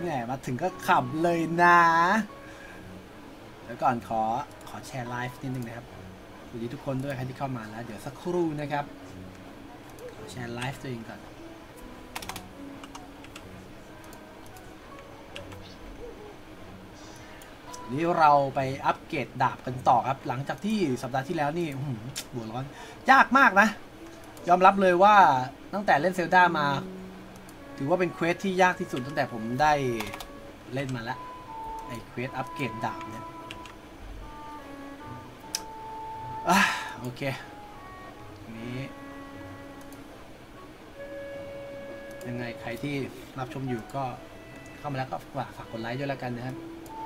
เนี่ยมาถึงก็ขำเลยนะแล้วก่อนขอแชร์ไลฟ์นิดนึงนะครับสวัสดีทุกคนด้วยใครที่เข้ามาแล้วเดี๋ยวสักครู่นะครับขอแชร์ไลฟ์ตัวเองก่อนนี่เราไปอัปเกรดดาบกันต่อครับหลังจากที่สัปดาห์ที่แล้วนี่หัวร้อนยากมากนะยอมรับเลยว่าตั้งแต่เล่นเซลดามาถือว่าเป็นเควสที่ยากที่สุดตั้งแต่ผมได้เล่นมาแล้วไอ้เควสอัปเกรดดาบเนี่ยโอเคนี้ยังไงใครที่รับชมอยู่ก็เข้ามาแล้วก็ฝากกดไลค์ด้วยแล้วกันนะครับ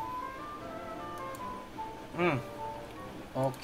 โอเค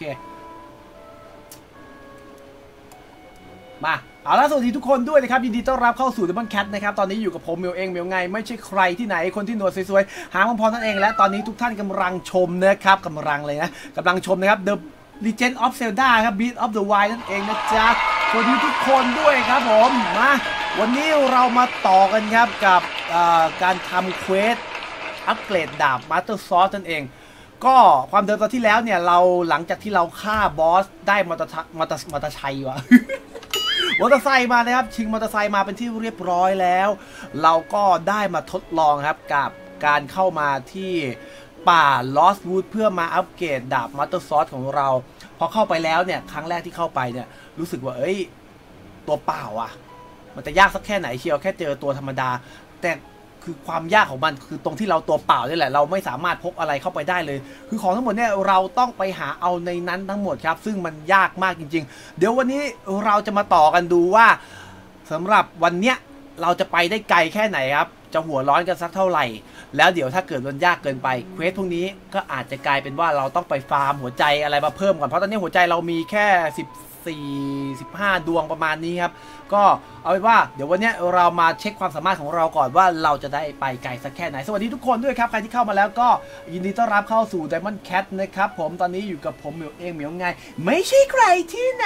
มาเอาละสวัสดีทุกคนด้วยนะครับยินดีต้อนรับเข้าสู่Double Catนะครับตอนนี้อยู่กับผมเมียวเองเมียวไงไม่ใช่ใครที่ไหนคนที่หนวดสวยๆหางพอนั่นเองและตอนนี้ทุกท่านกำลังชมนะครับกำลังชมนะครับ The Legend of Zelda ครับ Breath of the Wild นั่นเองนะจ๊ะสวัสดีทุกคนด้วยครับผมมาวันนี้เรามาต่อกันครับกับการทำเควสอัปเกรดดาบ Master Sword นั่นเองก็ความเดิมตอนที่แล้วเนี่ยเราหลังจากที่เราฆ่าบอสได้มอเตอร์ไซค์วะ มอเตอร์ไซค์มานะครับชิงมอเตอร์ไซค์มาเป็นที่เรียบร้อยแล้วเราก็ได้มาทดลองครับกับการเข้ามาที่ป่า Lost Wood เพื่อมาอัปเกรดดาบ Master Sword ของเราพอเข้าไปแล้วเนี่ยครั้งแรกที่เข้าไปเนี่ยรู้สึกว่าตัวเปล่าอ่ะมันจะยากสักแค่ไหนเชียวแค่เจอตัวธรรมดาแต่คือความยากของมันคือตรงที่เราตัวเปล่านี่แหละเราไม่สามารถพกอะไรเข้าไปได้เลยคือของทั้งหมดเนี่ยเราต้องไปหาเอาในนั้นทั้งหมดครับซึ่งมันยากมากจริงๆเดี๋ยววันนี้เราจะมาต่อกันดูว่าสำหรับวันเนี้ยเราจะไปได้ไกลแค่ไหนครับจะหัวร้อนกันสักเท่าไหร่แล้วเดี๋ยวถ้าเกิดมันยากเกินไปเควสพวกนี้ก็อาจจะกลายเป็นว่าเราต้องไปฟาร์มหัวใจอะไรมาเพิ่มก่อนเพราะตอนนี้หัวใจเรามีแค่15 ดวงประมาณนี้ครับก็เอาเป็นว่าเดี๋ยววันนี้เรามาเช็คความสามารถของเราก่อนว่าเราจะได้ไปไกลสักแค่ไหนสวัสดีทุกคนด้วยครับใครที่เข้ามาแล้วก็ยินดีต้อนรับเข้าสู่ Diamond Cat นะครับผมตอนนี้อยู่กับผมเหมียวเองเหมียวไงไม่ใช่ใครที่ไหน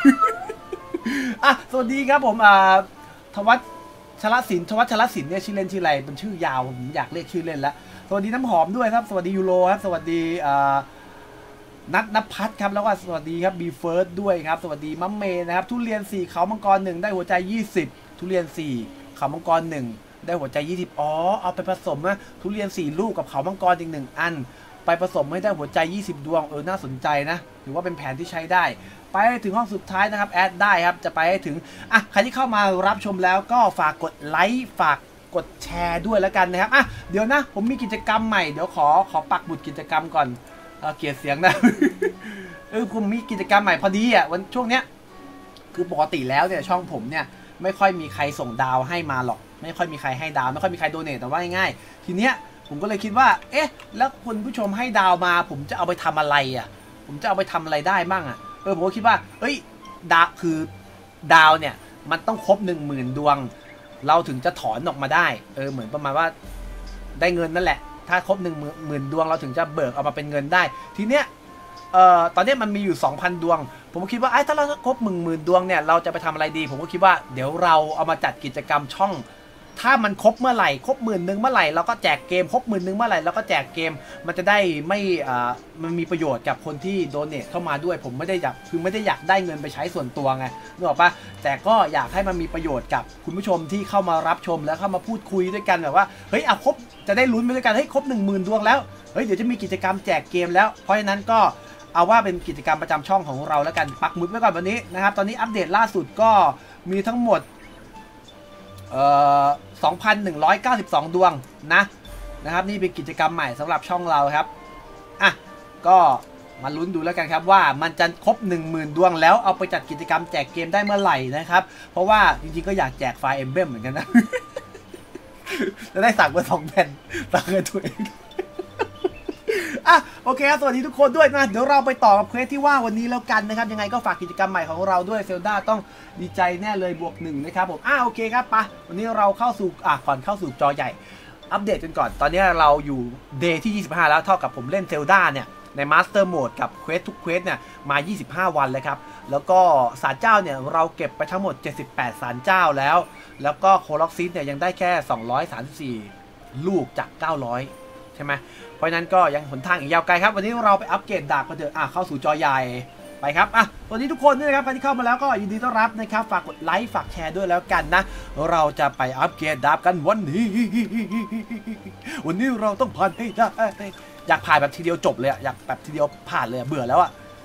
สวัสดีครับผมทวัชชลศิลป์เนี่ยชื่อเล่นชื่ออะไรเป็นชื่อยาวผมอยากเรียกชื่อเล่นแล้วสวัสดีน้ำหอมด้วยครับสวัสดียูโรครับสวัสดีนัทพัฒน์ครับแล้วก็สวัสดีครับบีเฟิร์สด้วยครับสวัสดีมัมเมนะครับทุเรียน4เขามังกร1ได้หัวใจ20ทุเรียน4เขามังกร1ได้หัวใจ20เอาไปผสมนะทุเรียน4ลูกกับเขามังกรอีก1อันไปผสมให้ได้หัวใจ20ดวงน่าสนใจนะถือว่าเป็นแผนที่ใช้ได้ไปถึงห้องสุดท้ายนะครับแอดได้ครับจะไปให้ถึงใครที่เข้ามารับชมแล้วก็ฝากกดไลค์ฝากกดแชร์ด้วยแล้วกันนะครับเดี๋ยวนะผมมีกิจกรรมใหม่เดี๋ยวขอปักหมุดกิจกรรมก่อนเกลียดเสียงนะ ผมมีกิจกรรมใหม่พอดีวันช่วงเนี้ยคือปกติแล้วเนี่ยช่องผมเนี่ยไม่ค่อยมีใครส่งดาวให้มาหรอกไม่ค่อยมีใครให้ดาวไม่ค่อยมีใครโดเนทแต่ว่าง่ายๆทีเนี้ยผมก็เลยคิดว่าแล้วคุณผู้ชมให้ดาวมาผมจะเอาไปทำอะไรผมจะเอาไปทำอะไรได้บ้างผมก็คิดว่าดาวคือดาวเนี่ยมันต้องครบ10,000 ดวงเราถึงจะถอนออกมาได้เหมือนประมาณว่าได้เงินนั่นแหละถ้าครบ10,000 ดวงเราถึงจะเบิกเอามาเป็นเงินได้ทีเนี้ยตอนนี้มันมีอยู่ 2,000 ดวงผมก็คิดว่าถ้าเราครบ10,000 ดวงเนี่ยเราจะไปทำอะไรดีผมก็คิดว่าเดี๋ยวเราเอามาจัดกิจกรรมช่องถ้ามันครบเมื่อไหร่ครบ10,000เมื่อไหร่เราก็แจกเกมครบ10,000เมื่อไหร่เราก็แจกเกมมันจะได้ไม่มันมีประโยชน์กับคนที่โดเนทเข้ามาด้วยผมไม่ได้อยากได้เงินไปใช้ส่วนตัวไงนึกออกปะแต่ก็อยากให้มันมีประโยชน์กับคุณผู้ชมที่เข้ามารับชมแล้วเข้ามาพูดคุยด้วยกันแบบว่าครบจะได้ลุ้นไปด้วยกันครบ10,000 ดวงแล้วเดี๋ยวจะมีกิจกรรมแจกเกมแล้วเพราะฉะนั้นก็เอาว่าเป็นกิจกรรมประจำช่องของเราแล้วกันปักหมุดไว้ก่อนวันนี้นะครับตอนนี้อัปเดตล่าสุดก็มีทั้งหมด2,192 ดวงนะครับนี่เป็นกิจกรรมใหม่สำหรับช่องเราครับก็มาลุ้นดูแล้วกันครับว่ามันจะครบ10,000 ดวงแล้วเอาไปจัดกิจกรรมแจกเกมได้เมื่อไหร่นะครับเพราะว่าจริงๆก็อยากแจกไฟล์เอมเบมเหมือนกันนะ จะได้สั่งมา2 แผ่นสั่งเงินตัวเองโอเคครับสวัสดีทุกคนด้วยนะเดี๋ยวเราไปต่อกับเควสที่ว่าวันนี้แล้วกันนะครับยังไงก็ฝากกิจกรรมใหม่ของเราด้วยเซลดาต้องดีใจแน่เลย+1นะครับผมโอเคครับปะวันนี้เราเข้าสู่ก่อนเข้าสู่จอใหญ่อัปเดตกันก่อนตอนนี้เราอยู่เดย์ที่25แล้วเท่ากับผมเล่นเซลดาเนี่ยในมาสเตอร์โหมดกับเควสทุกเควสเนี่ยมา25 วันเลยครับแล้วก็ศาลเจ้าเนี่ยเราเก็บไปทั้งหมด78ศาลเจ้าแล้วก็โคล็อกซิสเนี่ยยังได้แค่234 ลูกจาก900ใช่ไหมเพราะนั้นก็ยังหนทางอีกยาวไกลครับวันนี้เราไปอัปเกรดดาบกันเถอะเข้าสู่จอใหญ่ไปครับวันนี้ทุกคนด้วยนะครับใครที่เข้ามาแล้วก็ยินดีต้อนรับนะครับฝากกดไลค์ฝากแชร์ด้วยแล้วกันนะเราจะไปอัปเกรดดาบกันวันนี้เราต้องผ่านให้ได้อยากผ่านแบบทีเดียวจบเลยอยากแบบทีเดียวผ่านเลยเบื่อแล้ว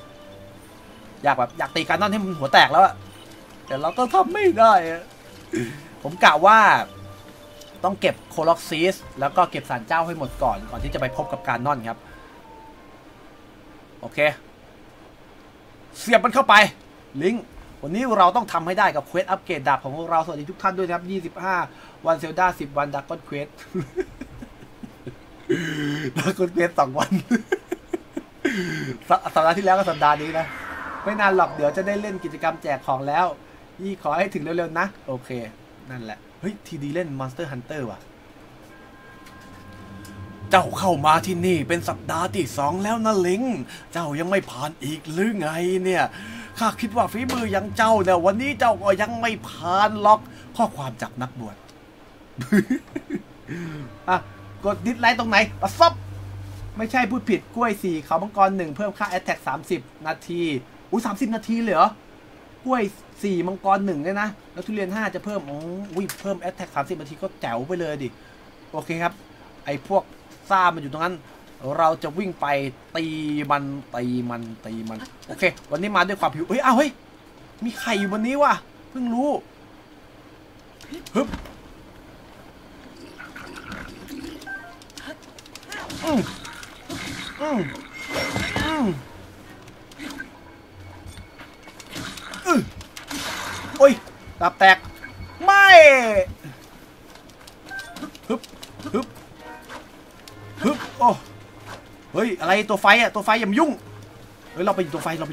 อยากตีการนั่นให้มันหัวแตกแล้วแต่เราก็ทำไม่ได้ผมกะว่าต้องเก็บโคล็อกซิสแล้วก็เก็บสารเจ้าให้หมดก่อนที่จะไปพบกับการนอนครับโอเคเสียบมันเข้าไปลิงก์วันนี้เราต้องทำให้ได้กับเควสอัปเกรดดาบของเราสวัสดีทุกท่านด้วยนะครับ25วันเซลดา10วันดักก้อนเควสดักก้อนเควส2 วันสัปดาห์ที่แล้วก็สัปดาห์นี้นะไม่นานหรอกเดี๋ยวจะได้เล่นกิจกรรมแจกของแล้วยี่ขอให้ถึงเร็วๆนะโอเคนั่นแหละเฮ้ยทีดีเล่น Monster Hunter ว่ะเจ้าเข้ามาที่นี่เป็นสัปดาห์ที่2แล้วนะลิงเจ้ายังไม่ผ่านอีกหรือไงเนี่ยข้าคิดว่าฝีมืออย่างเจ้าเนี่ยวันนี้เจ้าก็ยังไม่ผ่านล็อกข้อความจากนักบวช กดดิสไลค์ตรงไหนปะซบไม่ใช่พูดผิดกล้วย4เขามังกร1เพิ่มค่าแอตแทก30 นาที30 นาทีเลยเหรอกล้วย4มังกร1เนี่ยนะแล้วทุเรียน5จะเพิ่มเพิ่มแอตแทก30 นาทีก็แจ๋วไปเลยดิโอเคครับไอ้พวกซ่ามันอยู่ตรงนั้นเราจะวิ่งไปตีมันโอเควันนี้มาด้วยความหิวเฮ้ยมีไข่อยู่บนนี้ว่ะเพิ่งรู้ฮึบโอ้ยดาบแตกไม่ฮึบโอ้เฮ้ยอะไรตัวไฟอย่ามายุ่งเฮ้ยเราไปอยู่ตัวไฟอย่า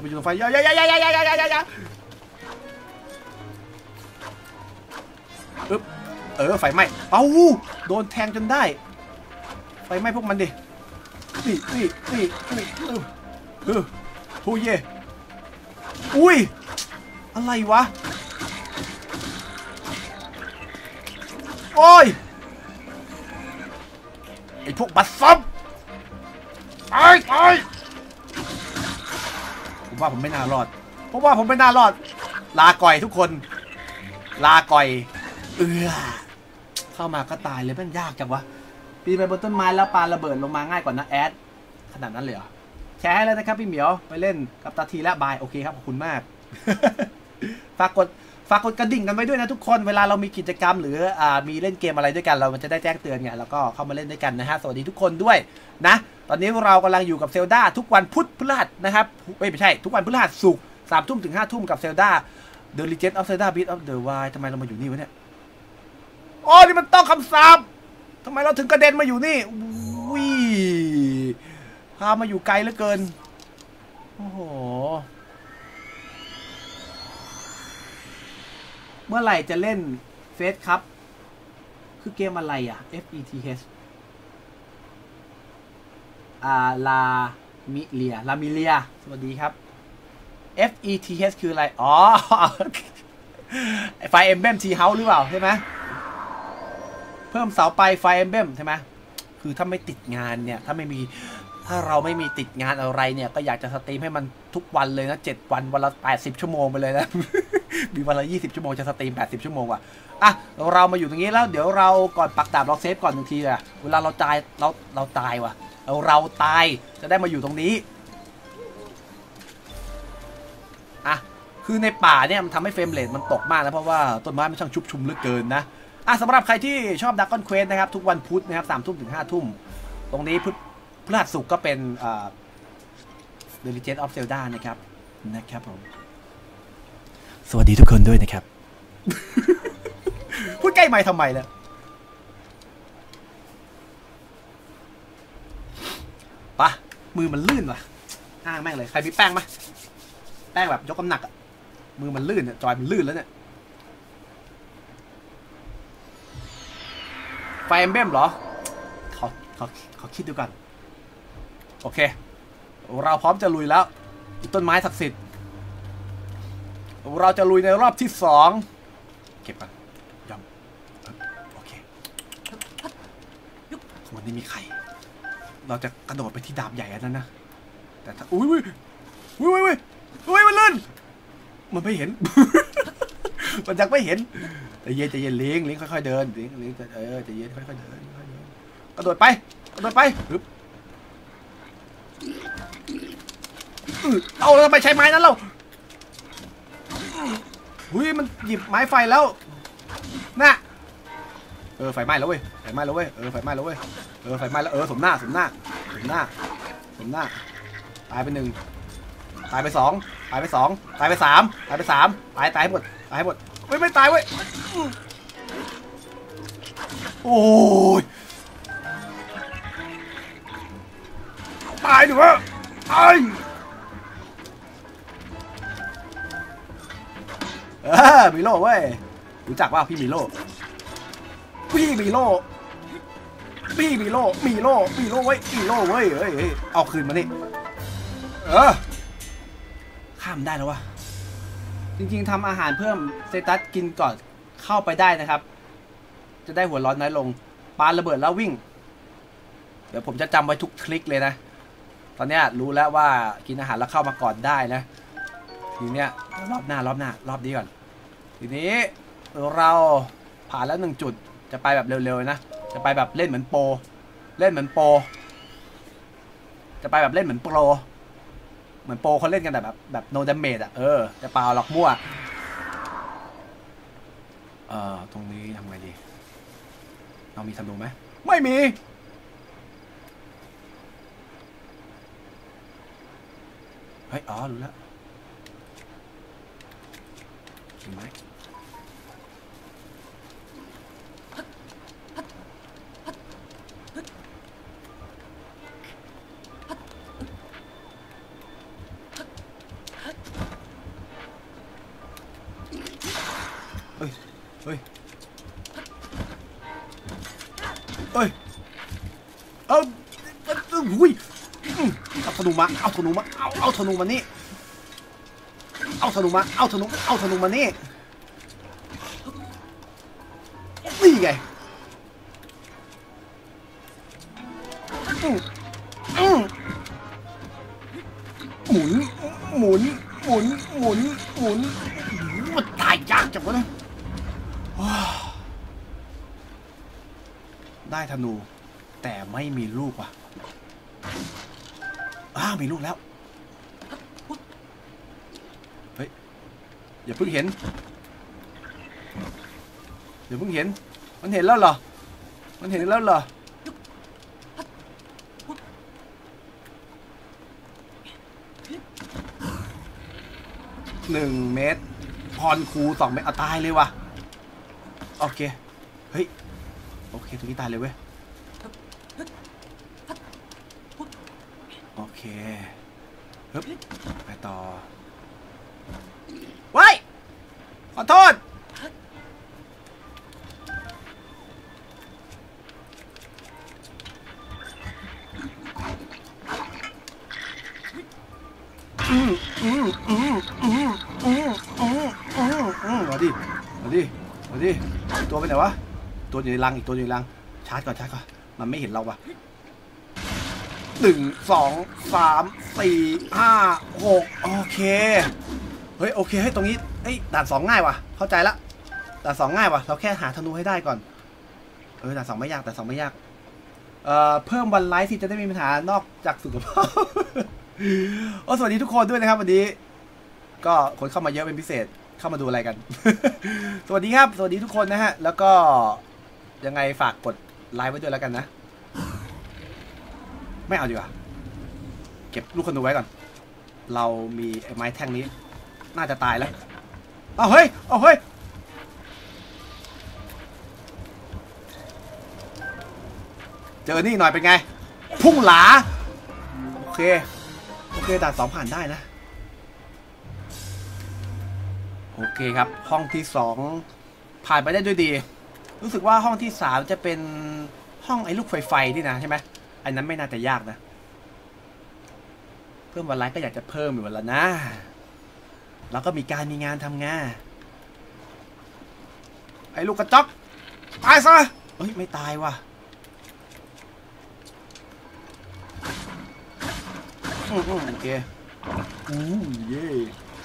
ไฟไหม้โดนแทงจนได้ไฟไหม้พวกมันดินี่โอ้ยอุ้ยอะไรวะโอ้ยไอพวกบัตรซับตายผมว่าผมไม่น่ารอดลาก่อยทุกคนลาก่อยเข้ามาก็ตายเลยมันยากจังวะปีนไปบนต้นไม้แล้วปาระเบิดลงมาง่ายกว่านะแอดขนาดนั้นเลยเหรอแชร์ให้แล้วนะครับพี่เหมียวไปเล่นกับตาทีและบายโอเคครับขอบคุณมาก ฝากกดกระดิ่งกันไว้ด้วยนะทุกคนเวลาเรามีกิจกรรมหรือมีเล่นเกมอะไรด้วยกันเราจะได้แจ้งเตือนไงแล้วก็เข้ามาเล่นด้วยกันนะฮะสวัสดีทุกคนด้วยนะตอนนี้เรากำลังอยู่กับเซลดาทุกวันพุธพฤหัสนะครับไม่ใช่ทุกวันพฤหัสศุกร์3 ทุ่มถึง5 ทุ่มกับเซลดา The Legend of Zelda Breath of the Wild ทำไมเรามาอยู่นี่วะเนี่ยนี่มันต้องคำสาปทำไมเราถึงกระเด็นมาอยู่นี่พามาอยู่ไกลเหลือเกินโอ้โหเมื่อไหร่จะเล่นเฟสครับคือเกมอะไรFETHลามิเลียสวัสดีครับ FETH คืออะไรไฟเอ็มเบมทีเฮาส์หรือเปล่าใช่ไหมเพิ่มเสาไปไฟเอ็มเบมใช่ไหมคือถ้าไม่ติดงานเนี่ยถ้าเราไม่มีติดงานอะไรเนี่ยก็อยากจะสตรีมให้มันทุกวันเลยนะ7 วันวันละ80 ชั่วโมงไปเลยนะ มีวันละ20 ชั่วโมงจะสตรีม80 ชั่วโมงว่ะเรามาอยู่ตรงนี้แล้วเดี๋ยวเราก่อนปักดาบเราเซฟก่อน1 ทีอะเวลาเราตายเราตายว่ะเราตายจะได้มาอยู่ตรงนี้คือในป่าเนี่ยมันทำให้เฟรมเรทมันตกมากนะเพราะว่าต้นไม้มันช่างชุบชุมเหลือเกินนะสำหรับใครที่ชอบดักก้อนเควสนะครับทุกวันพุธนะครับ3 ทุ่มถึง5 ทุ่มตรงนี้พฤหัสศุกร์ก็เป็นThe Legend of Zelda นะครับผมสวัสดีทุกคนด้วยนะครับพูดใกล้ไมค์ทำไมเนี่ยปะมือมันลื่นว่ะแม่งเลยใครมีแป้งไหมแป้งแบบยกน้ำหนักมือมันลื่นจอยมันลื่นแล้วเนี่ยไฟเอ็มเบมเหรอเขาคิดดูกันโอเคเราพร้อมจะลุยแล้วต้นไม้ศักดิ์สิทธิ์เราจะลุยในรอบที่2เก็บกันย่ำโอเควันนี้มีใครเราจะกระโดดไปที่ดาบใหญ่อันนั้นนะแต่ถ้าอุ้ยมันลื่นมันไม่เห็น มันยังไม่เห็นใจเย็นลิงค่อยๆเดินลิงใจเย็นค่อยๆเดินกระโดดไปฮึบเอาแล้วทำไมใช้ไม้นั้นเราหุ้ยมันหยิบไม้ไฟแล้วน่ะไฟไหม้แล้วเว้ยไฟไหม้แล้วไฟไหม้แล้วสมหน้าตายไป1ตายไป2ตายไป2ตายไป3ตายไป3ตายหมดไม่ตายเว้ยโอ้ยตายดิวะตายมีโล่เว้ยรู้จักว่าพี่มีโล่เว้ยมีโล่เว้ยเอาคืนมานี่ข้ามได้แล้ววะจริงๆทำอาหารเพิ่มสเตตัสกินก่อนเข้าไปได้นะครับจะได้หัวร้อนน้อยลงปาระเบิดแล้ววิ่งเดี๋ยวผมจะจำไว้ทุกทริคเลยนะตอนนี้รู้แล้วว่ากินอาหารแล้วเข้ามาก่อนได้นะทีเนี้ยรอบนี้ก่อนทีนี้เราผ่านแล้ว1จุดจะไปแบบเร็วๆนะจะไปแบบเล่นเหมือนโปรจะไปแบบเล่นเหมือนโปรเขาเล่นกันแบบโนดาเมจจะเปล่าหรอกมั่วตรงนี้ทำไงดีเรามีธนูไหมไม่มีเฮ้ยรู้แล้วมีไหมเฮ้ยเอาหุ้ยเอาธนูมานี่เอาธนูมานี่นี่ไงหมุนมันตายยากจังวะเนี่ยได้ธนูแต่ไม่มีลูกว่ะมีลูกแล้วเฮ้ยอย่าเพิ่งเห็นมันเห็นแล้วเหรอ1 เมตรพรคู2 เมตรตายเลยว่ะโอเคเฮ้ยโอเคตรงนี้ตายเลยเว้ยโอเคฮึบไปต่อว้ายขอโทษมาดิตัวไปไหนวะตัวอยู่ในรังอีกตัวอยู่ในรังชาร์จก่อนมันไม่เห็นเราปะ1 2 3 4 5 6โอเคเฮ้ยโอเคให้ตรงนี้ด่าน2ง่ายว่ะเข้าใจละด่าน2ง่ายว่ะเราแค่หาธนูให้ได้ก่อนด่าน2ไม่ยากเพิ่มวันไลฟ์ที่จะได้มีปัญหานอกจากสุขภาพสวัสดีทุกคนด้วยนะครับวันนี้ก็คนเข้ามาเยอะเป็นพิเศษเข้ามาดูอะไรกัน สวัสดีครับสวัสดีทุกคนนะฮะแล้วก็ยังไงฝากกดไลค์ไว้ด้วยแล้วกันนะไม่เอาดีกว่าเก็บลูกธนูไว้ก่อนเรามีไม้แท่งนี้น่าจะตายแล้วเอาเฮ้ยเจอนี่หน่อยเป็นไงพุ่งหลาโอเคด่าน2ผ่านได้นะโอเคครับห้องที่2ผ่านไปได้ด้วยดีรู้สึกว่าห้องที่3จะเป็นห้องไอ้ลูกไฟนี่นะใช่ไหมอันนั้นไม่น่าจะยากนะเพิ่มวันไลฟ์ก็อยากจะเพิ่มอยู่แล้วนะแล้วก็มีงานทำงานไอ้ลูกกระจอกตายซะเฮ้ยไม่ตายว่ะโอเคเย่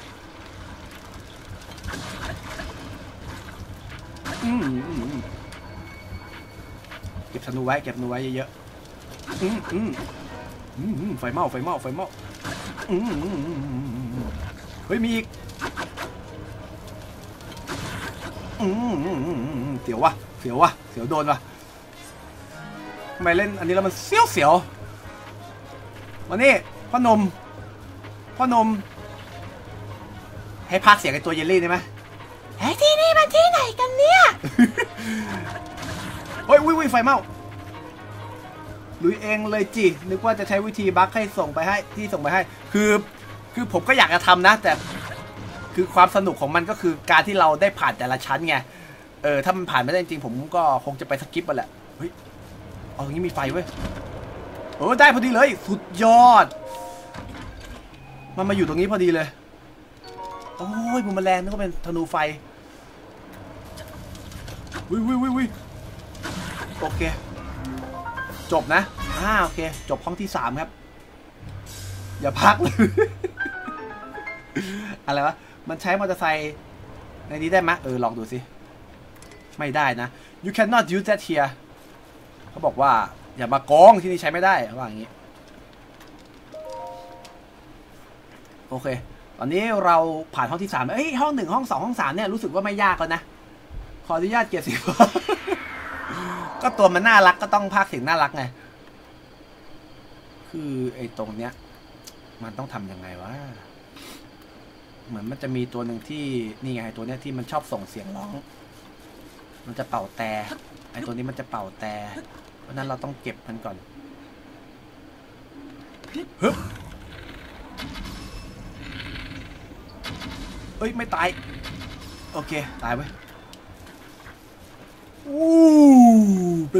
เก็บธนูไว้เก็บธนูไว้เยอะๆไฟเมาเฮ้ยมีอีกเสียววะเสียวโดนวะทำไมเล่นอันนี้แล้วมันเสียววันนี้พ่อหนุ่มให้พากย์เสียงไอตัวเยลลี่ได้ไหมไอ้ที่นี่มันที่ไหนกันเนี่ยโอ้ยไฟเมาลุยเองเลยจีนึกว่าจะใช้วิธีบั๊กให้ส่งไปให้คือผมก็อยากจะทำนะแต่คือความสนุกของมันก็คือการที่เราได้ผ่านแต่ละชั้นไงถ้ามันผ่านไม่ได้จริงผมก็คงจะไปสกิปไปแหละเฮ้ยเอาอย่างนี้มีไฟเว้ยได้พอดีเลยสุดยอดมันมาอยู่ตรงนี้พอดีเลยโอ้ยบุมแมลงนึกว่าเป็นธนูไฟวิโอเคจบนะโอเคจบห้องที่3ครับอย่าพักเลย อะไรวะมันใช้มอเตอร์ไซค์ในนี้ได้ไหมลองดูสิไม่ได้นะ you cannot use that here เขาบอกว่าอย่ามาโกงที่นี่ใช้ไม่ได้เขาว่าอย่างนี้โอเคตอนนี้เราผ่านห้องที่3ห้อง1ห้อง2ห้อง3เนี่ยรู้สึกว่าไม่ยากแล้วนะขออนุญาตเกียรติก็ตัวมันน่ารักก็ต้องพากย์เสียงน่ารักไงคือไอ้ตรงเนี้ยมันต้องทำยังไงวะเหมือนมันจะมีตัวหนึ่งที่นี่ไงตัวเนี้ยที่มันชอบส่งเสียงร้องมันจะเป่าแต่ไอ้ตัวนี้มันจะเป่าแต่เพราะนั้นเราต้องเก็บมันก่อนฮึบไม่ตายโอเคตายไว้เป็น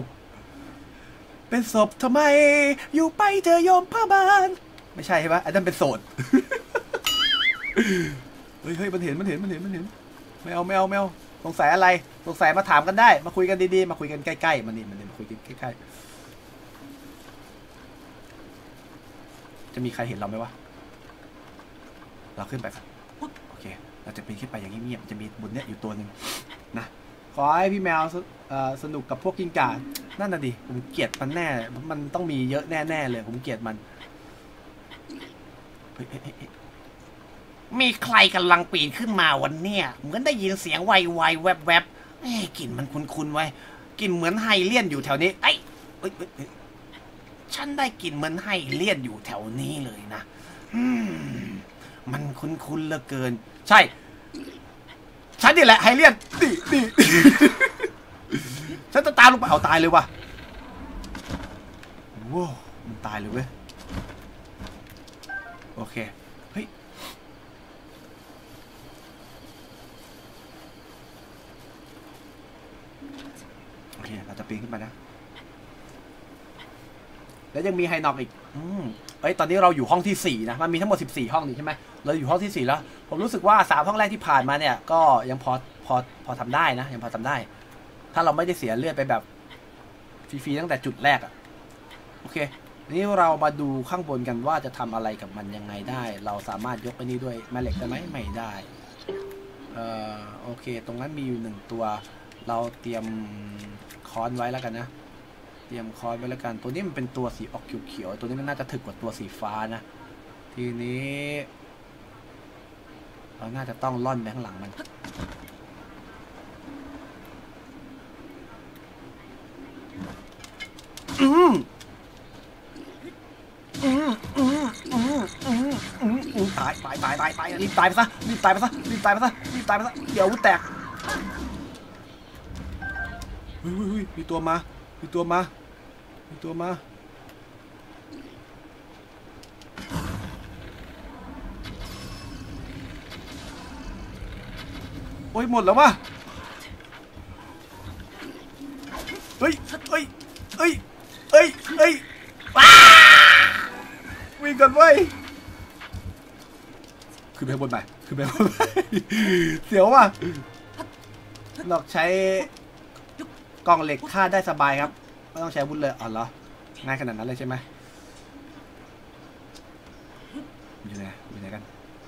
ศพทำไมอยู่ไปเธอโยมพระบาลไม่ใช่ใช่ปะไอ้นั่นเป็นโสด เฮ้ยมันเห็นไม่เอาสงสัยอะไรสงสัยมาถามกันได้มาคุยกันดีๆมาคุยกันใกล้ๆมันมาคุยกันใกล้ๆจะมีใครเห็นเราไหมวะเราขึ้นไปครับโอเคเราจะปีนขึ้นไปอย่างเงียบๆจะมีบนเนี้ยอยู่ตัวหนึ่งนะขอให้พี่แมวสนุกกับพวกกิ้งก่านั่นน่ะดิผมเกลียดมันแน่มันต้องมีเยอะแน่ๆเลยผมเกลียดมันมีใครกำลังปีนขึ้นมาวันเนี้ยเหมือนได้ยินเสียงไวๆแวบๆกลิ่นมันคุ้นๆไว้กลิ่นเหมือนไฮเลียนอยู่แถวนี้ฉันได้กลิ่นเหมือนไฮเลียนอยู่แถวนี้เลยนะมันคุ้นๆเหลือเกินใช่ฉันนี่แหละไฮเลียนดิฉันจะตามลงไปเอาตายเลยว่ะว้าวมันตายเลยเว้ยโอเคเฮ้ยโอเคเราจะปีนขึ้นไปนะแล้วยังมีไฮนอกอีกตอนนี้เราอยู่ห้องที่4นะมันมีทั้งหมด14ห้องนี่ใช่ไหมเราอยู่ห้องที่4แล้วผมรู้สึกว่า3ห้องแรกที่ผ่านมาเนี่ยก็ยังพอทำได้นะยังพอทำได้ถ้าเราไม่ได้เสียเลือดไปแบบฟรีๆตั้งแต่จุดแรกโอเคนี่เรามาดูข้างบนกันว่าจะทำอะไรกับมันยังไงได้เราสามารถยกไปนี้ด้วยแม่เหล็กได้ไหมไม่ได้โอเคตรงนั้นมีอยู่1ตัวเราเตรียมค้อนไว้แล้วกันนะเตรียมค้อนไว้แล้วกันตัวนี้มันเป็นตัวสีออกเขียวๆตัวนี้มันน่าจะถึกกว่าตัวสีฟ้านะทีนี้เราน่าจะต้องล่อนไปข้างหลังมันตายรีบตายไปซะเดี๋ยวอาวุธแตกมีตัวมาโอ้ยหมดแล้ววะเฮ้ยวิ่งกันเว้ยขึ้นไปบนไปเสียวว่ะหลอกใช้กล่องเหล็กฆ่าได้สบายครับไม่ต้องใช้อาวุธเลยอ๋อเหรอง่ายขนาดนั้นเลยใช่ไหมอยู่ไหนกัน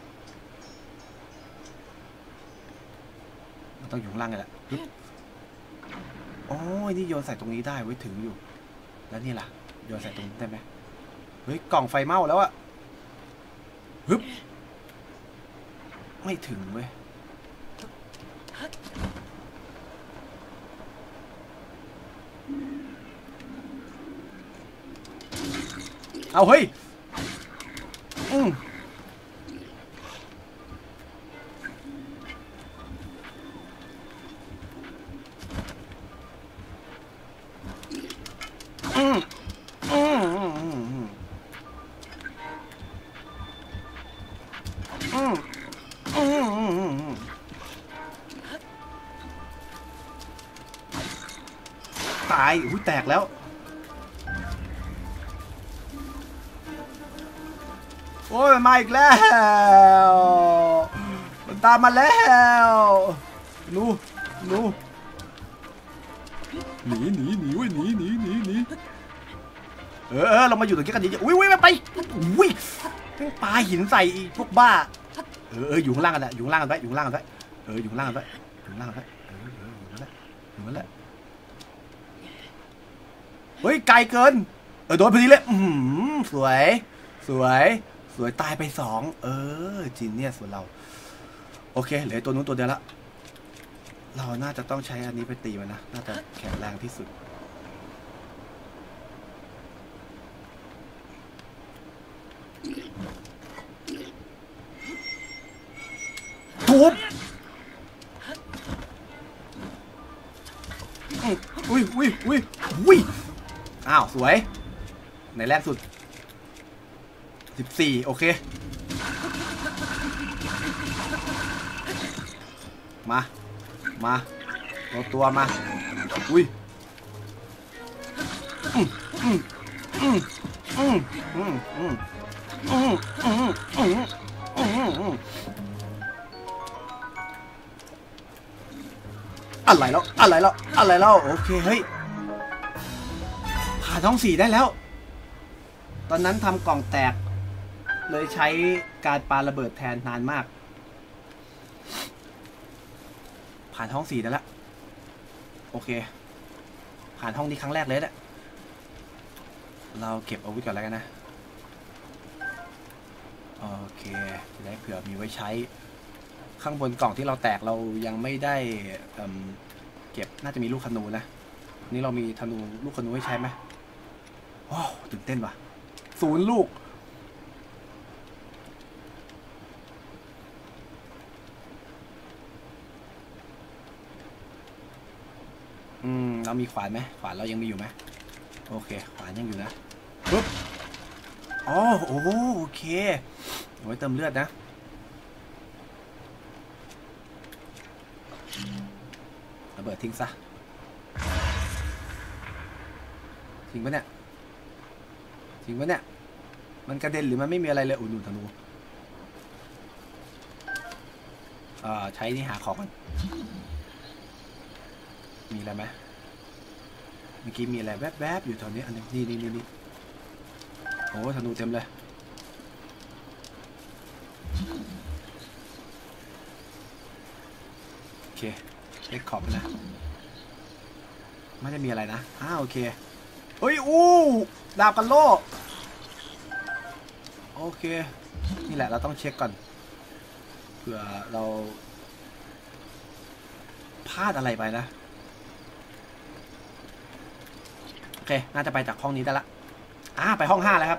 มันต้องอยู่ข้างล่างไงแหละโอ้ยนี่โยนใส่ตรงนี้ได้ไว้ถึงอยู่แล้วนี่ล่ะโยนใส่ตรงนี้ได้ไหมเฮ้ยกล่องไฟไหม้แล้วอะฮึบไม่ถึงเว้ยเอาเฮ้ยตายอุ้ยแตกแล้วโอ้ยมาอีกแล้วมันตามมาแล้วหนีเว้ยหนีเรามาอยู่ตรงนี้กันดีอุ้ยไปอุ้ยปลาหินใส่พวกบ้าอยู่ข้างล่างกันแหละอยู่ข้างล่างกันไว้อยู่ข้างล่างกันไว้อยู่ข้างล่างกันไว้อยู่ข้างล่างกันไว้อยู่นั่นแหละเฮ้ยไกลเกินโดนพอดีเลยสวยตายไป2จีนเนี่ยส่วนเราโอเคเหลือตัวนู้นตัวเดียวละเราน่าจะต้องใช้อันนี้ไปตีมันนะน่าจะแข็งแรงที่สุดทุบอุ้ยอ้าวสวยไหนแรกสุด14โอเคมาตัวมาอุ้ยอะไรแล้วโอเคเฮ้ยผ่านท้อง4ได้แล้วตอนนั้นทำกล่องแตกเลยใช้การปาระเบิดแทนนานมากผ่านห้อง4ได้แล้วโอเคผ่านห้องนี้ครั้งแรกเลยเนี่ยเราเก็บอาวุธก่อนแล้วกันนะโอเคจะได้เผื่อมีไว้ใช้ข้างบนกล่องที่เราแตกเรายังไม่ได้เก็บน่าจะมีลูกธนูนะนี่เรามีธนูลูกธนูให้ใช้ไหมโอ้ตื่นเต้นว่ะ0 ลูกเรามีขวานไหมขวานเรายังมีอยู่ไหมโอเคขวานยังอยู่นะปึ๊บโอเคเอาไว้เติมเลือดนะระเบิดทิ้งซะทิ้งปะเนี่ยมันกระเด็นหรือมันไม่มีอะไรเลยอุ่นธนูใช้นี่หาของกันมีอะไรไหมเมื่อกี้มีอะไรแวบๆอยู่แถวนี้อันนี้นี่โอ้ธนูเต็มเลยโอเคเช็คขอบนะไม่ได้มีอะไรนะโอเคเฮ้ยดาวกันโลโอเคนี่แหละเราต้องเช็คก่อนเผื่อเราพลาดอะไรไปนะโอเคน่าจะไปจากห้องนี้ได้ละไปห้อง5แล้วครับ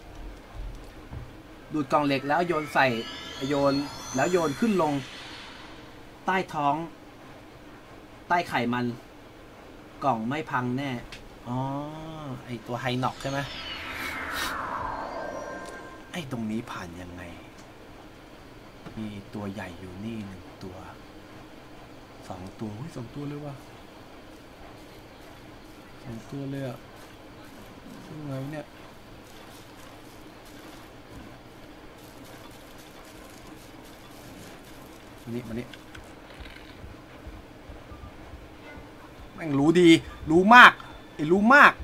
ดูดกล่องเหล็กแล้วโยนใส่โยนขึ้นลงใต้ท้องใต้ไข่มันกล่องไม่พังแน่ไอตัวไฮน็อกใช่ไหมไอตรงนี้ผ่านยังไงมีตัวใหญ่อยู่นี่1 ตัว2 ตัว2 ตัวเลยว่ะ2 ตัวเลยอะยังไงเนี่ยมานี่แม่งรู้ดีรู้มากรู้มาก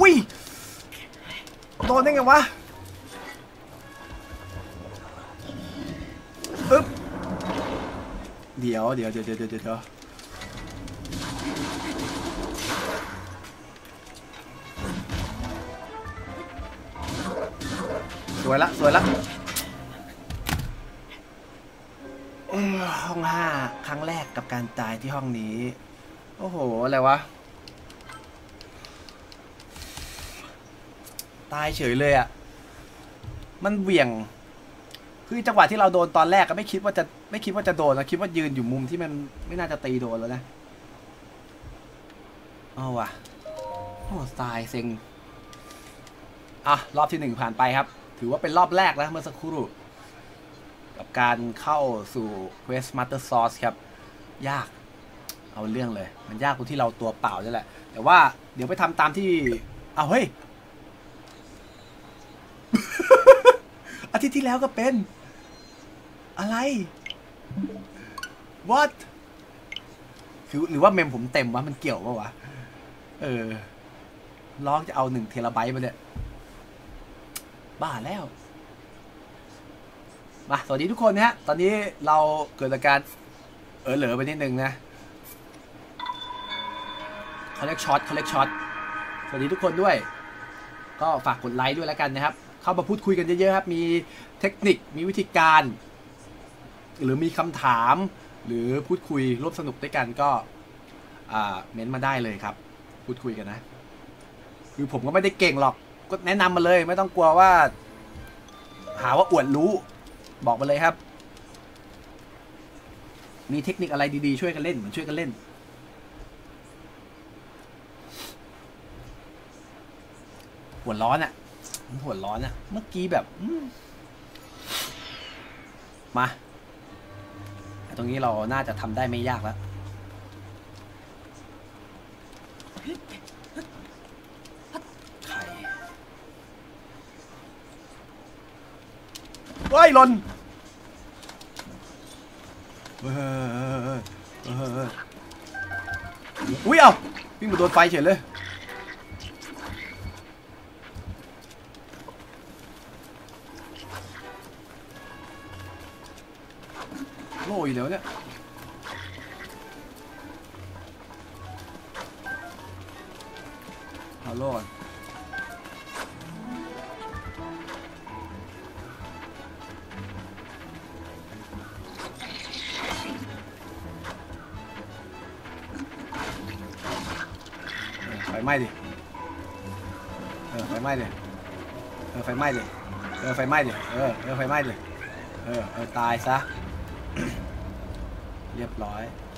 อุ้ยโดนได้ไงวะอึ๊บเดี๋ยวสวยละห้อง5ครั้งแรกกับการตายที่ห้องนี้โอ้โหอะไรวะตายเฉยเลยอ่ะมันเหวี่ยงคือจังหวะที่เราโดนตอนแรกก็ไม่คิดว่าจะโดนนะคิดว่ายืนอยู่มุมที่มันไม่น่าจะตีโดนแล้วนะเอาว่ะโอ้ตายเซ็งอ่ะรอบที่1ผ่านไปครับถือว่าเป็นรอบแรกแล้วเมื่อสักครู่กับการเข้าสู่ Quest Master Source ครับยากเอาเรื่องเลยมันยากตรงที่เราตัวเปล่านี่แหละแต่ว่าเดี๋ยวไปทำตามที่เอาเฮ้ย อาทิตย์ที่แล้วก็เป็นอะไร what คือหรือว่าเมมผมเต็มวะมันเกี่ยวปะวะร้องจะเอา1 เทราไบต์มาเนี่ยบ้าแล้วมาสวัสดีทุกคนนะฮะตอนนี้เราเกิดอาการเหลือไปนิดนึงนะเขาเรียกช็อตสวัสดีทุกคนด้วยก็ฝากกดไลค์ด้วยแล้วกันนะครับเข้ามาพูดคุยกันเยอะๆครับมีเทคนิคมีวิธีการหรือมีคำถามหรือพูดคุยร่วมสนุกด้วยกันก็เม้นมาได้เลยครับพูดคุยกันนะคือผมก็ไม่ได้เก่งหรอกก็แนะนำมาเลยไม่ต้องกลัวว่าหาว่าอวดรู้บอกมาเลยครับมีเทคนิคอะไรดีๆช่วยกันเล่นหัวร้อนอ่ะเมื่อกี้แบบมาตรงนี้เราน่าจะทำได้ไม่ยากแล้วไข่เฮ้ยหล่นอุ้ยเอาวิ่งมาโดนไฟเฉยเลยโล่อยู่เดี๋ยวเนี่ยเอาโล่ไฟไหม้ดิไฟไหม้ดิไฟไหม้ดิไฟไหม้ดิไฟไหม้ดิตายซะเรียบร้อย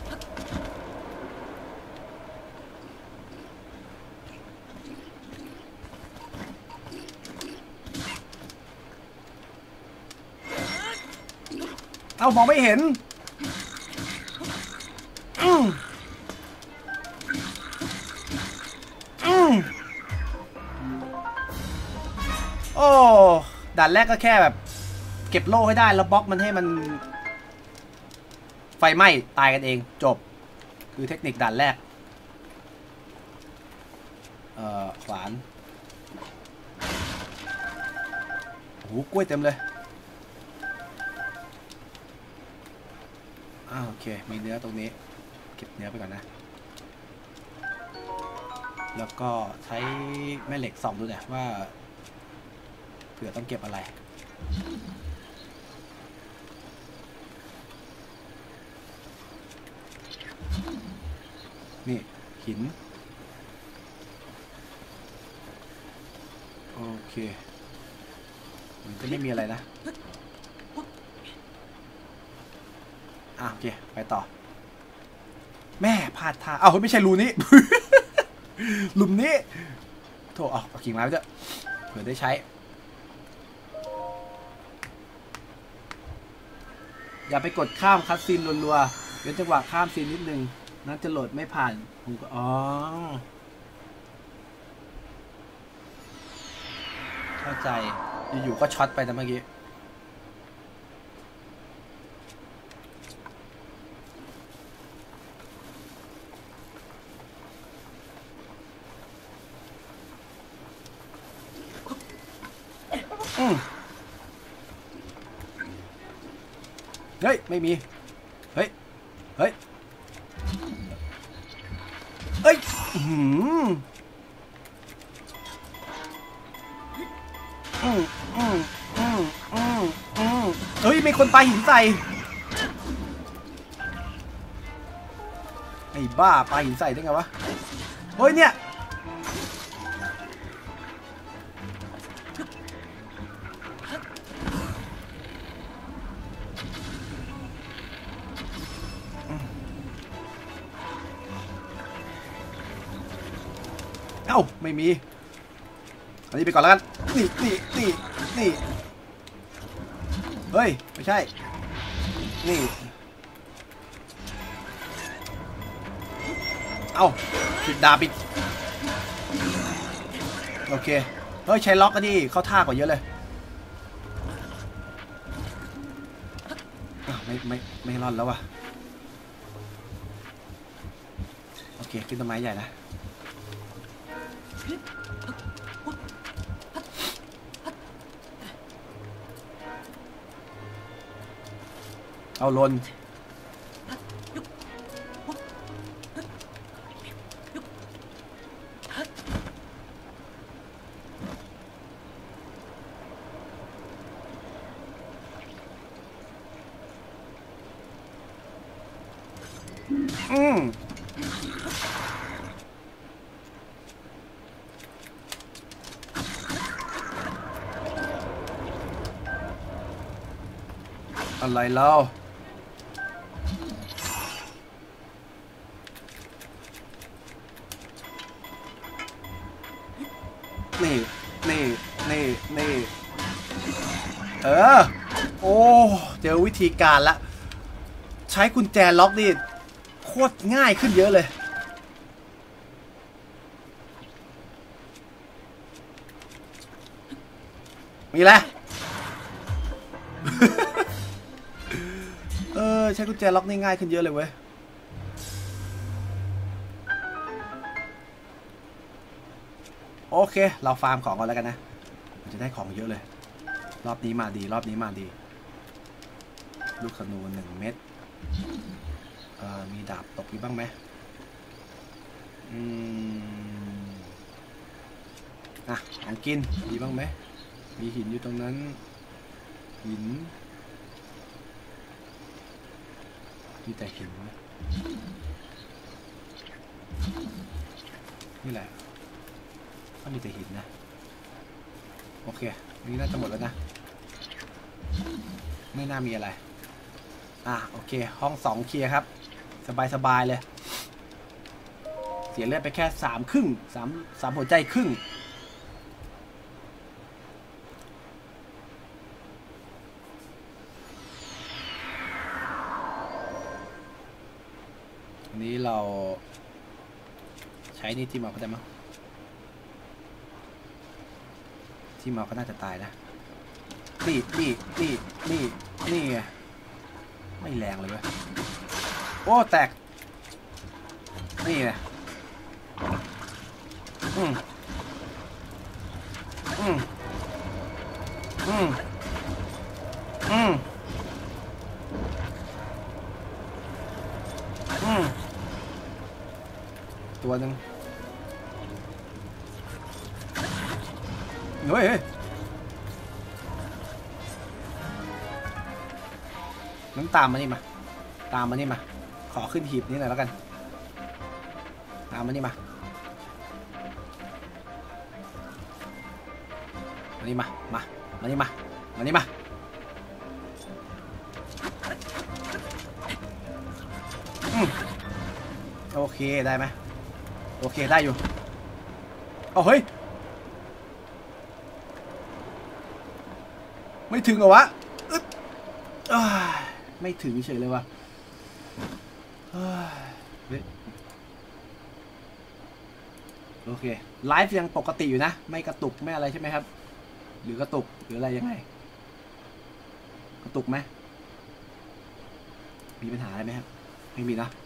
เอามองไม่เห็นโอ้ด่านแรกก็แค่แบบเก็บโล่ให้ได้แล้วบล็อกมันให้มันไฟไหม้ตายกันเองจบคือเทคนิคด่านแรกขวานโอ้โหกล้วยเต็มเลยโอเคมีเนื้อตรงนี้เก็บเนื้อไปก่อนนะแล้วก็ใช้แม่เหล็กส่องดูหน่อยว่าเผื่อต้องเก็บอะไรนี่หินโอเคมันจะไม่มีอะไรนะโอเคไปต่อแม่พลาดท่าไม่ใช่รูนี้ หลุมนี้โถเอากิ่งไม้ไปเถอะเผื่อได้ใช้อย่าไปกดข้ามคัสซีนรัวๆเว้นจังหวะข้ามซีนนิดนึงน่าจะโหลดไม่ผ่านผมก็เข้าใจอยู่ๆก็ช็อตไปนะเมื่อกี้เฮ้ยไม่มีเฮ้ยเฮ้ยเฮ้ยเฮ้ยมีคนปาหินใส่ไอ้บ้าปาหินใส่ได้ไงวะเฮ้ยเนี่ยเอ้าไม่มีอันนี้ไปก่อนแล้วกันนี่เฮ้ยไม่ใช่นี่เอ้าผิดดาบอีกโอเคเฮ้ยใช้ล็อกก็ดีเข้าท่ากว่าเยอะเลยไม่รอดแล้วว่ะโอเคขึ้นต้นไม้ใหญ่นะเอาลนอะไรเล่านี่โอ้เจอวิธีการละใช้กุญแจล็อกนี่โคตรง่ายขึ้นเยอะเลยมีอะไรใช้กุญแจล็อกนี่ง่ายขึ้นเยอะเลยเว้ยโอเคเราฟาร์มของก่อนแล้วกันนะมันจะได้ของเยอะเลยรอบนี้มาดีลูกธนู1 เม็ดมีดาบตกอยู่บ้างไหมของกินมีบ้างไหมมีหินอยู่ตรงนั้นหินมีแต่หินนี่แหละก็มีแต่หินนะโอเคนี่น่าจะหมดแล้วนะไม่น่ามีอะไรโอเคห้อง2เคลียร์ครับสบายเลยเสียเลือดไปแค่3 ครึ่ง3หัวใจครึ่งอันนี้เราใช้นี่ที่มาเขาได้มั้งที่มาก็น่าจะตายนะนี่ไงไม่แรงเลยเว้ยโอ้แตกนี่ไงตัวหนึ่งเฮ้ยน้ำตามมานี่มาขอขึ้นหีบนี้หน่อยแล้วกันตามมานี่มานี่มาโอเคได้ไหมโอเคได้อยู่เฮ้ยไม่ถึงเหรอวะไม่ถึงเฉยเลยวะโอเคไลฟ์ยังปกติอยู่นะไม่กระตุกไม่อะไรใช่ไหมครับหรือกระตุกหรืออะไรยังไงกระตุกไหมมีปัญหาอะไรไหมครับไม่มีนะ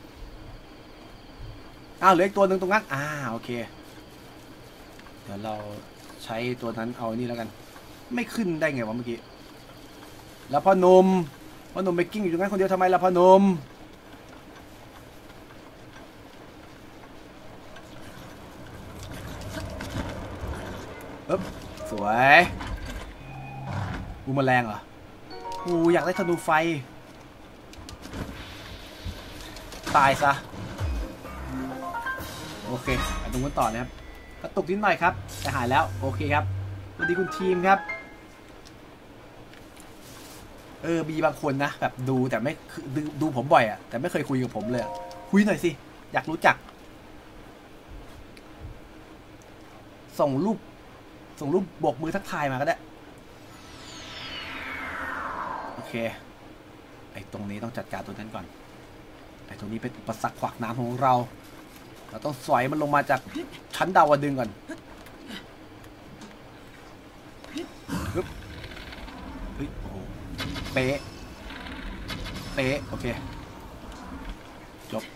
เหลืออีกตัวหนึ่งตรงนั้นโอเคเดี๋ยวเราใช้ตัวนั้นเอานี่แล้วกันไม่ขึ้นได้ไงวะเมื่อกี้แล้วพ่อหนุ่มไปกิ้งอยู่ตรงนั้นคนเดียวทำไมล่ะพ่อหนุ่มสวยบูมแมลงเหรออยากได้ธนูไฟตายซะโอเคไปตรงนู้นต่อนะครับกระตุกนิดหน่อยครับแต่หายแล้วโอเคครับสวัสดีคุณทีมครับมีบางคนนะแบบดูแต่ไม่ดูผมบ่อยอะแต่ไม่เคยคุยกับผมเลยคุยหน่อยสิอยากรู้จักส่งรูปโบกมือทักทายมาก็ได้โอเคไอ้ตรงนี้ต้องจัดการตัวนั้นก่อนไอ้ตรงนี้เป็นอุปสรรคขวากน้ำของเราต้องสอยมันลงมาจากชั้นดาวดึงก่อนปึ๊บเฮ้ยโอ้เป๊ะโอเคจบ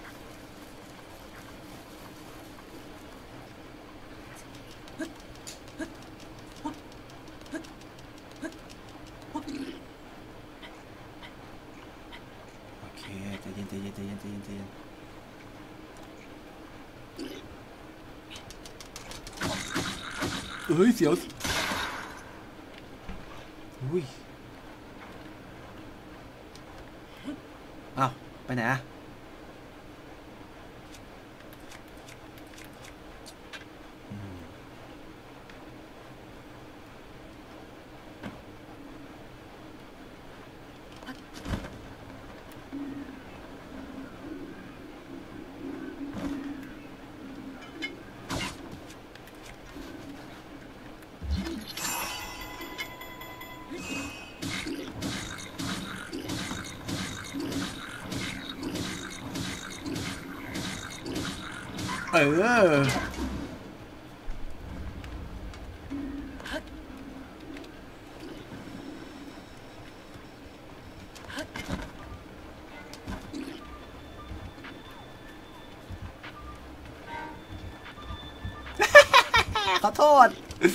โอเคใจเย็นเสียวอุ้ยอ้าวไปไหนอะขอโทษ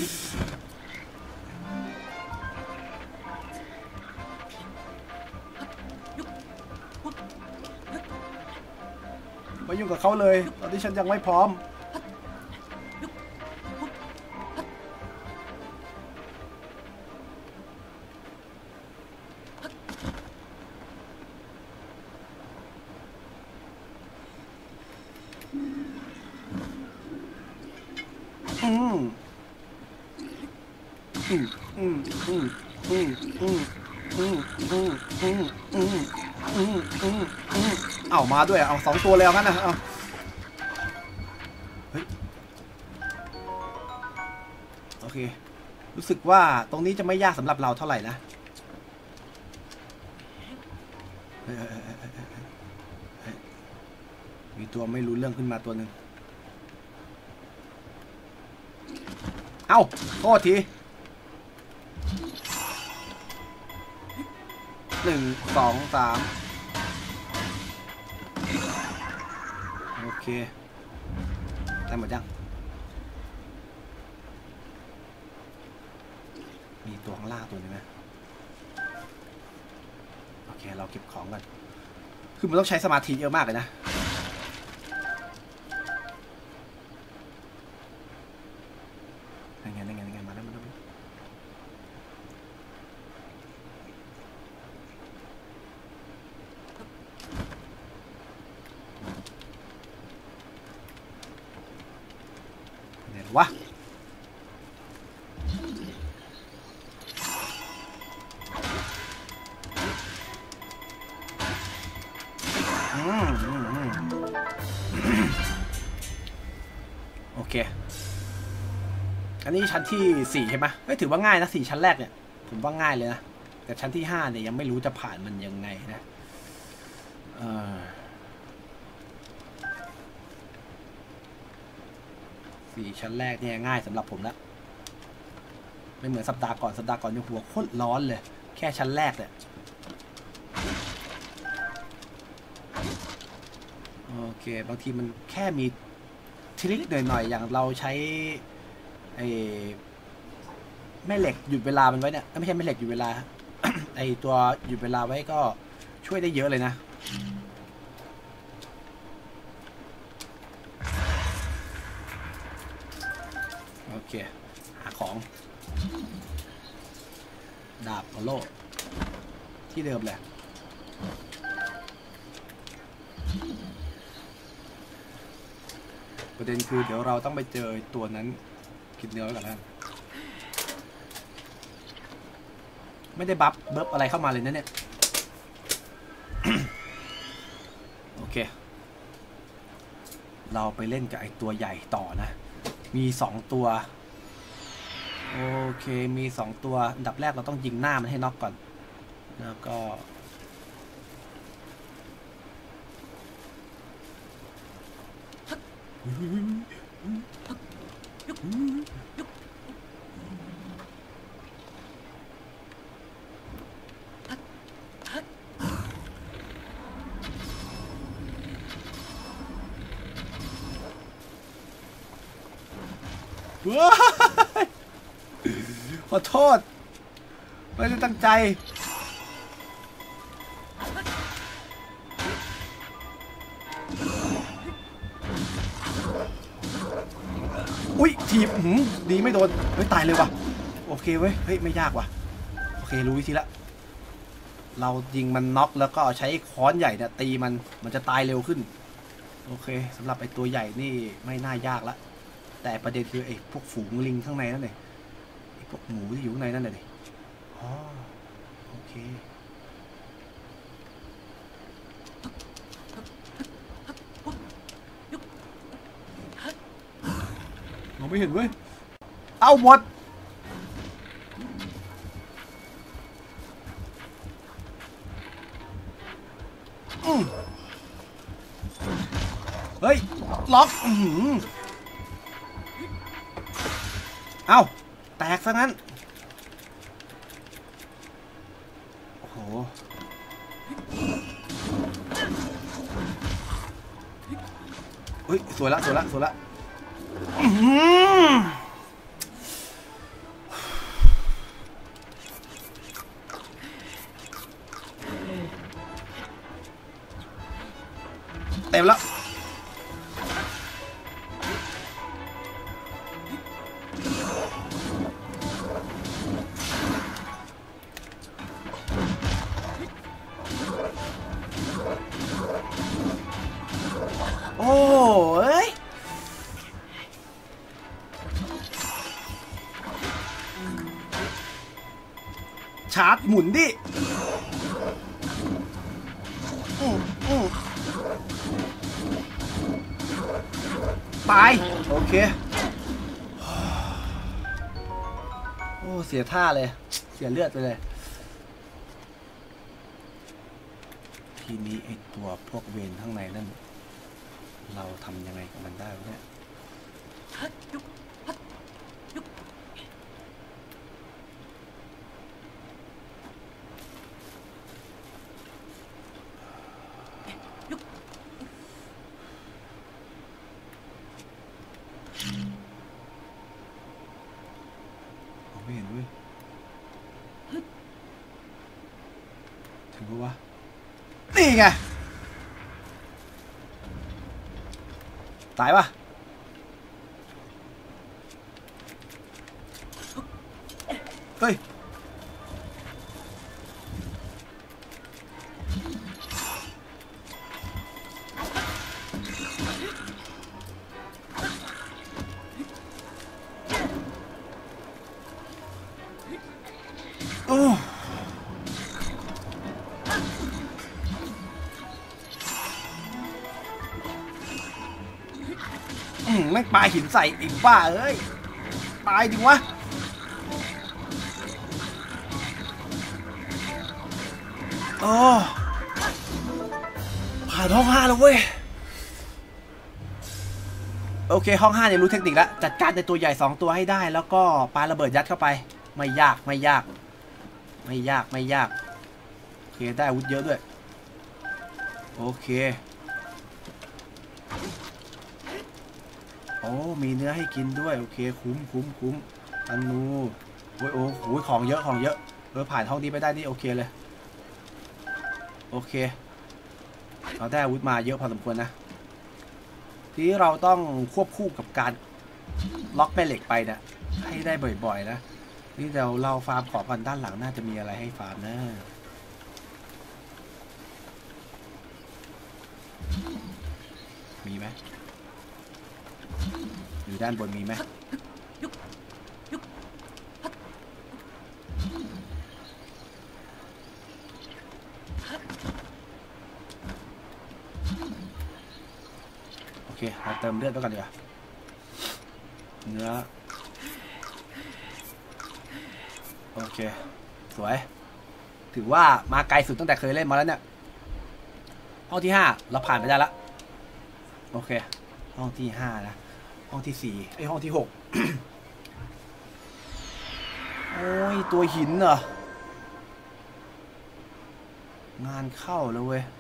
ไม่ยุ่งกับเขาเลยตอนที่ฉันยังไม่พร้อมเอามาด้วยเอา2 ตัวแล้วงั้นนะเอาเฮ้ยโอเครู้สึกว่าตรงนี้จะไม่ยากสำหรับเราเท่าไหร่นะมีตัวไม่รู้เรื่องขึ้นมาตัวหนึ่งเอ้าโทษที1 2 3โอเคได้หมดยังมีตัวข้างล่างตัวนี้ไหมโอเคเราเก็บของกันคือมันต้องใช้สมาธิเยอะมากเลยนะยังไงมาแล้ววะโอเคอันนี้ชั้นที่4ใช่ไหมไม่ถือว่าง่ายนะ4ชั้นแรกเนี่ยผมว่าง่ายเลยนะแต่ชั้นที่5เนี่ยยังไม่รู้จะผ่านมันยังไงนะ4ชั้นแรกเนี่ยง่ายสำหรับผมแล้วไม่เหมือนสัปดาห์ก่อนยังหัวโคตรร้อนเลยแค่ชั้นแรกเนี่ยโอเคบางทีมันแค่มีทริคหน่อยๆอย่างเราใช้แม่เหล็กหยุดเวลามันไว้เนี่ยไม่ใช่แม่เหล็กหยุดเวลา ไอตัวหยุดเวลาไว้ก็ช่วยได้เยอะเลยนะโอเคหาของดาบโล่ที่เดิมแหละประเด็นคือเดี๋ยวเราต้องไปเจอตัวนั้นกินเนื้อไว้ก่อนนะไม่ได้บัฟเบิร์ฟอะไรเข้ามาเลยนะเนี่ย โอเคเราไปเล่นกับไอตัวใหญ่ต่อนะมี2ตัวโอเคมี2ตัวอันดับแรกเราต้องยิงหน้ามันให้น็อกก่อนแล้วก็ขอโทษไม่ได้ตั้งใจอุ้ยทีบดีไม่โดนเฮ้ยตายเลยว่ะโอเคเว้ยเฮ้ยไม่ยากว่ะโอเครู้วิธีละเรายิงมันน็อกแล้วก็ใช้ค้อนใหญ่เนี่ยตีมันจะตายเร็วขึ้นโอเคสำหรับไอ้ตัวใหญ่นี่ไม่น่ายากละแต่ประเด็นคือไอ้พวกฝูงลิงข้างในนั่นเองไอ้พวกหมูที่อยู่ข้างในนั่นเลยอ๋อโอเคมองไม่เห็นเว้ยเอาหมดเฮ้ยล็อกเอ้าแตกซะงั้นโอ้โหเฮ้ยสวยละเต็มแล้วโอ้ยชาร์จหมุนดิตายโอเคโอ้เสียท่าเลยเสียเลือดไปเลยทีนี้ไอตัวพวกเวรข้างในนั่นเราทำยังไงกับมันได้เนี่ยไม่เห็นด้วยถึงรู้วะนี่ไงตายปะเฮ้ยโอ้แม่งปลาหินใส่อีกบ้าเอ้ยตายดิวะโอ้ผ่านห้อง5แล้วเว้ยโอเคห้อง5เนี่ยรู้เทคนิคแล้วจัดการในตัวใหญ่2ตัวให้ได้แล้วก็ปาระเบิดยัดเข้าไปไม่ยากโอเคได้อาวุธเยอะด้วยโอเคโอ้มีเนื้อให้กินด้วยโอเคคุ้มธนูโอ้ยโอ้โหของเยอะของเยอะผ่านห้องนี้ไปได้นี่โอเคเลยโอเคเราได้อาวุธมาเยอะพอสมควรนะทีนี้เราต้องควบคู่กับการล็อกแม่เหล็กไปนะให้ได้บ่อยๆนะนี่เดี๋ยวเราฟาร์มของกันด้านหลังน่าจะมีอะไรให้ฟาร์มนะมีไหมอยู่ด้านบนมีไหมโอเคเราเติมเลือดไปก่อนดีกว่าเนื้อโอเคสวยถือว่ามาไกลสุดตั้งแต่เคยเล่นมาแล้วเนี่ยห้องที่5เราผ่านไปได้ละโอเคห้องที่5นะห้องที่4ไอห้องที่6 โอ้ยตัวหินเหรองานเข้าแล้วเว้ย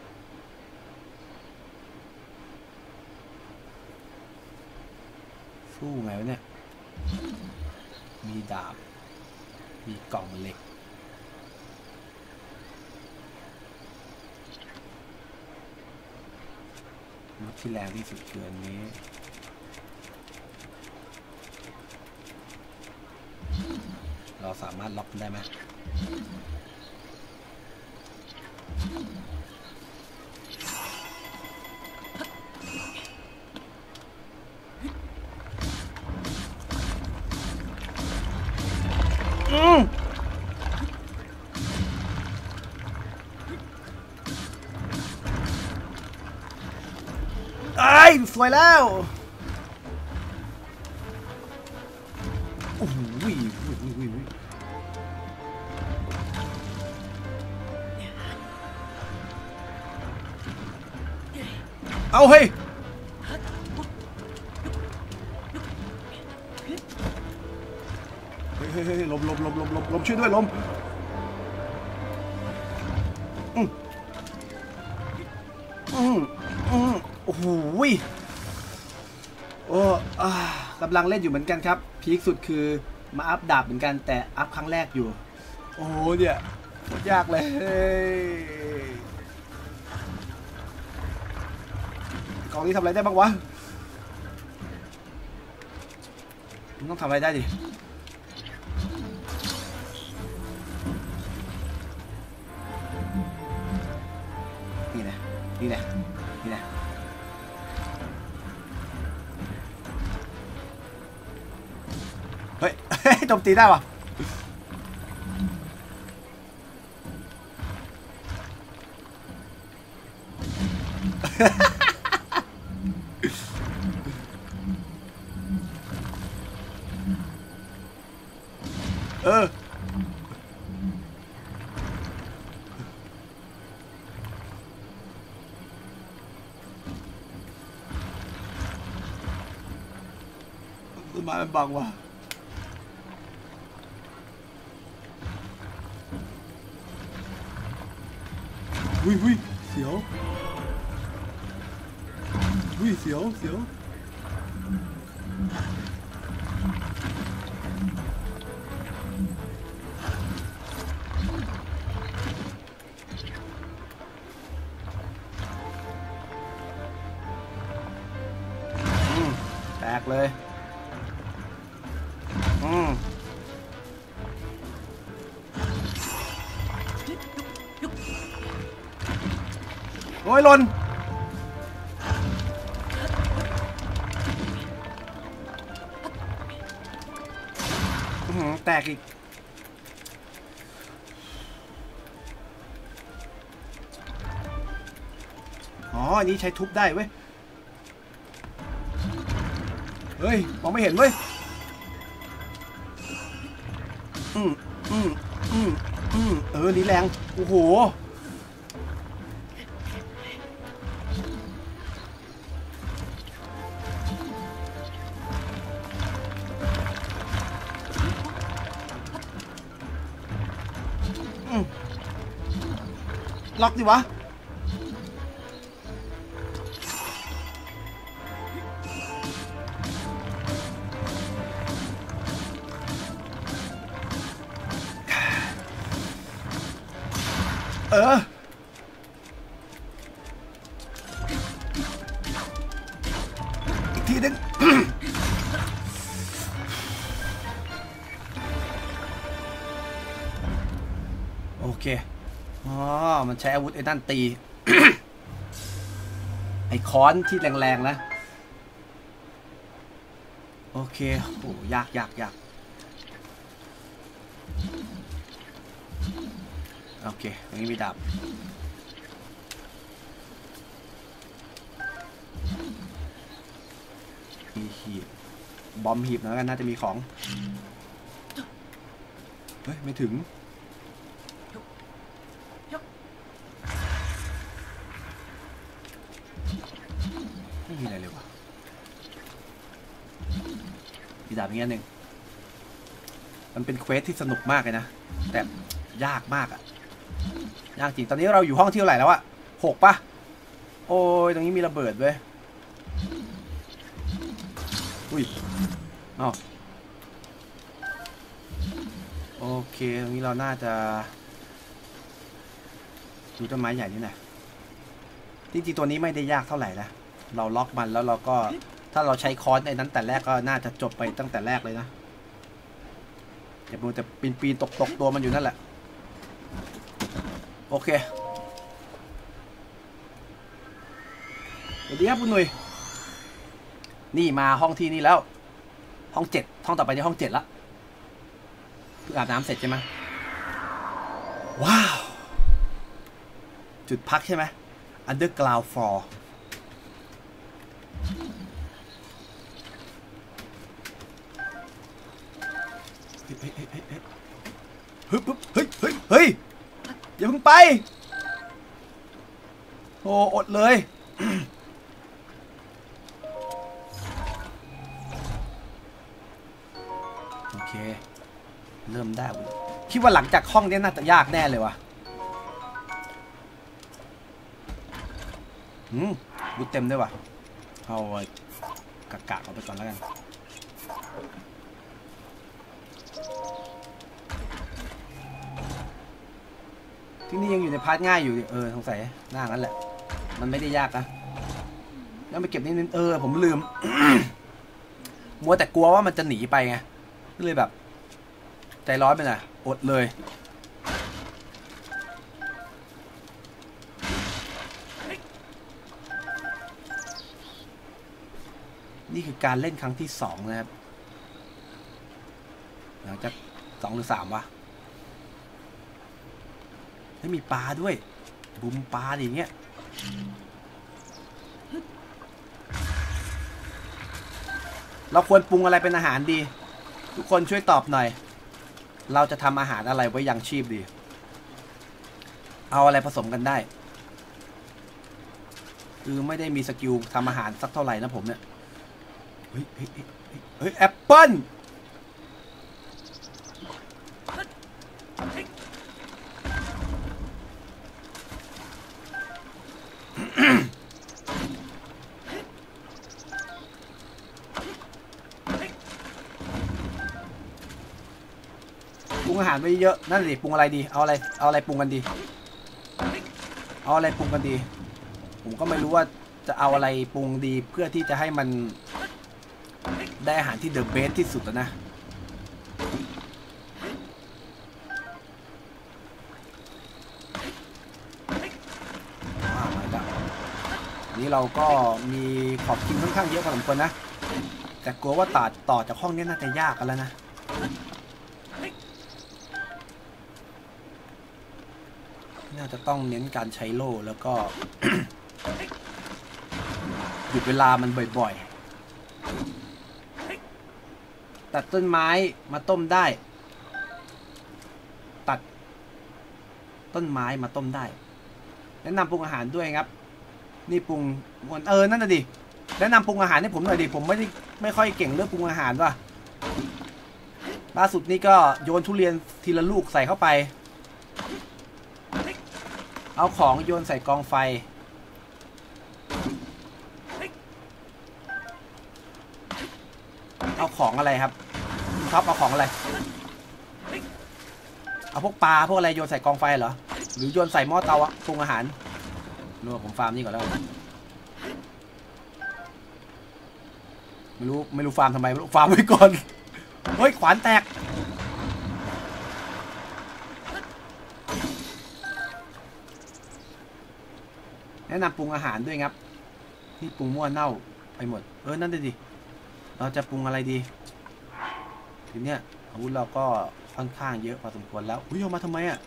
สู้ไงวะเนี่ยมีดาบมีกล่องเหล็กมุดที่แรงที่สุดคืออันนี้เราสามารถล็อกได้ไหมไอ้สวยแล้วโอ้โหเอาเฮ้ยลมช่วยด้วยลมโอ้โหโอ้กำลังเล่นอยู่เหมือนกันครับพีคสุดคือมาอัพดาบเหมือนกันแต่อัพครั้งแรกอยู่โอ้โหเนี่ยยากเลยกองนี้ทำอะไรได้บ้างวะมันต้องทำอะไรได้ดินี่นะนี่นะนี่นะเฮ้ยโจมตีได้ปะต้นไม้มันบังว่ะวิเสียวเสียวแตกเลยโอ้ยหล่นแตกอีกอ๋ออันนี้ใช้ทุบได้เว้ยเฮ้ยมองไม่เห็นเว้ยนี่แรงโอ้โหล็อกดิวะอีกทีนึง โอเคอ๋อมันใช้อาวุธไอ้นั่นตี ไอ้ค้อนที่แรงๆนะโอเคโอ้ยากโอเคอย่างนี้มีดาบมีหีบบอมหีบนะกันน่าจะมีของเฮ้ยไม่ถึงไม่มีอะไรเลยวะมีดาบอย่างนี้นึงมันเป็นเควสที่สนุกมากเลยนะแต่ยากมากอะยากจริงตอนนี้เราอยู่ห้องที่เท่าไหร่แล้วอะ6ป่ะโอ้ยตรงนี้มีระเบิดเว้ยอุ้ยอ๋อโอเคตรงนี้เราน่าจะดูต้นไม้ใหญ่นี่นะจริงๆตัวนี้ไม่ได้ยากเท่าไหร่นะเราล็อกมันแล้วเราก็ถ้าเราใช้ค้อนในนั้นแต่แรกก็น่าจะจบไปตั้งแต่แรกเลยนะอย่ามัวแต่ปีนตกตัวมันอยู่นั่นแหละโอเคสวัสดีครับคุณหนุ่ยนี่มาห้องที่นี่แล้วห้อง7ห้องต่อไปในห้อง7ละเพิ่งอาบน้ำเสร็จใช่ไหมว้าวจุดพักใช่ไหม Underground Floor เฮ้ยอย่าเพิ่งไปโอ้อดเลยโอเคเริ่มได้คิดว่าหลังจากห้องนี้น่าจะยากแน่เลยวะบุเต็มด้วยวะเอากะเอาไปก่อนแล้วกันที่นี่ยังอยู่ในพาร์ทง่ายอยู่สงสัยหน้านั้นแหละมันไม่ได้ยากนะแล้วไปเก็บนิดนึงผมลืม มัวแต่กลัวว่ามันจะหนีไปไงก็เลยแบบใจร้อนไปหน่อยอดเลยนี่คือการเล่นครั้งที่2นะครับหลังจาก2 หรือ 3วะไม่มีปลาด้วยบุมปลาอย่างเงี้ยเราควรปรุงอะไรเป็นอาหารดีทุกคนช่วยตอบหน่อยเราจะทำอาหารอะไรไว้ยังชีพดีเอาอะไรผสมกันได้คือไม่ได้มีสกิลทำอาหารสักเท่าไหร่นะผมเนี่ยเฮ้ยแอปเปิ้ลปรุงอาหารไปเยอะนั่นสิปรุงอะไรดีเอาอะไรปรุงกันดีผมก็ไม่รู้ว่าจะเอาอะไรปรุงดีเพื่อที่จะให้มันได้อาหารที่เดอะเบสที่สุดนะนี่เราก็มีขอบกินค่อนข้างเยอะพอสมควรนะแต่กลัวว่าต่อจากห้องนี้น่าจะยากกันแล้วนะน่าจะต้องเน้นการใช้โล่แล้วก็ หยุดเวลามันบ่อยๆตัดต้นไม้มาต้มได้ตัดต้นไม้มาต้มได้แนะนำปรุงอาหารด้วยครับนี่ปรุงนั่นน่ะดิแนะนำปรุงอาหารให้ผมหน่อยดิผมไม่ค่อยเก่งเรื่องปรุงอาหารว่ะล่าสุดนี่ก็โยนทุเรียนทีละลูกใส่เข้าไปเอาของโยนใส่กองไฟเอาของอะไรครับท็อปเอาของอะไรเอาพวกปลาพวกอะไรโยนใส่กองไฟเหรอหรือโยนใส่หม้อเตาอะปรุงอาหารรู้ว่าผมฟาร์มนี่ก่อนแล้วไม่รู้ฟาร์มทำไมฟาร์มไว้ก่อนเฮ้ยขวานแตกแนะนำปรุงอาหารด้วยครับนี่ปรุงมั่วเน่าไปหมดนั่นดิเราจะปรุงอะไรดีทีเนี้ยอาวุธเราก็ค่อนข้างเยอะพอสมควรแล้วอุ้ยเอามาทำไมอ่ะ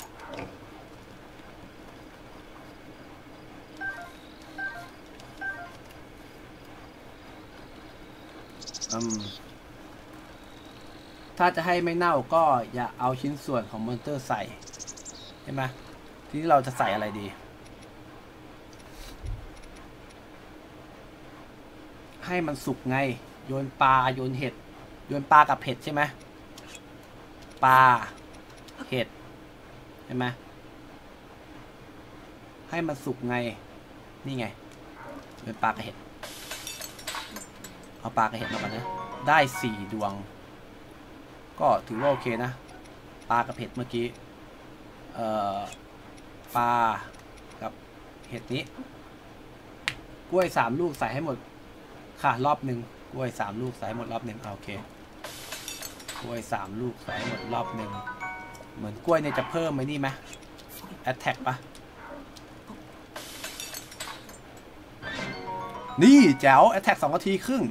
ถ้าจะให้ไม่เน่าก็อย่าเอาชิ้นส่วนของมอนเตอร์ใส่ใช่ไหมทีนี้เราจะใส่อะไรดีให้มันสุกไงโยนปลาโยนเห็ดโยนปลากับเห็ดใช่ไหมปลาเห็ดใช่ไหมให้มันสุกไงนี่ไงโยนปลากับเห็ดเอาปลากับเห็ดมาก่อนนะได้4 ดวงก็ถือว่าโอเคนะปลากับเห็ดเมื่อกี้ปลากับเห็ดนี้กล้วย3 ลูกใส่ให้หมดค่ะรอบหนึ่งกล้วย3 ลูกใส่หมดรอบหนึ่งโอเคกล้วย3 ลูกใส่หมดรอบหนึ่งเหมือนกล้วยเนี่ยจะเพิ่มไหมนี่ไหมแอตแทกปะนี่แจ๋วแอตแทก2 นาทีครึ่ง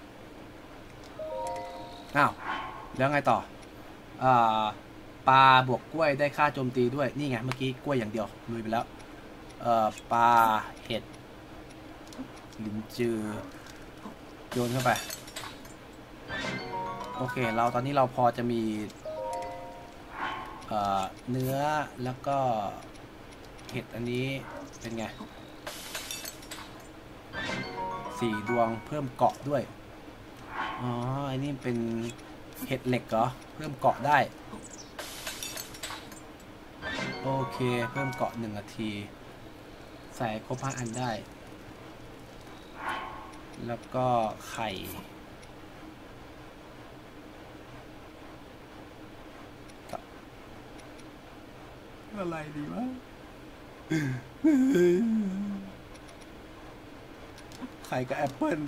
อ้าวแล้วไงต่อปลาบวกกล้วยได้ค่าโจมตีด้วยนี่ไงเมื่อกี้กล้วยอย่างเดียวลุยไปแล้วปลาเห็ดลิ้นจือโยนเข้าไปโอเคเราตอนนี้เราพอจะมีเนื้อแล้วก็เห็ดอันนี้เป็นไง4 ดวงเพิ่มเกาะด้วยอ๋ออันนี้เป็นเห็ดเหล็กเหรอเพิ่มเกาะได้โอเคเพิ่มเกาะ1 นาทีใส่ครบ5 อันได้แล้วก็ไข่อะไรดีวะไข่กับแอปเปิ้ล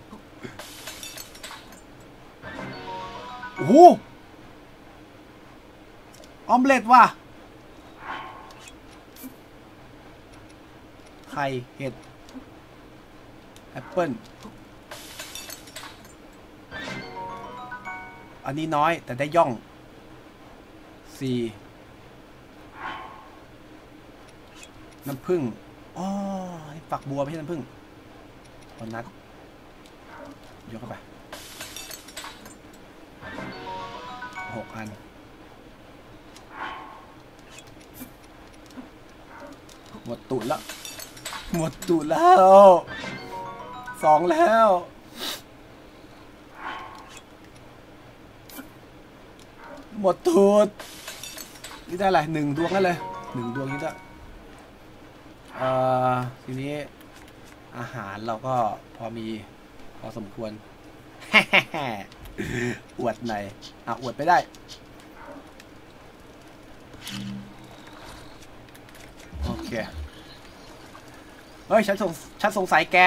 โอ้โหออมเล็ตว่ะไข่เห็ดแอปเปิ้ลอันนี้น้อยแต่ได้ย่อง4น้ำผึ้งอ๋อฝักบัวไม่ใช่น้ำผึ้งตอนนัดยกเข้าไป6 อันหมดตูดแล้ว2 แล้วหมดตูดนี่ได้อะไร1 ดวงนั่นเลย1 ดวงนี่ได้ทีนี้อาหารเราก็พอมีพอสมควร อวดไหนอวดไปได้โอเคเฮ้ยฉันสงสัยแก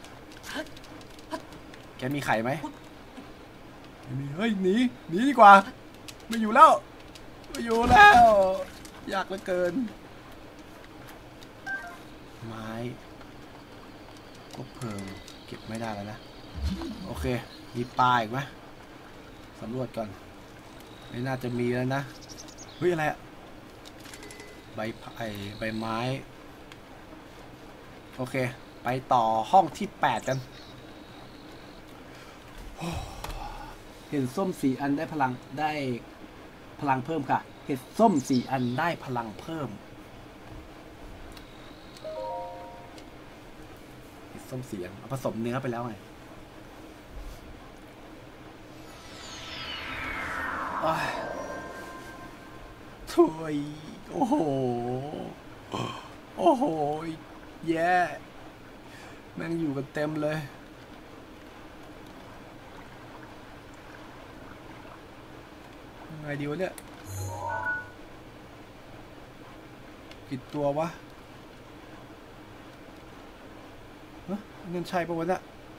มีไข่ไหมมีเฮ้ยหนีดีกว่าไม่อยู่แล้วอยากเหลือเกินไม้ก็เพลิงเก็บไม่ได้แล้วนะโอเคมีปลาอีกไหมสำรวจก่อนไม่น่าจะมีแล้วนะเฮ้ยอะไรอะใบไม้โอเคไปต่อห้องที่8กันเห็ดส้ม4 อันได้พลังเพิ่มค่ะเห็ดส้ม4 อันได้พลังเพิ่มเห็ดส้ม4 อันผสมเนื้อไปแล้วไงถุยโอ้โหแย่แม่งอยู่กันเต็มเลยยังไงดีวะเนี่ยโอเคกี่ตัววะเงินใช่ปะวะเนี่ย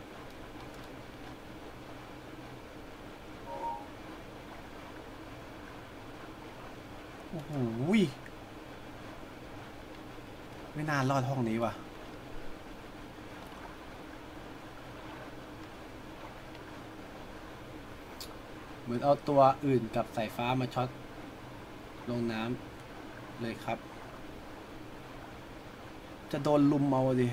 โอ้โหไม่น่ารอดห้องนี้ว่ะเหมือนเอาตัวอื่นกับสายฟ้ามาช็อตลงน้ำเลยครับจะโดนลุมเอาดิ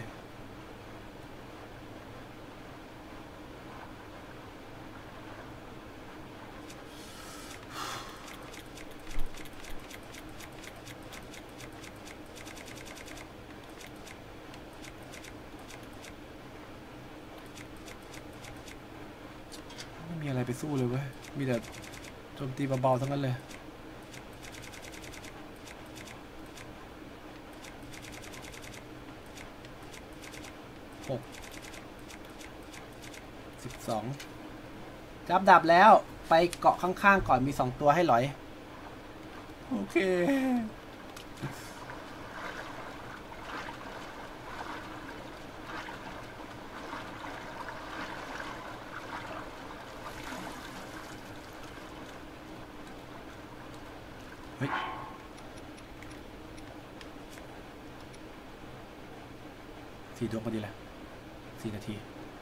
ไม่มีอะไรไปสู้เลยเว้ยมีแต่โจมตีเบาๆทั้งนั้นเลย12จับดับแล้วไปเกาะข้างๆก่อนมี2ตัวให้หลอยโอเคเฮ้ย4 ดวงพอดีแหละ4 นาที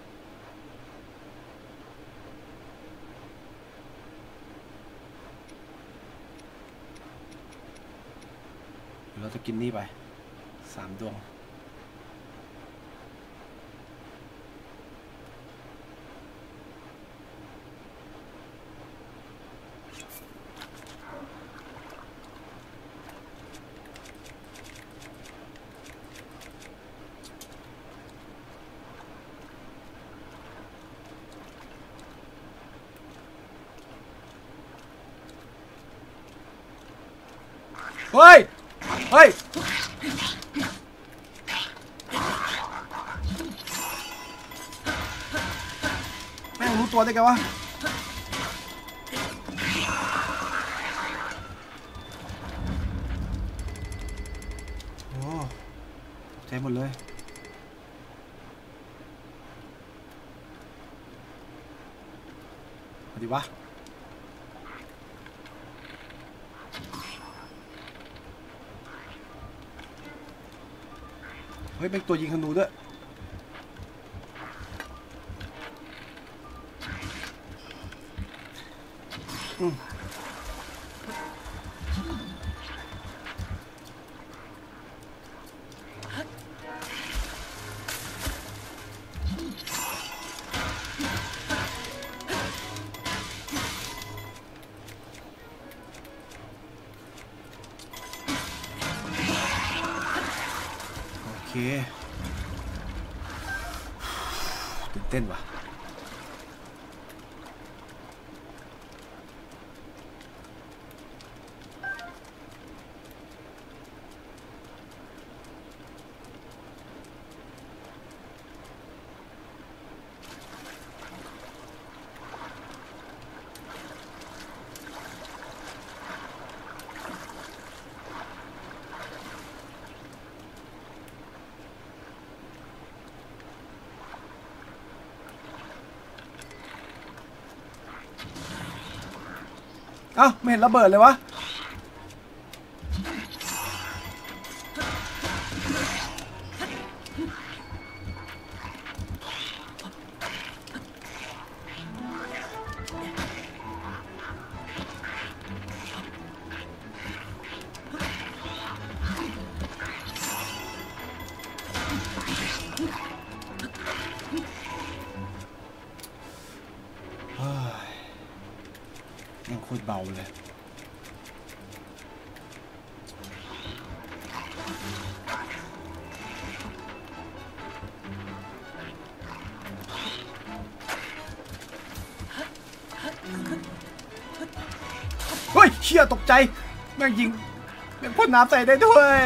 เราจะกินนี่ไป3 ดวงเฮ้ยเฮ้ยแม่งรู้ตัวได้ไงวะโอ้ใจหมดเลยพอดีวะเฮ้ยเป็นตัวยิงธนูด้วยโอเคตื่นเต้นว่ะเอ้าไม่เห็นระเบิดเลยวะยังโคตรเบาเลยเฮ้ยเชี่ยตกใจแม่งยิงแม่งพ่นน้ำใส่ได้ด้วย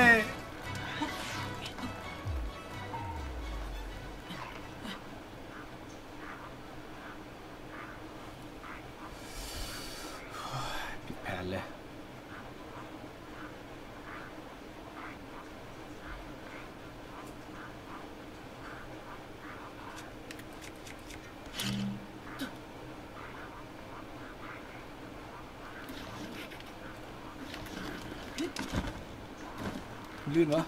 ผิดแผนเลยลื่นวะ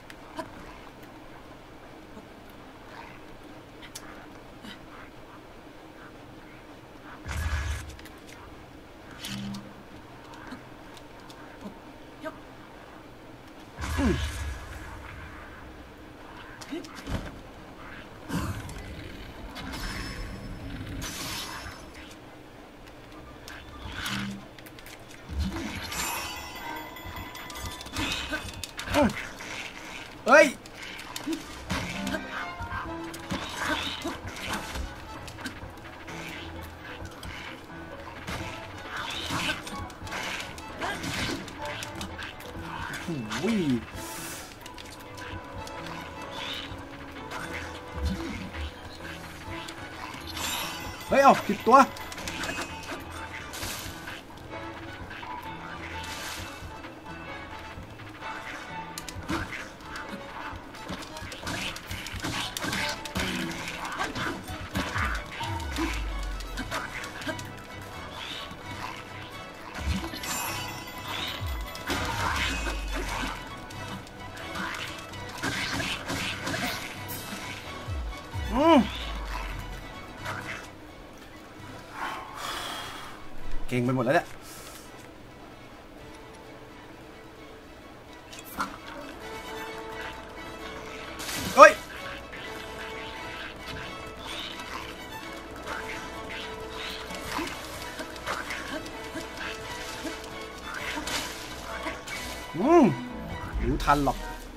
เฮ้ยโอ้ยเฮ้ยเอาผิดตัวเก่งไปหมดแล้วเนี่ยเฮ้ยรู้ทันหรอก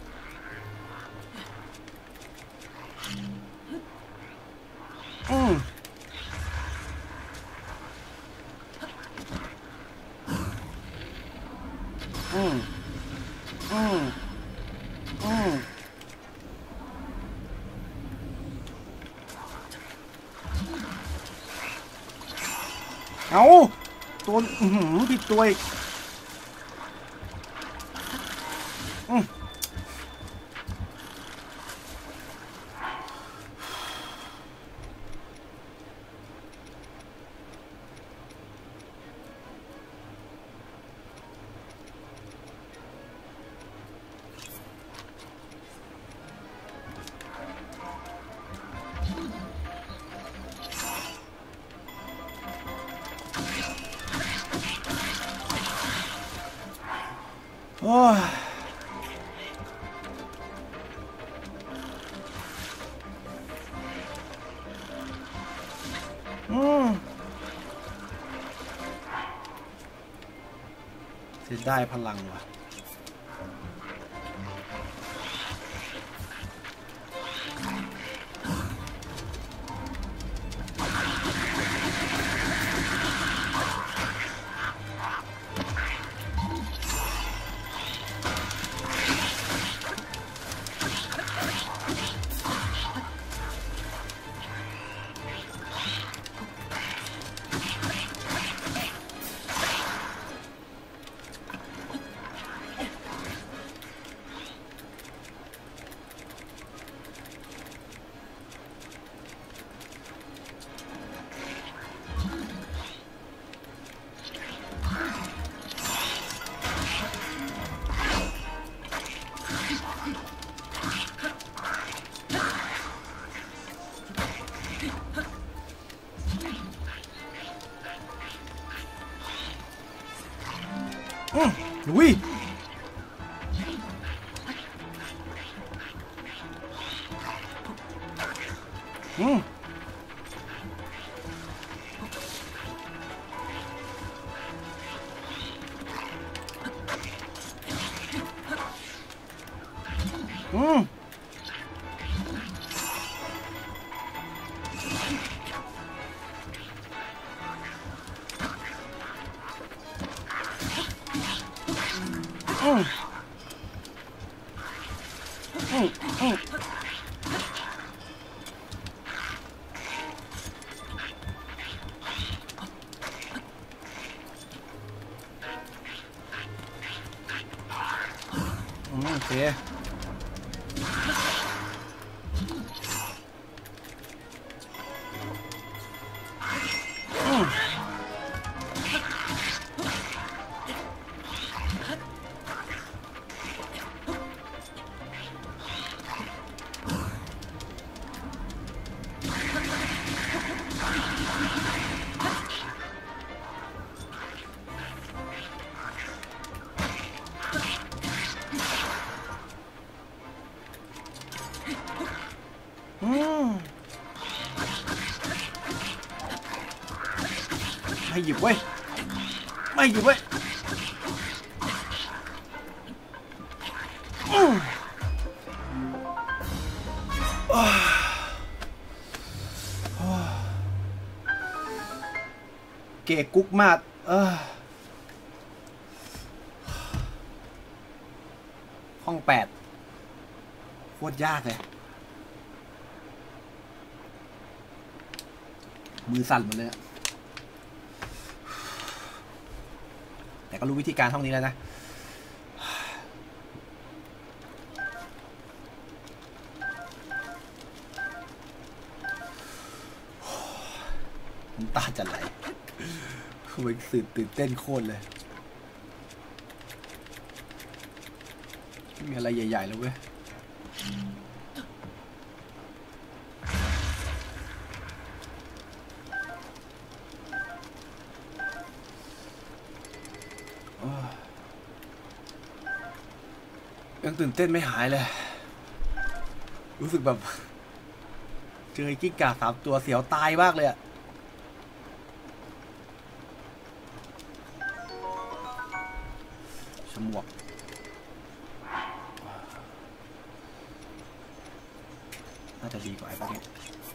เอาตัวผิดตัวอีกโอ้ยเสียดายพลังว่ะลุยโอเคไม่หยิบเว้ยไม่หยิบเว้ยเก๋กุ๊กมากห้อง8โคตรยากเลยมือสั่นหมดเลยแต่ก็รู้วิธีการห้องนี้แล้วนะน้ำตาจะไหลคือมันตื่นเต้นโคตรเลยมีอะไรใหญ่ๆแล้วเว้ยยังตื่นเต้นไม่หายเลยรู้สึกแบบเจอกิ้งก่า3 ตัวเสียวตายมากเลยอะฉมวกน่าจะดีกว่าไอ้พวกนี้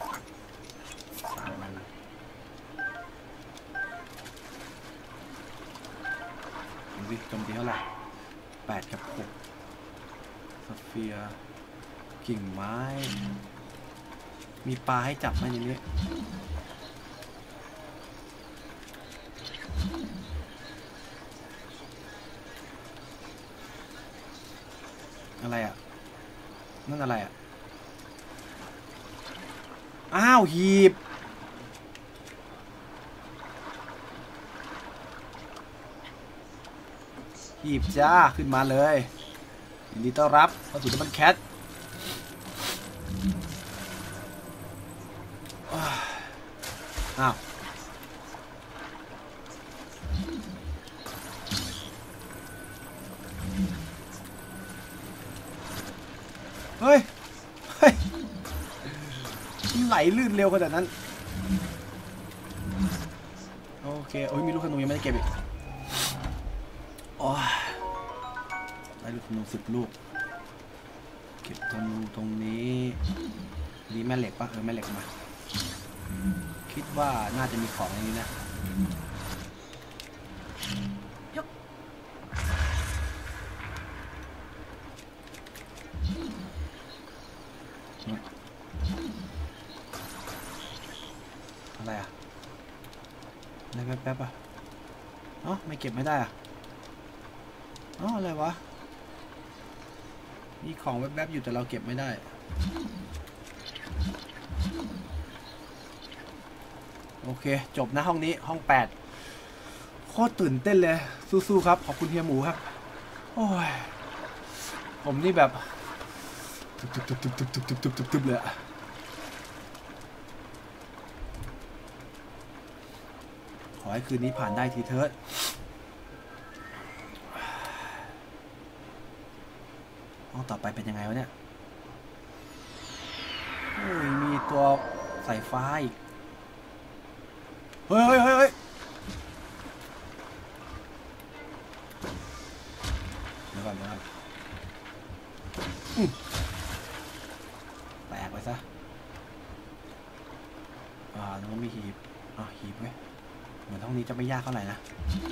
3 มันดูสิโจมตีเท่าไหร่8 กับ 6สเฟียร์กิ่งไม้มีปลาให้จับไหมอย่างนี้อะไรอ่ะนั่นอะไรอ่ะอ้าวหีบจ้าขึ้นมาเลยยินดีต้อนรับเข้าสู่ดับเบิลแคทอ้าวเฮ้ยไหลลื่นเร็วขนาดนั้นโอเคโอ้ยมีลูกธนูยังไม่ได้เก็บอีกโอ้ยได้ลูกธนู10 ลูกเก็บธนูตรงนี้นี่แม่เหล็กปะแม่เหล็กมาคิดว่าน่าจะมีของในนี้นะอะไรอ่ะอะไรแป๊บๆอ่ะอ๋อไม่เก็บไม่ได้อ่ะอ๋ออะไรวะมีของแวบๆอยู่แต่เราเก็บไม่ได้โอเคจบนะห้องนี้ห้อง8โคตรตื่นเต้นเลยสู้ๆครับขอบคุณเฮียหมูครับโอ้ยผมนี่แบบตึบเลยอะขอให้คืนนี้ผ่านได้ทีเถิดห้องต่อไปเป็นยังไงวะเนี่ยมีตัวสายฟ้าอีกเฮ้ยเดี๋ยวก่อนแตกไปซะตรงนั้นมีหีบหีบเว้ยเหมือนห้องนี้จะไม่ยากเท่าไหร่นะ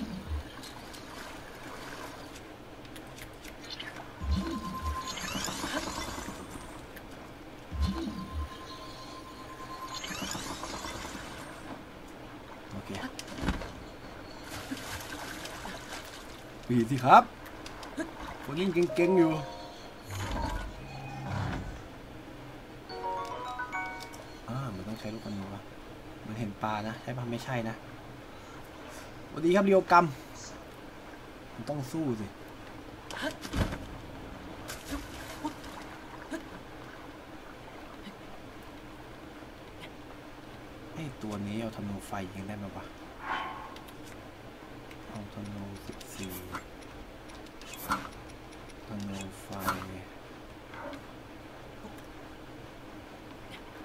โอเคปีสิครับคนยิ่งเก่งๆอยู่มันต้องใช้ลูกธนูวะมันเห็นปลานะใช่ปะไม่ใช่นะสวัสดีครับเรียวกัมมันต้องสู้สิไอ้ตัวนี้เอาธนูไฟยิงได้ไหมวะเอาธนู14ธนูไฟ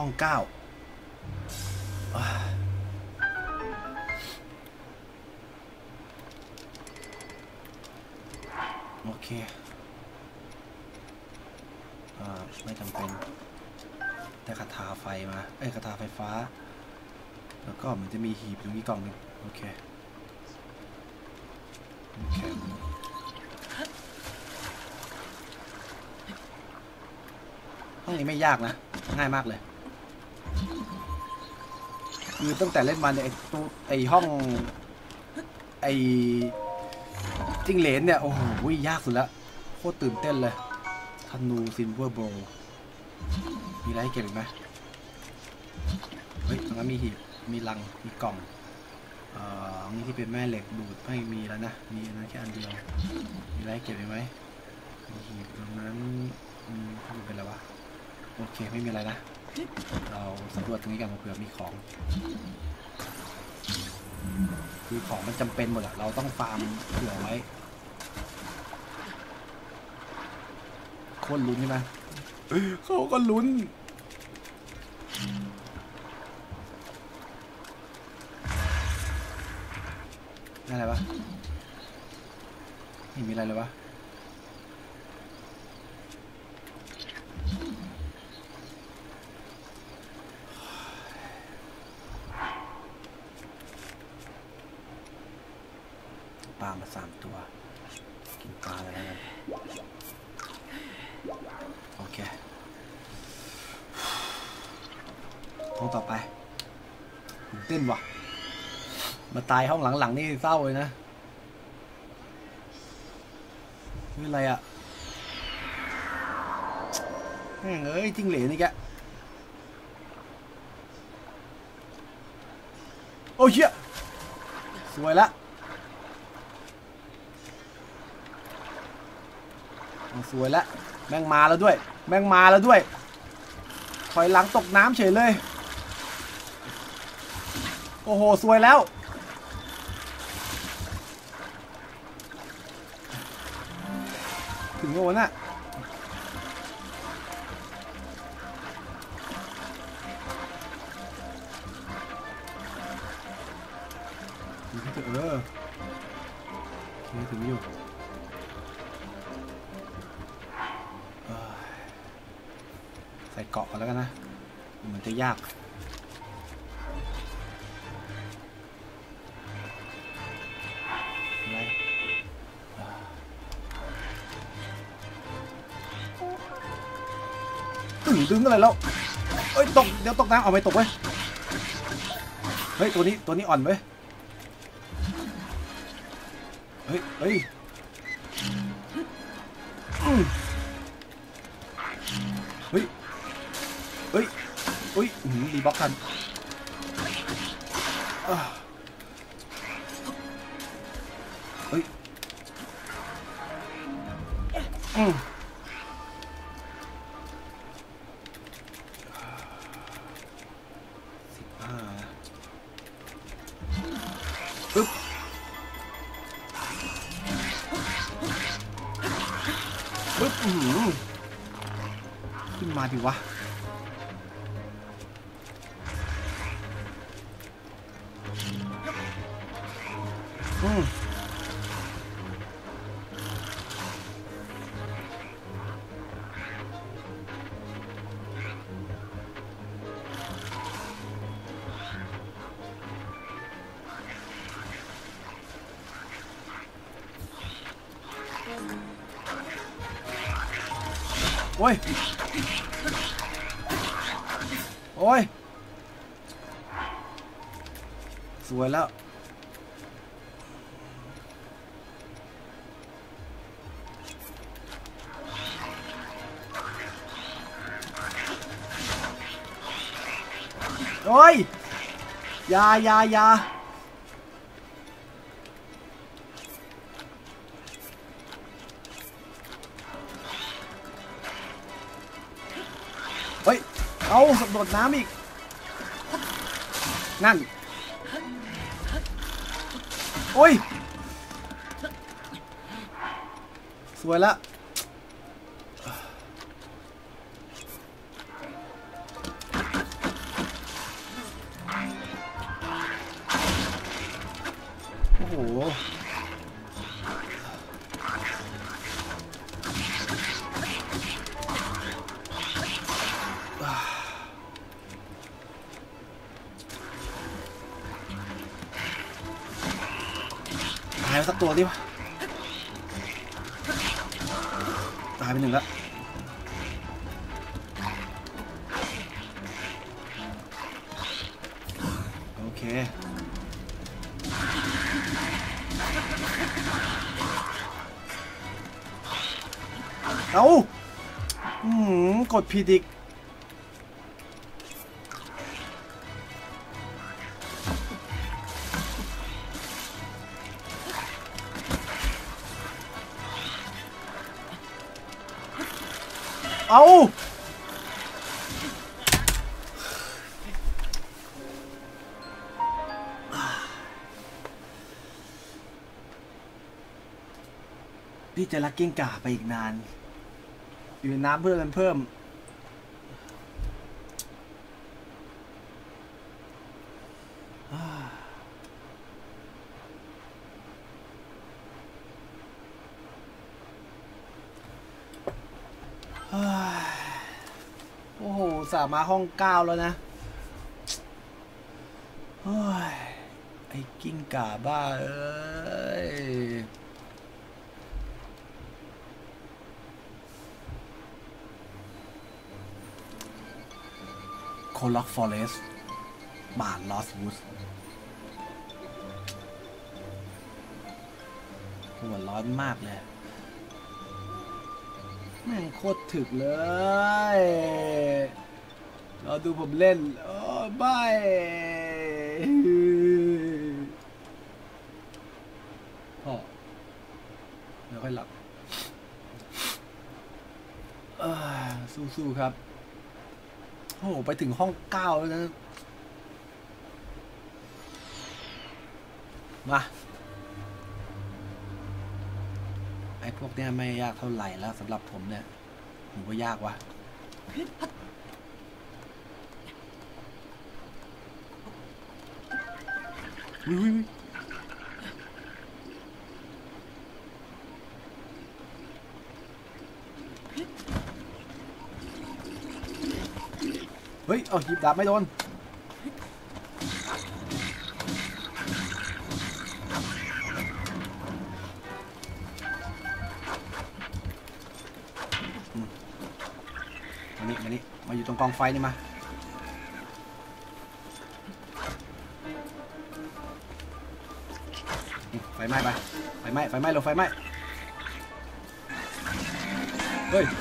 องเก้าโอเคไม่จำเป็นแต่คาถาไฟมาคาถาไฟฟ้าแล้วก็มันจะมีหีบตรงนี้กล่องนึงโอเคห้องนี้ไม่ยากนะง่ายมากเลยคือตั้งแต่เล่นมาเนี่ยไอห้องไอจิ้งเหลนเนี่ยโอ้โหยากสุดแล้วโคตรตื่นเต้นเลยธนูซิลเวอร์โบว์มีอะไรให้เก็บอีกไหมเฮ้ยตรงนั้นมีหีบมีลังมีกล่องนี่ที่เป็นแม่เหล็กดูดไม่มีแล้วนะมีอันนั้นแค่อันเดียวมีอะไรให้เก็บอีกไหมมีหีบตรงนั้นเป็นอะไรวะโอเคไม่มีอะไรนะเราสำรวจตรงนี้กันเผื่อมีของคือของมันจำเป็นหมดอะเราต้องฟาร์มเผื่อไว้โคตรลุ้นใช่ไหมเขาก็ลุ้นอะไรวะไม่มีอะไรเลยวะปลามา3 ตัวกินปลาอะไรกันโอเคห้องต่อไปเต้นว่ะมาตายห้องหลังๆนี่เศร้าเลยนะนี่อะไรอ่ะแม่งเอ้ยจิ้งเหลนนี่แกโอ้ยเชี่ยสวยละสวยละแม่งมาแล้วด้วยแม่งมาแล้วด้วยถอยหลังตกน้ำเฉยเลยโอ้โหสวยแล้วถึงโง่น่ะถึงอยู่ใส่เกาะกันแล้วกันนะมันจะยากอะไรตึงอะไรแล้วเอ้ยตกเดี๋ยวตกน้ำเอาไม่ตกเว้ยเฮ้ยตัวนี้อ่อนเว้ยเฮ้ยเฮ้ยเฮ้ยเฮ้ยเฮ้ยดีบล็อกทันเฮ้ยปึ๊บปึ๊บขึ้นมาดิวะโอ้ยโอ้ยสวยแล้วโอ้ยยาเฮ้ยเอาสำรวจน้ำอีกนั่นโอ้ยสวยละตายสักตัวดิวะตายไปหนึ่งแล้วโอเคเอากดผิดอีกเอาพี่จะรักกิ้งก่าไปอีกนานอยู่ในน้ำเพื่อกันเพิ่มโอ้โหสามารถห้อง9แล้วนะไอ้กิ้งก่าบ้าเอ้ยโคล็อกฟอเรสต์บ้านลอสวูดหัวร้อนมากเลยแม่งโคตรถึกเลยเราดูผมเล่นโอ้บายพ่อเดี๋ยวค่อยหลับสู้ๆครับโอ้โหไปถึงห้อง9แล้วนะมาไอ้พวกเนี้ยไม่ยากเท่าไหร่แล้วสำหรับผมเนี่ยผมว่ายากวะเฮ้ยเอาหยิบดาบไม่โดนมาอยู่ตรงกองไฟนี่มาไฟไหม้ไปไฟไหม้เร็วไฟไหม้เฮ้ย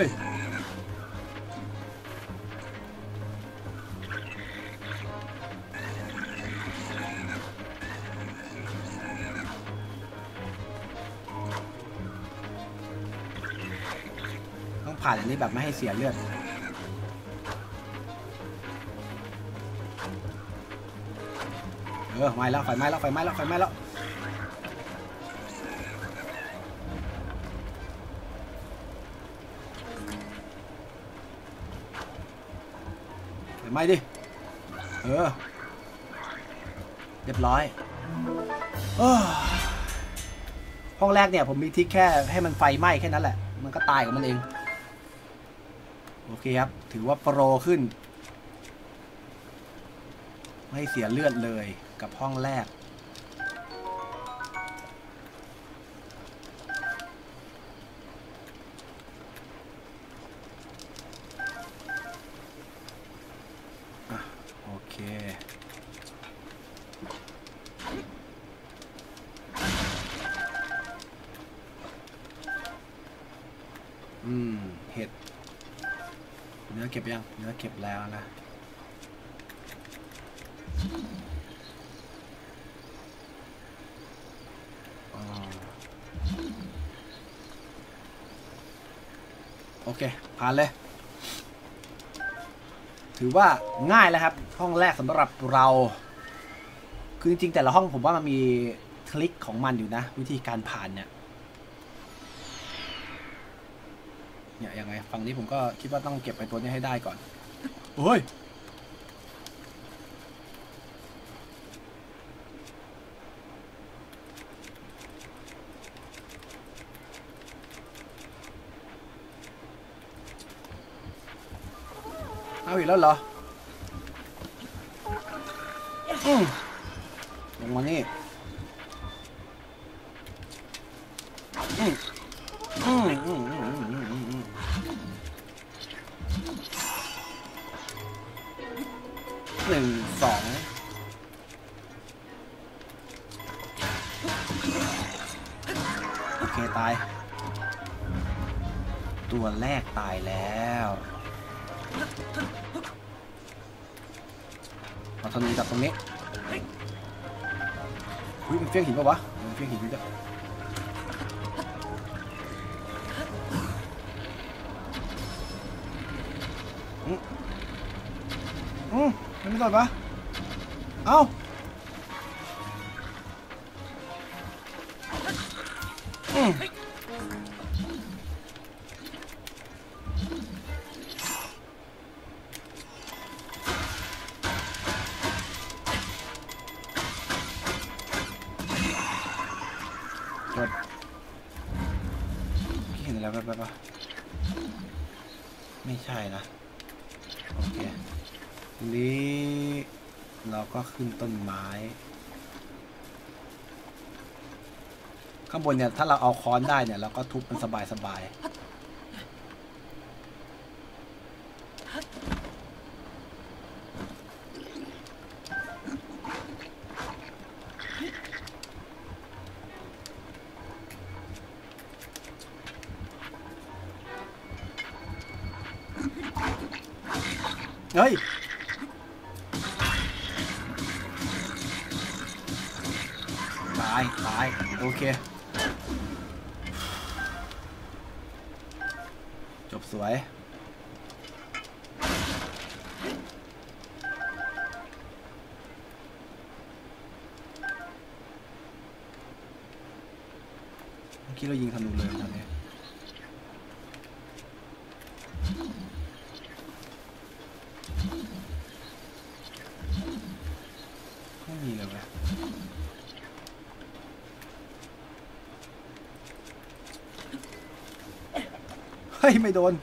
ต้องผ่านอันนี้แบบไม่ให้เสียเลือดไหม้แล้วไฟไหม้แล้วเห็นไหมดิเรียบร้อยห้องแรกเนี่ยผมมีทริคแค่ให้มันไฟไหม้แค่นั้นแหละมันก็ตายกับมันเองโอเคครับถือว่าโปรขึ้นไม่เสียเลือดเลยกับห้องแรกโอเคเห็ดเนื้อเก็บยังเนื้อเก็บแล้วนะโอเคผ่านเลยถือว่าง่ายแล้วครับห้องแรกสำหรับเราคือจริงๆแต่ละห้องผมว่ามันมีทริคของมันอยู่นะวิธีการผ่านเนี่ยยังไงฝั่งนี้ผมก็คิดว่าต้องเก็บไปตัวนี้ให้ได้ก่อนโอ้ยเอาอีกแล้วเหรอลงมานี่1 2โอเคตายตัวแรกตายแล้วเอาธนูจับตรงนี้อุ้ยมันเฟี้ยงหินปะวะมันเฟี้ยงหินด้วยมันไม่โดนปะเอ้าจดเห็นอะไรไปปะไม่ใช่นะโอเคนี้เราก็ขึ้นต้นไม้ข้างบนเนี่ยถ้าเราเอาค้อนได้เนี่ยเราก็ทุบมันสบายเฮ้ยตายโอเคจบสวยเมื่อกี้เรายิงธนูเลยตอนนี้ไม่มีเลยเว้ยเฮ้ยไม่โดน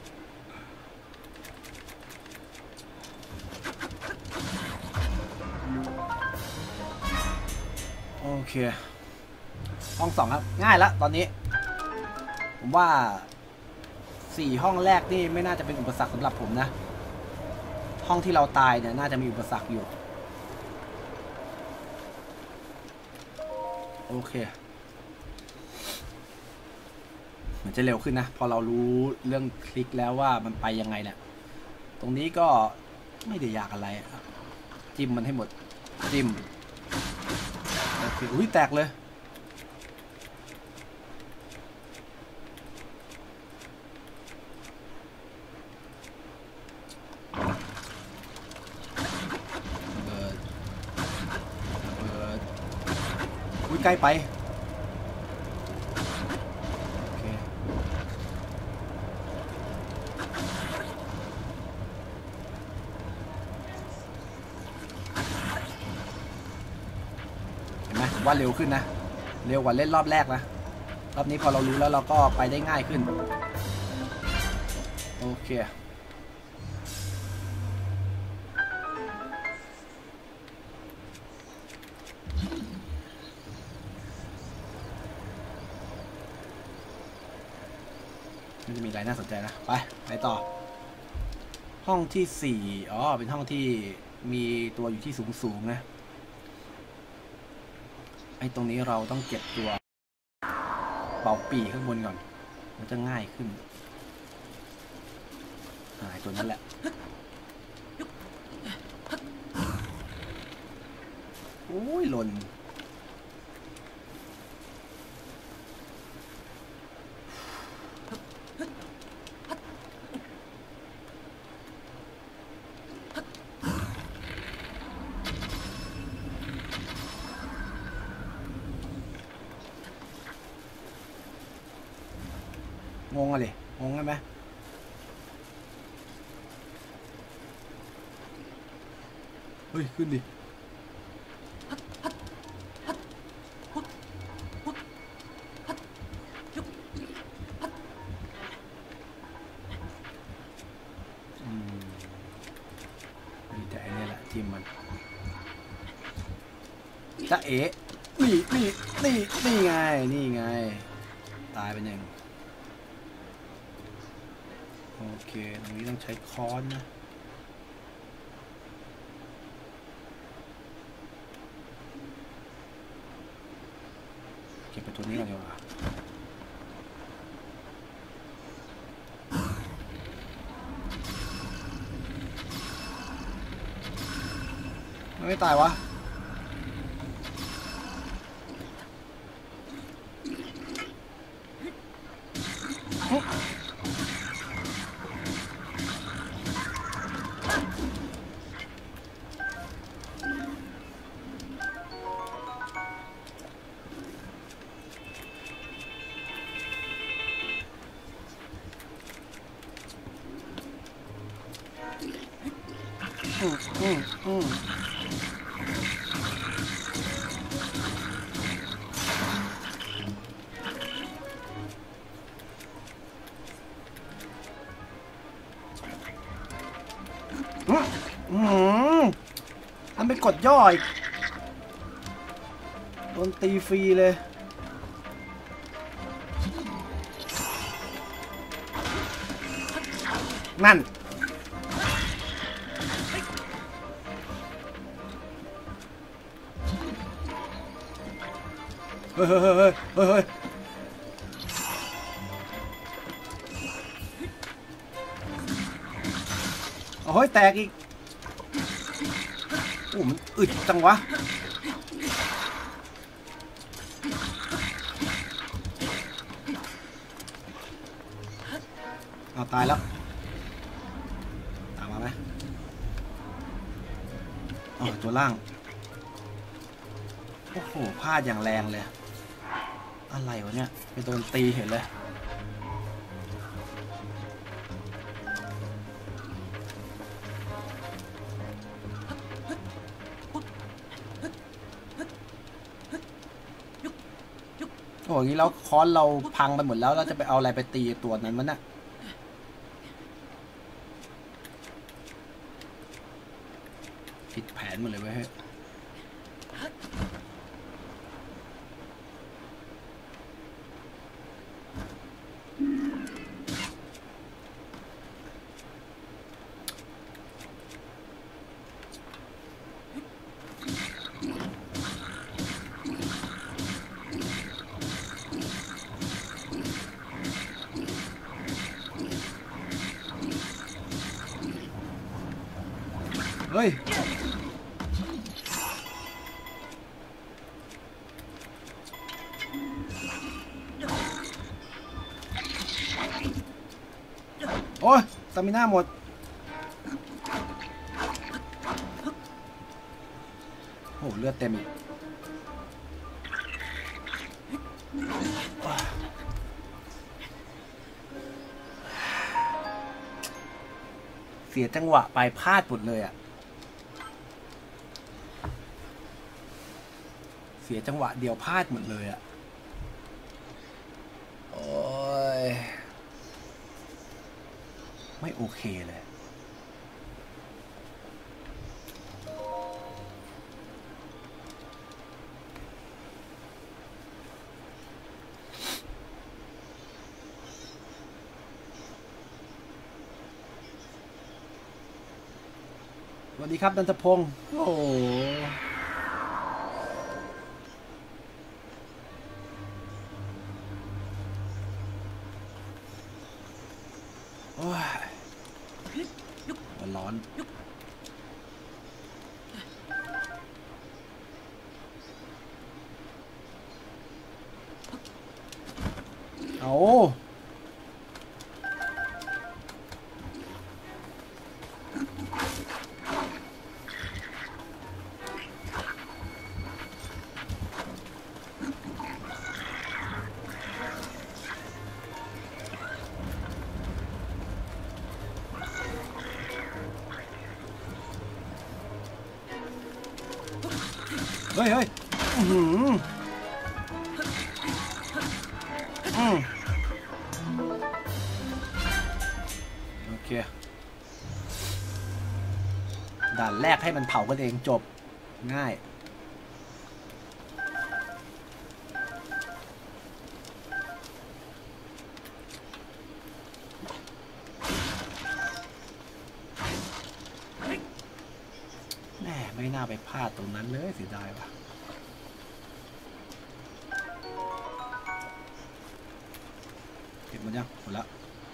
โอเคห้อง2ครับง่ายแล้วตอนนี้ผมว่า4ห้องแรกนี่ไม่น่าจะเป็นอุปสรรคสำหรับผมนะห้องที่เราตายเนี่ยน่าจะมีอุปสรรคอยู่โอเคมันจะเร็วขึ้นนะพอเรารู้เรื่องคลิกแล้วว่ามันไปยังไงเนี่ยตรงนี้ก็ไม่ได้ยากอะไรจิ้มมันให้หมดจิ้มโอเคอุ้ยแตกเลยเปิดอุ้ยใกล้ไปว่าเร็วขึ้นนะเร็วกว่าเล่นรอบแรกนะรอบนี้พอเรารู้แล้วเราก็ไปได้ง่ายขึ้นโอเคมันจะมีอะไรน่าสนใจนะไปต่อห้องที่4อ๋อเป็นห้องที่มีตัวอยู่ที่สูงนะไอ้ตรงนี้เราต้องเก็บตัวเป่าปีข้างบนก่อนมันจะง่ายขึ้นตัวนั้นแหละโอ้ยหล่นงงอะไรงงใช่ไหมเฮ้ยขึ้นดิจิ้มมันจะเอ๋นี่ไงตายไปหนึ่งโอเคตรงนี้ต้องใช้ค้อนนะเก็บไปตัวนี้ก่อนดีกว่าไม่ตายวะมันไปกดย่ออีกโดนตีฟรีเลยนั่นเฮ้ยโอ้ยแตกอีกโอ้มันอึดจังวะเอาตายแล้วตามมาไหมอ๋อตัวล่างโอ้โหพลาดอย่างแรงเลยอะไรวะเนี่ยไปโดนตีเห็นเลยโอ้ยงี้แล้วค้อนเราพังไปหมดแล้วเราจะไปเอาอะไรไปตีตัวนั้นมันน่ะผิดแผนหมดเลยเว้ยเฮ้ยโอ้ยสตามิน่าหมดโอ้เลือดเต็มอีกเสียจังหวะไปพลาดหมดเลยอ่ะเสียจังหวะเดียวพลาดหมดเลยอ่ะโอ้ยไม่โอเคเลยสวัสดีครับนันทพงศ์โอ้ร้อนเอาเฮ้ยโอเคด่านแรกให้มันเผากันเองจบง่ายแม่ไม่น่าไปพลาดตรงนั้นเลยเสียดายว่ะเก็บหมดยังหมดแล้ว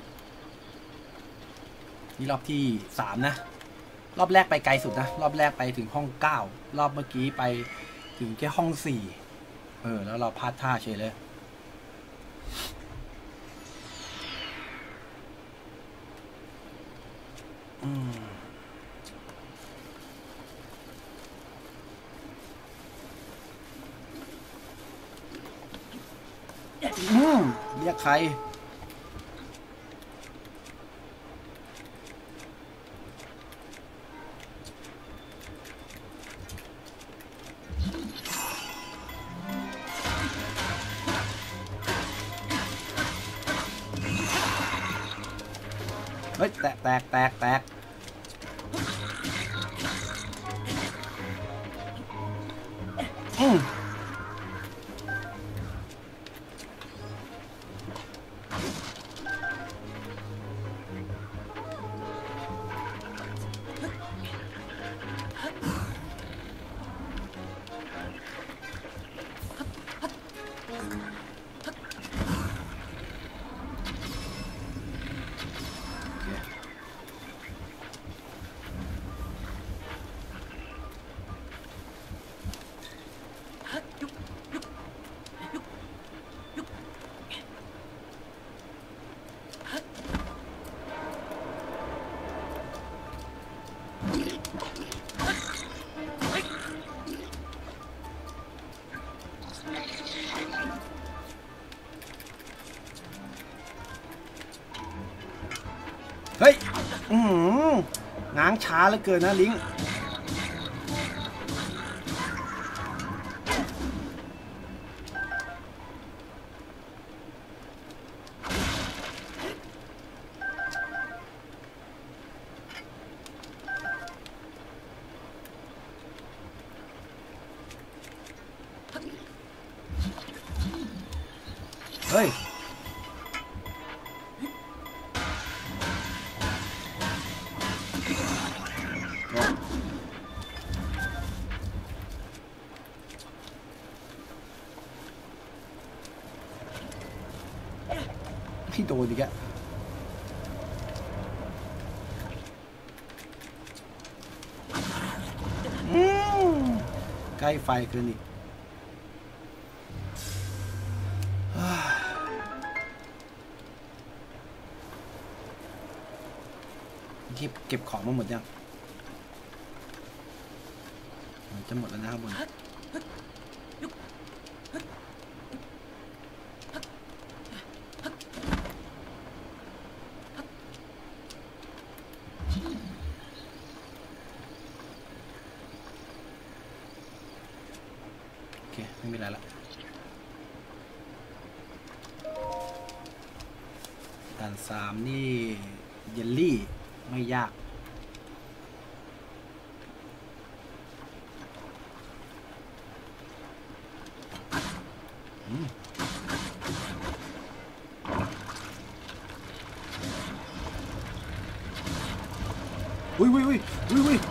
นี่รอบที่3นะรอบแรกไปไกลสุดนะรอบแรกไปถึงห้อง9รอบเมื่อกี้ไปถึงแค่ห้อง4แล้วเราพลาดท่าเฉยเลยเรียกใครเฮ้ยแตกเฮ้ยง้างช้าเหลือเกินนะลิงเฮ้ยพี่โดนอีกแล้วใกล้ไฟเกินอีกเก็บของมาหมดยังมันจะหมดแล้วนะครับบนโอเคไม่มีอะไรละด่าน3นี่เยลลี่ไม่ยากอุ้ย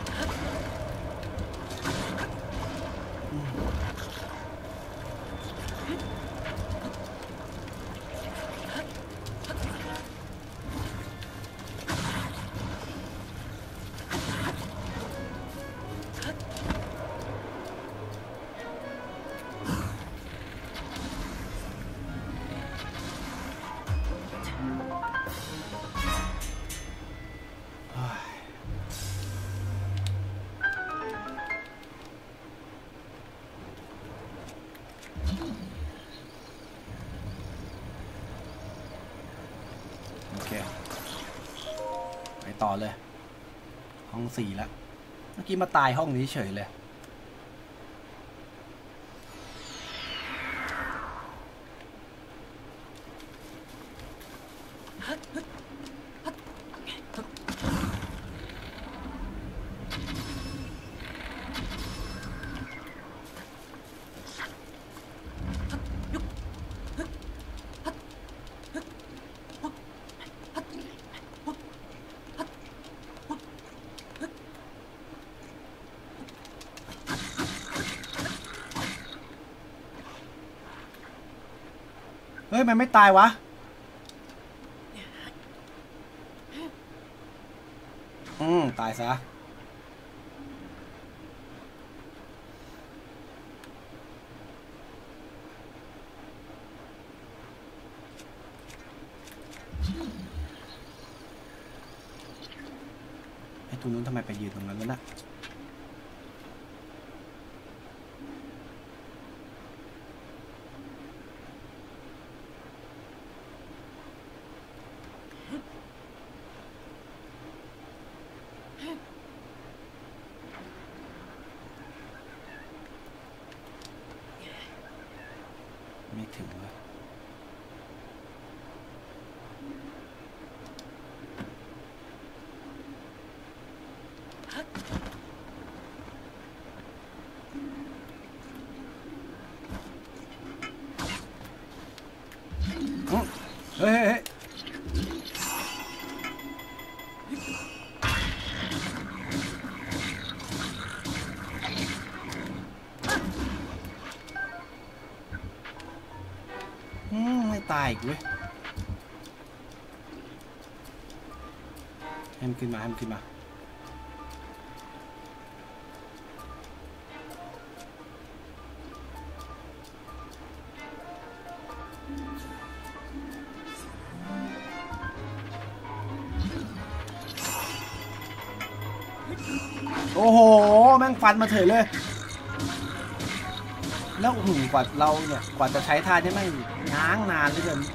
โอเคไปต่อเลยห้อง4แล้วเมื่อกี้มาตายห้องนี้เฉยเลยฮ้ยมันไม่ตายวะตายซะไอ้ตัวนู้นทำไมไปยืนตรงนั้นวะน่ะไม่ถึงเลยเฮ้ยไม่ตายอีกเว้ยให้มันขึ้นมาให้มันขึ้นมาโอ้โหแม่งฟันมาเฉยเลยแล้วกว่าเราเนี่ยกว่าจะใช้ท่าใช่ไหมง้างนานเหลือเกิน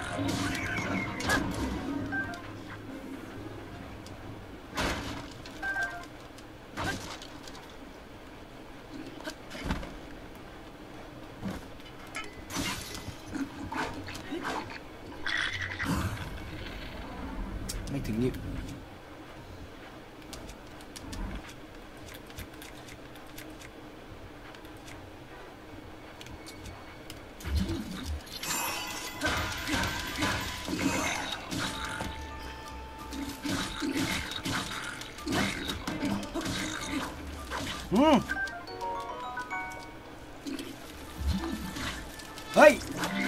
ไม่ถึงนี่เฮ้ย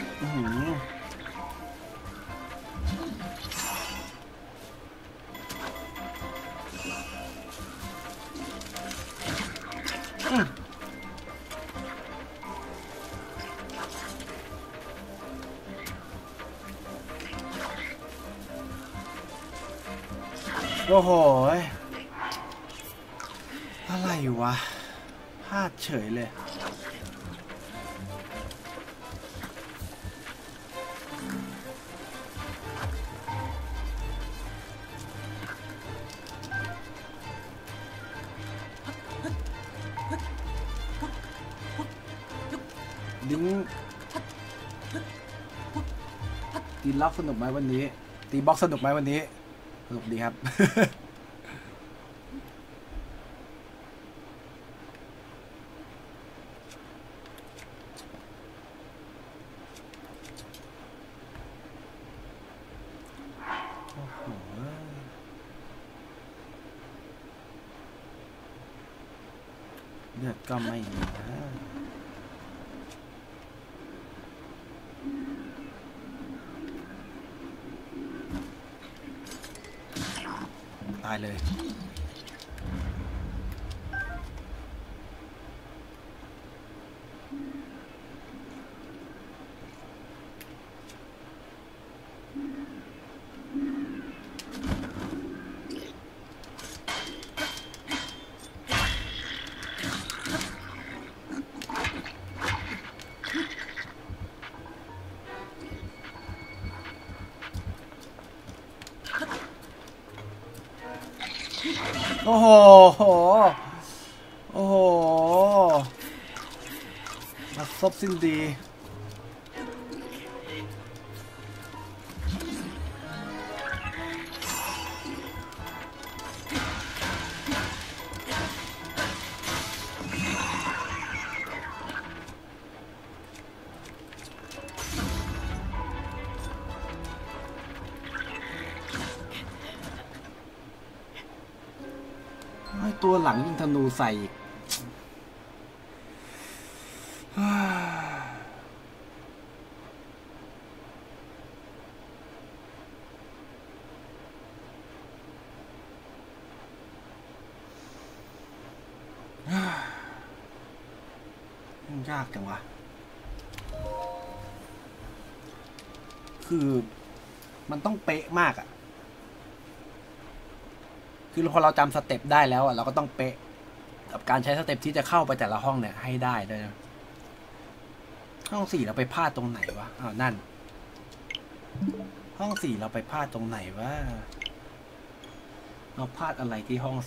โอ้โหอะไรวะพลาดเฉยเลยลิงตีล็อกสนุกไหมวันนี้ตีบล็อกสนุกไหมวันนี้สนุกดีครับ เลือดก็ไม่มีนะตายเลยโอ้โหโอ้โหมาซบสิ้นดีตัวหลังยิงธนูใส่อีกยากจังวะคือมันต้องเป๊ะมากอะคือพอเราจำสเต็ปได้แล้วอะเราก็ต้องเป๊ะกับการใช้สเต็ปที่จะเข้าไปแต่ละห้องเนี่ยให้ได้ด้วยนะห้อง4เราไปพลาดตรงไหนวะอ้าวนั่นห้อง4เราไปพลาดตรงไหนวะเราพลาดอะไรที่ห้อง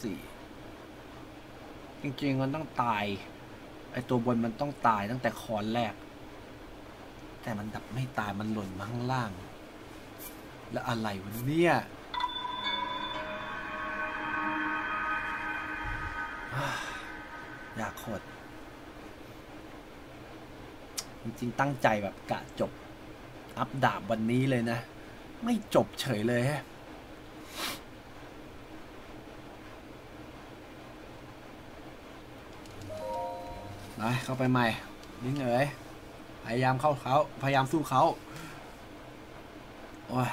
4จริงๆมันต้องตายไอตัวบนมันต้องตายตั้งแต่คอนแรกแต่มันดับไม่ตายมันหล่นมาข้างล่างแล้วอะไรวะเนี่ยอยากโคตรจริงๆตั้งใจแบบกะจบอัพดาบวันนี้เลยนะไม่จบเฉยเลยฮะไปเข้าไปใหม่นิ่งเอ๋ยพยายามเข้าเขาพยายามสู้เขาโอ้ย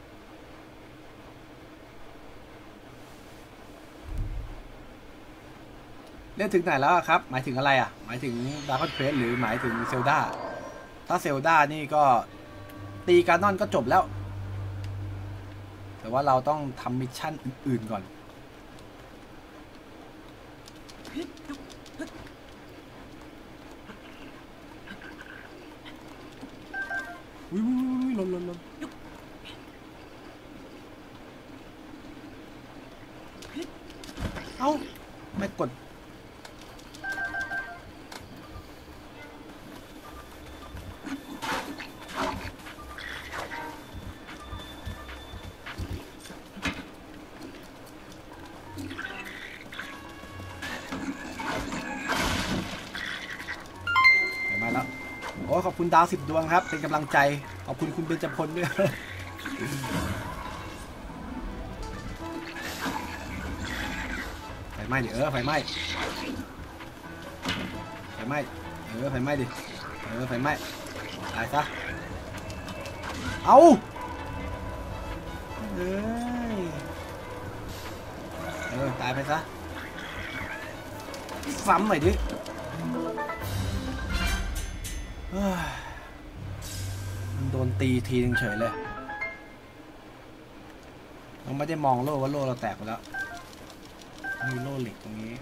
เล่นถึงไหนแล้วครับหมายถึงอะไรอ่ะหมายถึงดาร์คเควสหรือหมายถึงเซลดาถ้าเซลดานี่ก็ตีการ์นอนก็จบแล้วแต่ว่าเราต้องทำมิชชั่นอื่นๆก่อนวิวลนเอ้าไม่กดมาแล้วโอ้ขอบคุณดาว10 ดวงครับเป็นกำลังใจขอบคุณคุณเบญจพลด้วยไฟไหม้ดิไฟไหม้ไฟไหม้ไฟไหม้ดิไฟไหม้ตายซะเอาตายไปซะซ้ำหน่อยดิมันโดนตีทีนึงเฉยเลยเราไม่ได้มองโล่ว่าโล่เราแตกไปแล้วมีโล่เหล็กตรงนี้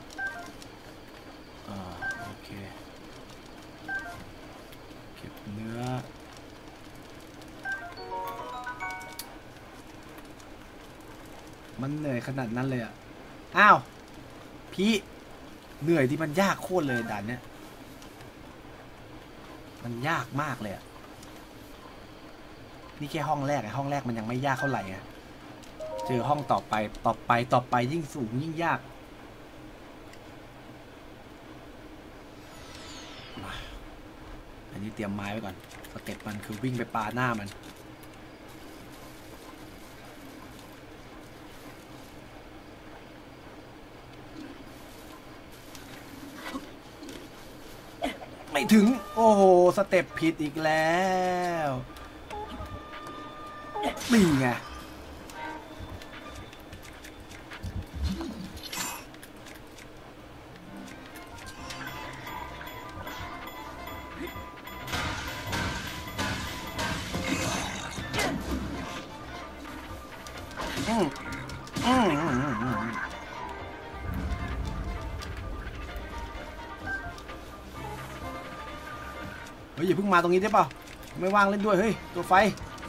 โอเคเก็บเนื้อมันเหนื่อยขนาดนั้นเลยอ่ะอ้าวพี่เหนื่อยที่มันยากโคตรเลยด่านเนี้ยมันยากมากเลยอ่ะนี่แค่ห้องแรกห้องแรกมันยังไม่ยากเท่าไหร่อ่ะเจอห้องต่อไปยิ่งสูงยิ่งยากอันนี้เตรียมไม้ไว้ก่อนสเต็ปมันคือวิ่งไปปาหน้ามันไม่ถึงโอ้โหสเต็ปผิดอีกแล้วนี่ไงเฮ้ยอย่าเพิ่งมาตรงนี้ได้เปล่าไม่ว่างเล่นด้วยเฮ้ยตัวไฟ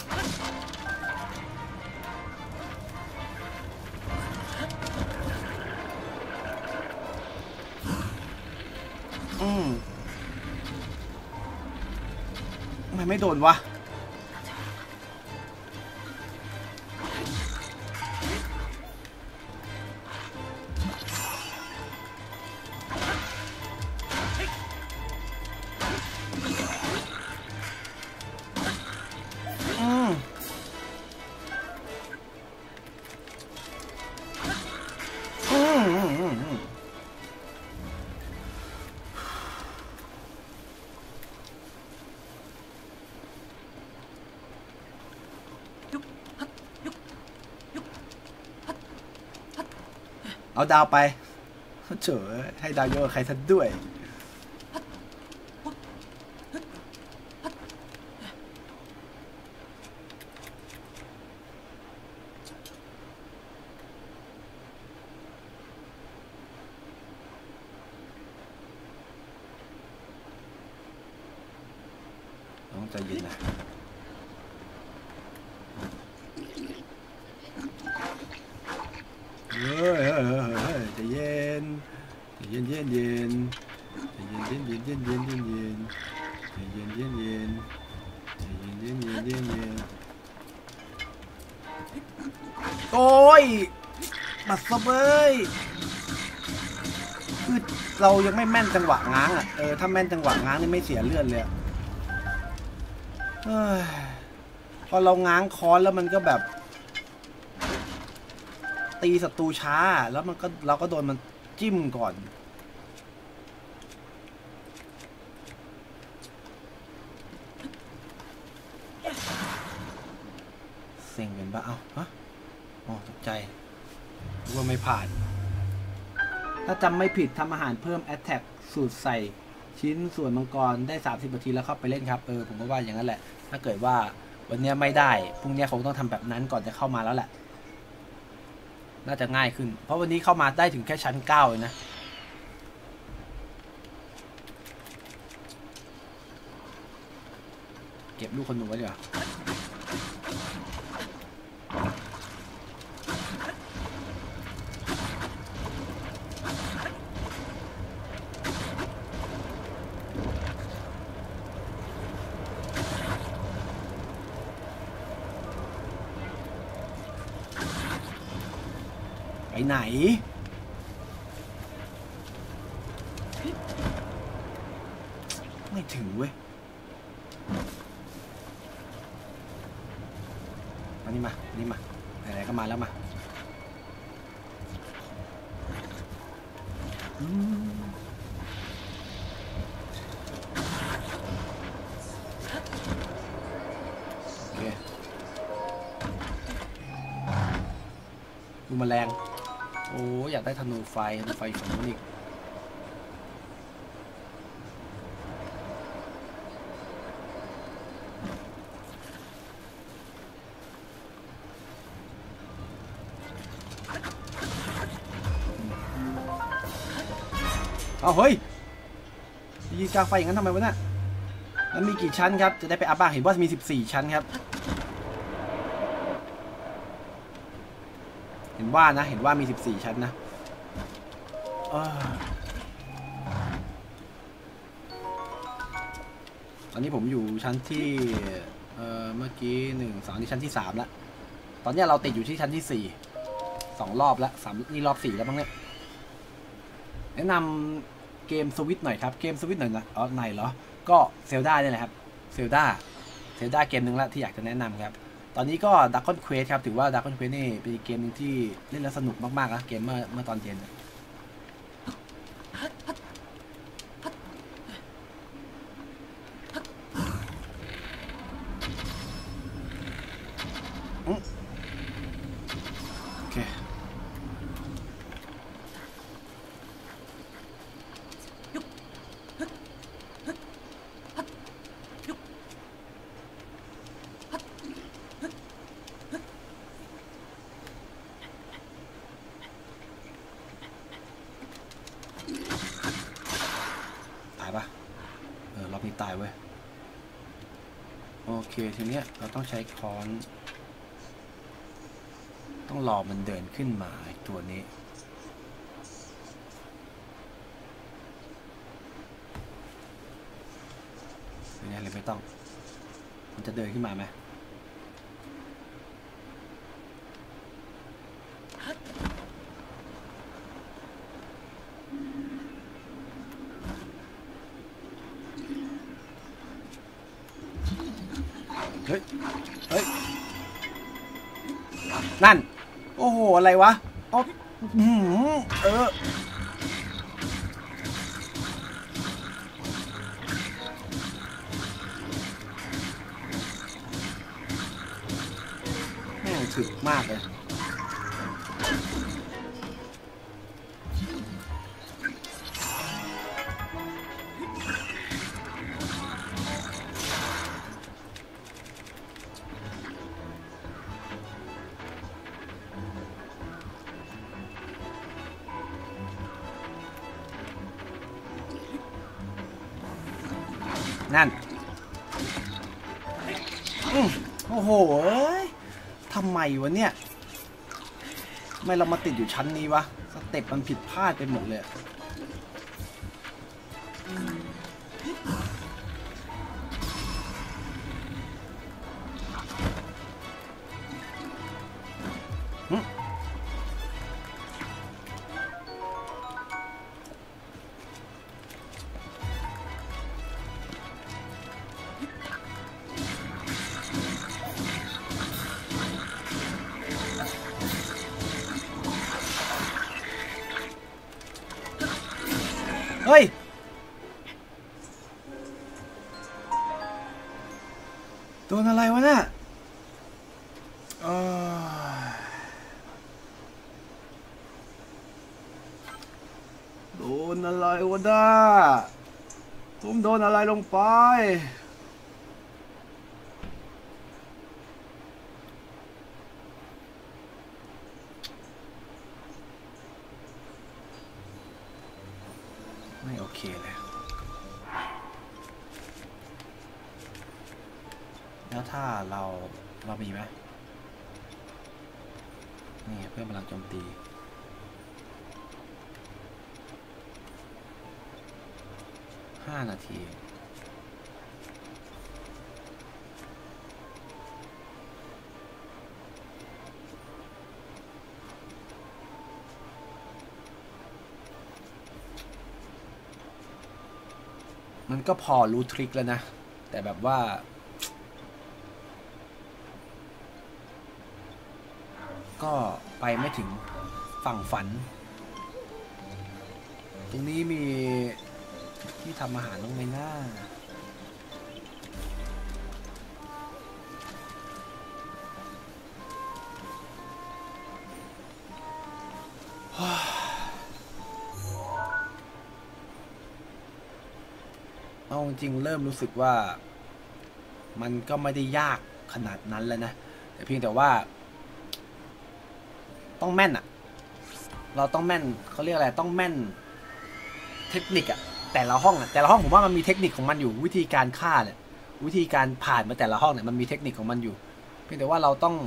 ทำไมไม่โดนวะเอาดาวไปเฉยให้ดาวเยอะใครทันด้วยใจเย็นนะเฮ้ยใจเย็นใจเย็นใจเย็นใจเย็นใจเย็นใจเย็นใจเย็นใจเย็นใจเย็นใจเย็นใจเย็นใจเย็นใจเย็นโอ้ยบัดซบเอ้ยคือเรายังไม่แม่นจังหวะง้างอ่ะถ้าแม่นจังหวะง้างนี่ไม่เสียเลือดเลยพอเราง้างค้อนแล้วมันก็แบบตีศัตรูช้าแล้วมันก็เราก็โดนมันจิ้มก่อนเซ็งเป็นปะเอ้าฮะอ๋อตกใจว่าไม่ผ่านถ้าจำไม่ผิดทำอาหารเพิ่ม Attack สูตรใส่ชิ้นส่วนมังกรได้30 นาทีแล้วเข้าไปเล่นครับผมก็ว่าอย่างนั้นแหละถ้าเกิดว่าวันนี้ไม่ได้พรุ่งนี้คงต้องทำแบบนั้นก่อนจะเข้ามาแล้วแหละน่าจะง่ายขึ้นเพราะวันนี้เข้ามาได้ถึงแค่ชั้น9เลยนะเก็บลูกคนหนูไว้ดีกว่าไปไหนไม่ถึงเว้ยมานี่มานี่มาไหนๆก็มาแล้วมาโอเคดูแมลงโอ้อยากได้ธนูไฟฝั่งนู้นอีกเอาเฮ้ยยิงกลางไฟอย่างนั้นทำไมวะเนี่ยแล้วมีกี่ชั้นครับจะได้ไปอัพบ้างเห็นว่ามี14ชั้นครับเห็นว่ามี14ชั้นนะตอนนี้ผมอยู่ชั้นที่เมื่อกี้1 2ที่ชั้นที่3แล้วตอนนี้เราติดอยู่ที่ชั้นที่4 2 รอบแล้วนี่รอบ4แล้วมั้งเนี่ยแนะนำเกมสวิตหน่อยครับเกมสวิตหน่อยนะไหนเหรอก็เซลดาเนี่ยแหละครับเซลดาเกมหนึ่งละที่อยากจะแนะนำครับตอนนี้ก็ Dragon Quest ครับถือว่า Dragon Quest นี่เป็นเกมนึงที่เล่นแล้วสนุกมากๆนะเกมเมื่อตอนเย็นโอเครอบนี้ตายเว้ยโอเคทีเนี้ยเราต้องใช้ค้อนต้องรอมันเดินขึ้นมาตัวนี้เนี่ยเลยไม่ต้องมันจะเดินขึ้นมาไหมเฮ้ยนั่นโอ้โหอะไรวะแม่งถึกมากเลยนั่นโอ้โหทำไมวะเนี่ยไม่เรามาติดอยู่ชั้นนี้วะสเต็ปมันผิดพลาดไปหมดเลยเฮ้ยโดนอะไรวะน่ะโดนอะไรวะน่ะผมโดนอะไรลงไปไม่โอเคเลยแล้วถ้าเรามีไหมนี่เพื่อนพลังโจมตี5 นาทีมันก็พอรู้ทริคแล้วนะแต่แบบว่าก็ไปไม่ถึงฝั่งฝันตรงนี้มีที่ทำอาหารต้องไหมหน้าเอาจริงเริ่มรู้สึกว่ามันก็ไม่ได้ยากขนาดนั้นแล้วนะแต่เพียงแต่ว่าต้องแม่นอะเราต้องแม่นเขาเรียกอะไรต้องแม่นเทคนิคอะแต่ละห้องผมว่ามันมีเทคนิคของมันอยู่วิธีการฆ่าเนี่ยวิธีการผ่านมาแต่ละห้องเนี่ยมันมีเทคนิคของมันอยู่เพียงแต่ว่าเราต้อง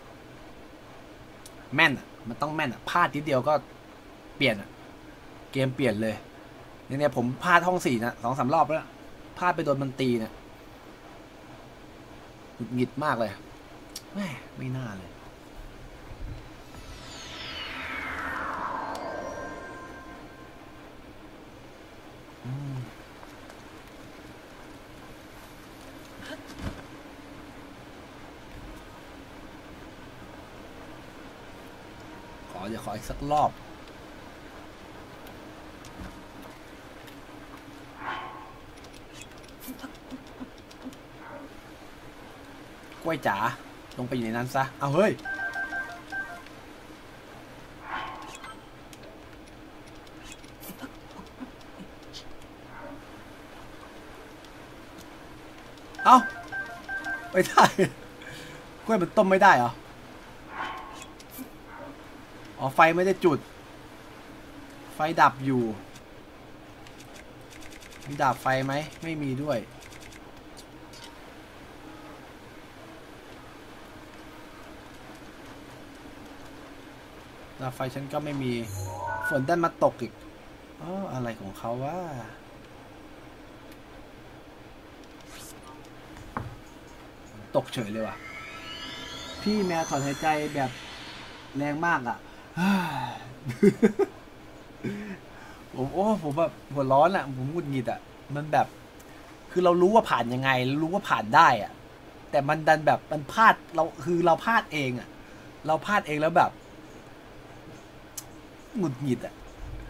แม่นอะมันต้องแม่นอะพลาดนิดเดียวก็เปลี่ยนอะเกมเปลี่ยนเลยเนี่ยผมพลาดห้อง4นะ2-3 รอบแล้วพลาดไปโดนมันตีเนี่ยหงุดหงิดมากเลยไม่น่าเลยเดี๋ยวขออีกสักรอบกล้วยจ๋าลงไปอยู่ในนั้นซะเอาเฮ้ยเอาไม่ได้กล้วยมันต้มไม่ได้เหรออ๋อไฟไม่ได้จุดไฟดับอยู่มีดับไฟไหมไม่มีด้วยดับไฟฉันก็ไม่มีฝนดันมาตกอีกอะไรของเขาวะตกเฉยเลยว่ะพี่แมวถอนหายใจแบบแรงมากอ่ะผมแบบหัวร้อนอ่ะผมหงุดหงิดอ่ะมันแบบคือเรารู้ว่าผ่านยังไงรู้ว่าผ่านได้อ่ะแต่มันดันแบบมันพลาดเราพลาดเองอ่ะเราพลาดเองแล้วแบบหงุดหงิดอ่ะ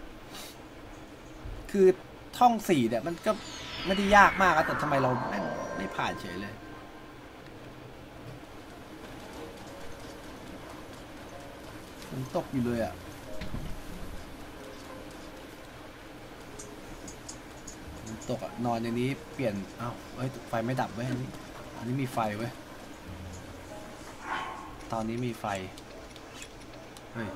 คือท่อง4เนี่ยมันก็ไม่ได้ยากมากแต่ทำไมเราไม่ผ่านเฉยเลยมันตกอยู่เลยอ่ะมันตกอ่ะนอนอย่างนี้เปลี่ยนไฟไม่ดับเว้ยอันนี้มีไฟเว้ยตอนนี้มีไฟเฮ้ย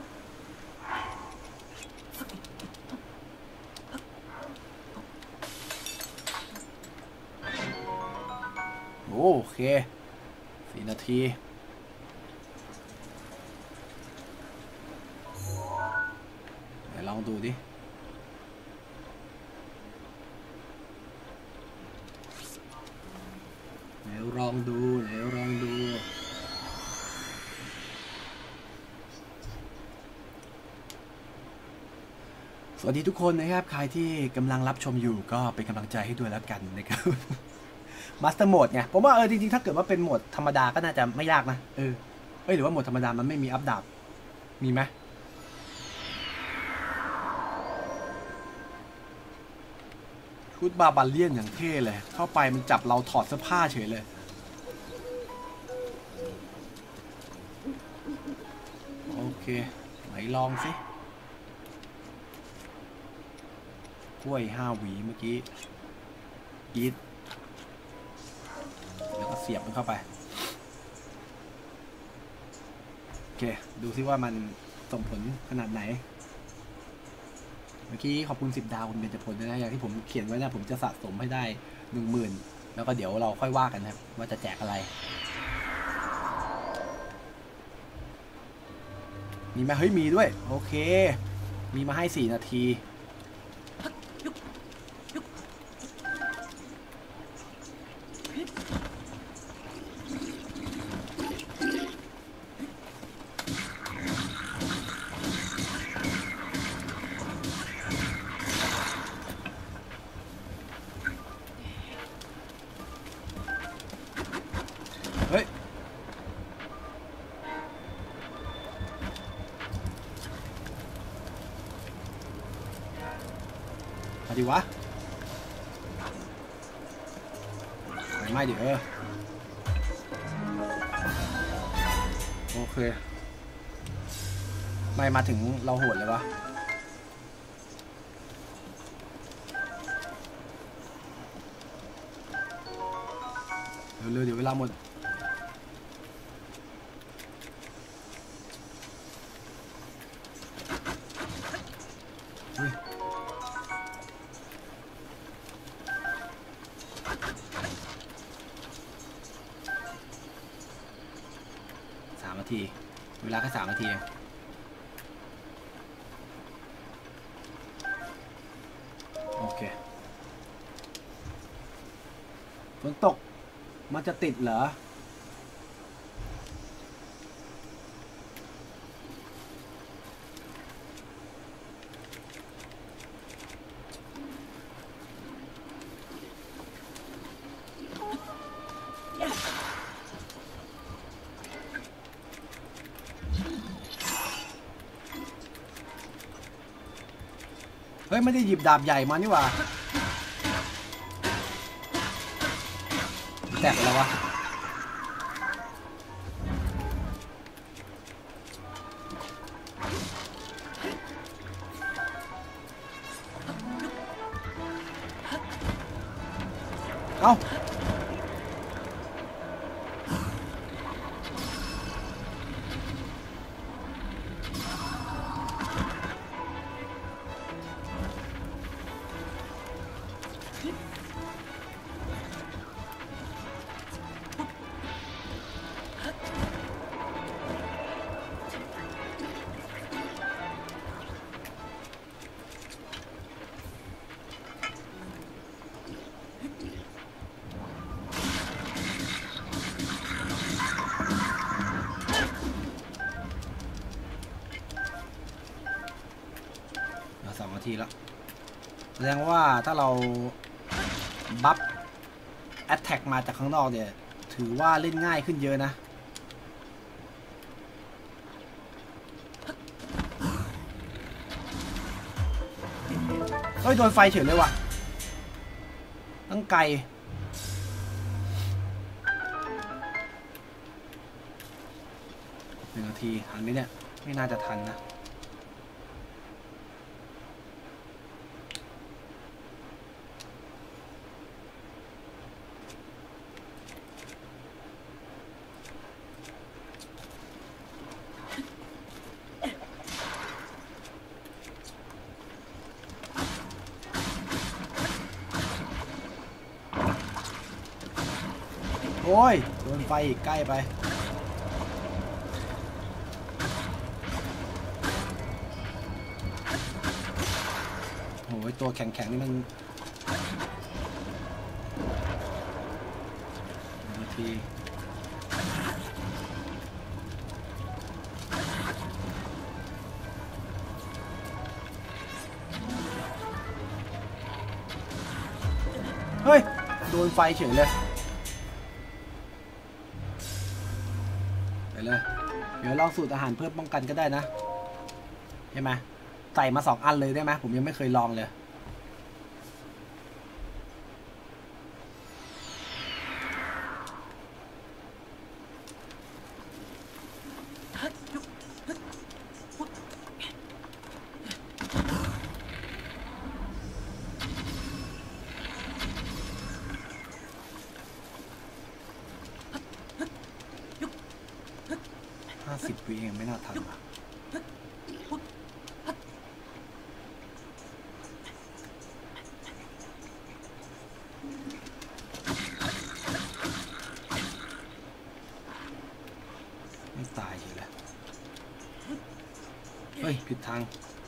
โอเค 4 นาทีไหนลองดูดิไหนลองดูสวัสดีทุกคนนะครับใครที่กำลังรับชมอยู่ก็เป็นกำลังใจให้ด้วยแล้วกันนะครับ มาสเตอร์โหมดไงผมว่าจริงๆถ้าเกิดว่าเป็นโหมดธรรมดาก็น่าจะไม่ยากนะหรือว่าโหมดธรรมดามันไม่มีอัพดาบมีไหมชุดบาบาเลียนอย่างเท่เลยเข้าไปมันจับเราถอดเสื้อผ้าเฉยเลยโอเคไหนลองสิกล้วย5 หวีเมื่อกี้ยีดแล้วก็เสียบมันเข้าไปโอเคดูซิว่ามันส่งผลขนาดไหนเมื่อกี้ขอบคุณ10 ดาวคุณเบญจพลนะอย่างที่ผมเขียนไว้นะผมจะสะสมให้ได้ 10,000แล้วก็เดี๋ยวเราค่อยว่ากันครับว่าจะแจกอะไรมีไหมเฮ้ยมีด้วยโอเคมีมาให้4 นาทีเฮ้ยมาดิวะไม่ดิโอเคไม่มาถึงเราโหดเลยวะเร็วๆเดี๋ยวเวลาหมด3 นาทีเวลาแค่3 นาทีโอเคฝนตกมันจะติดเหรอเฮ้ยไม่ได้หยิบดาบใหญ่มานี่หว่าแตกไปแล้ววะเอ้า2 นาทีแล้วแสดงว่าถ้าเราบัฟแอตแทกมาจากข้างนอกเนี่ยถือว่าเล่นง่ายขึ้นเยอะนะเฮ้ยโดนไฟเฉยเลยว่ะตั้งไกล1 นาทีทันไหมเนี่ยไม่น่าจะทันนะโอ้ยโดนไฟอีกใกล้ไปโอ้ยตัวแข็งๆนี่มันนาทีเฮ้ยโดนไฟเฉยเลยไปเลยเดี๋ยวลองสูตรอาหารเพิ่มป้องกันก็ได้นะใช่ไหมใส่มา2 อันเลยได้ไหมผมยังไม่เคยลองเลย50 วิเองไม่น่าทันว่ะไม่ตายเลยเฮ้ยผิดทาง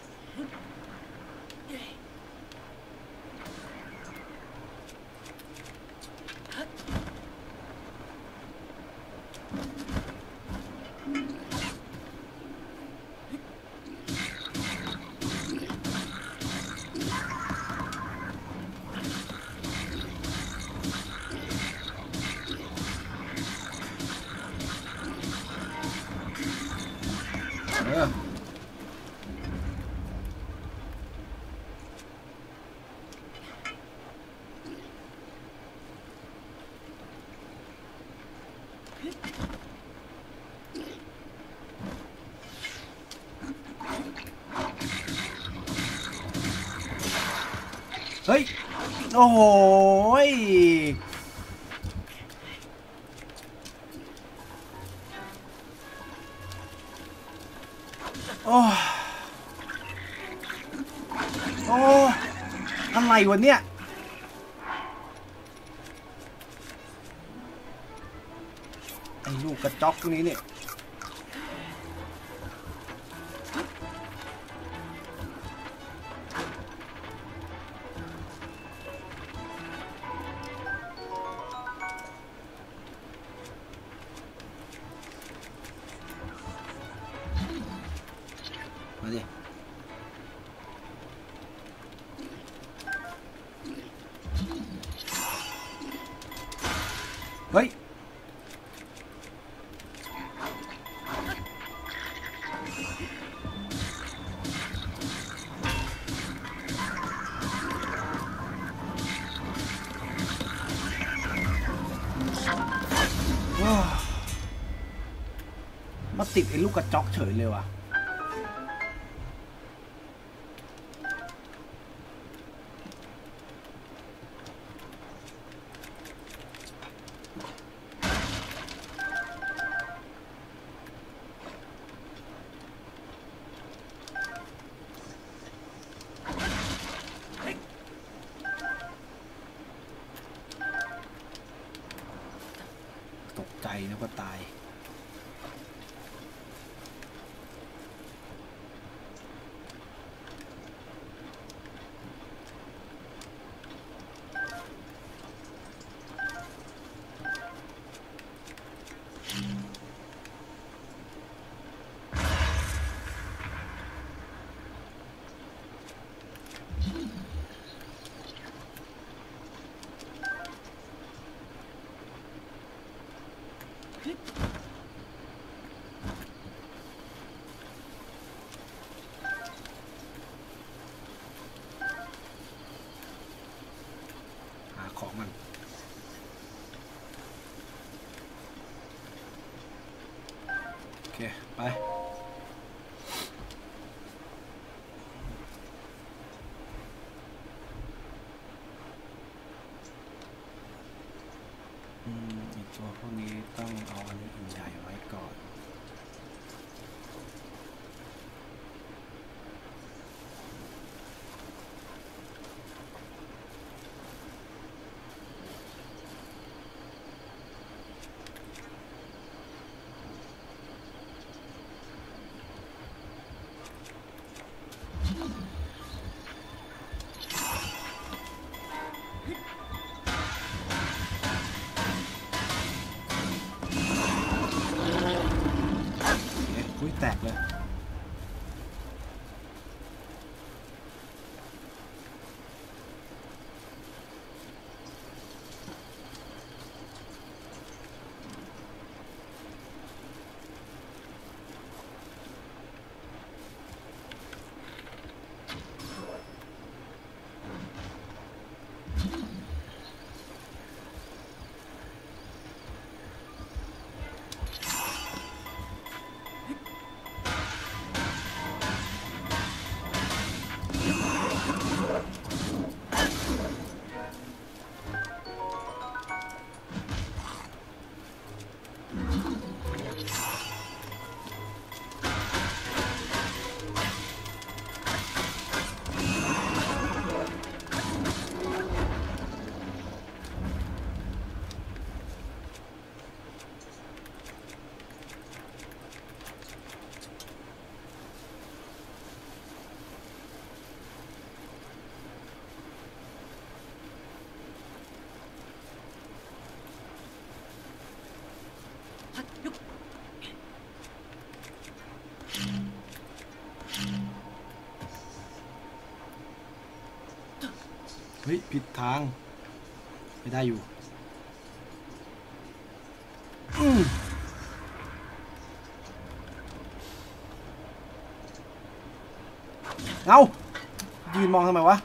เฮ้ยโอ้โหโอ้โอ้อะไรวะเนี่ยไอ้ลูกกระจอกตัวนี้เนี่ยมาดิเฮ้ยมาติดไอ้ลูกกระจอกเฉยเลยว่ะตกใจนะว่าตายของมันโอเคไปอีกตัวพวกนี้ต้องเอาอันนี้ใหญ่ไว้ก่อนเฮ้ยผิดทางไม่ได้อยู่เอายืนมองทำไมวะ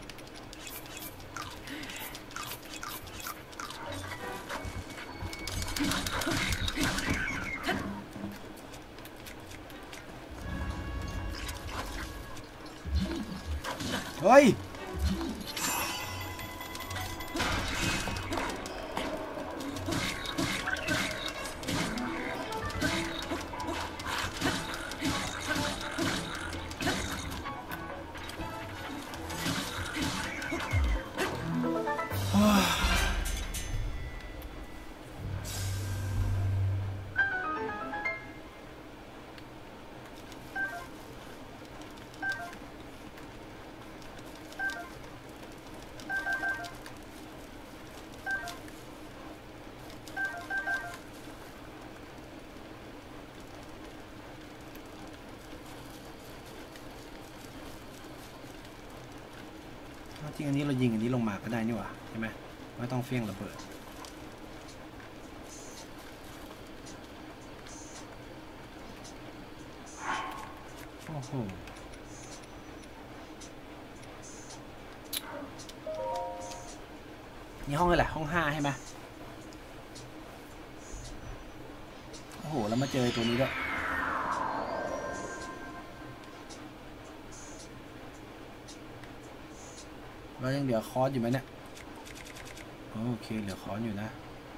เฮ้ยจริงอันนี้เรายิงอันนี้ลงมาก็ได้นี่หว่าใช่ไหมไม่ต้องเฟี้ยงระเบิดโอ้โหนี่ห้องอะไรห้อง5ใช่ไหมโอ้โหแล้วมาเจอตัวนี้ด้วยเรายังเหลือคอร์สอยู่ไหมเนี่ยโอเคเหลือคอร์สอยู่นะ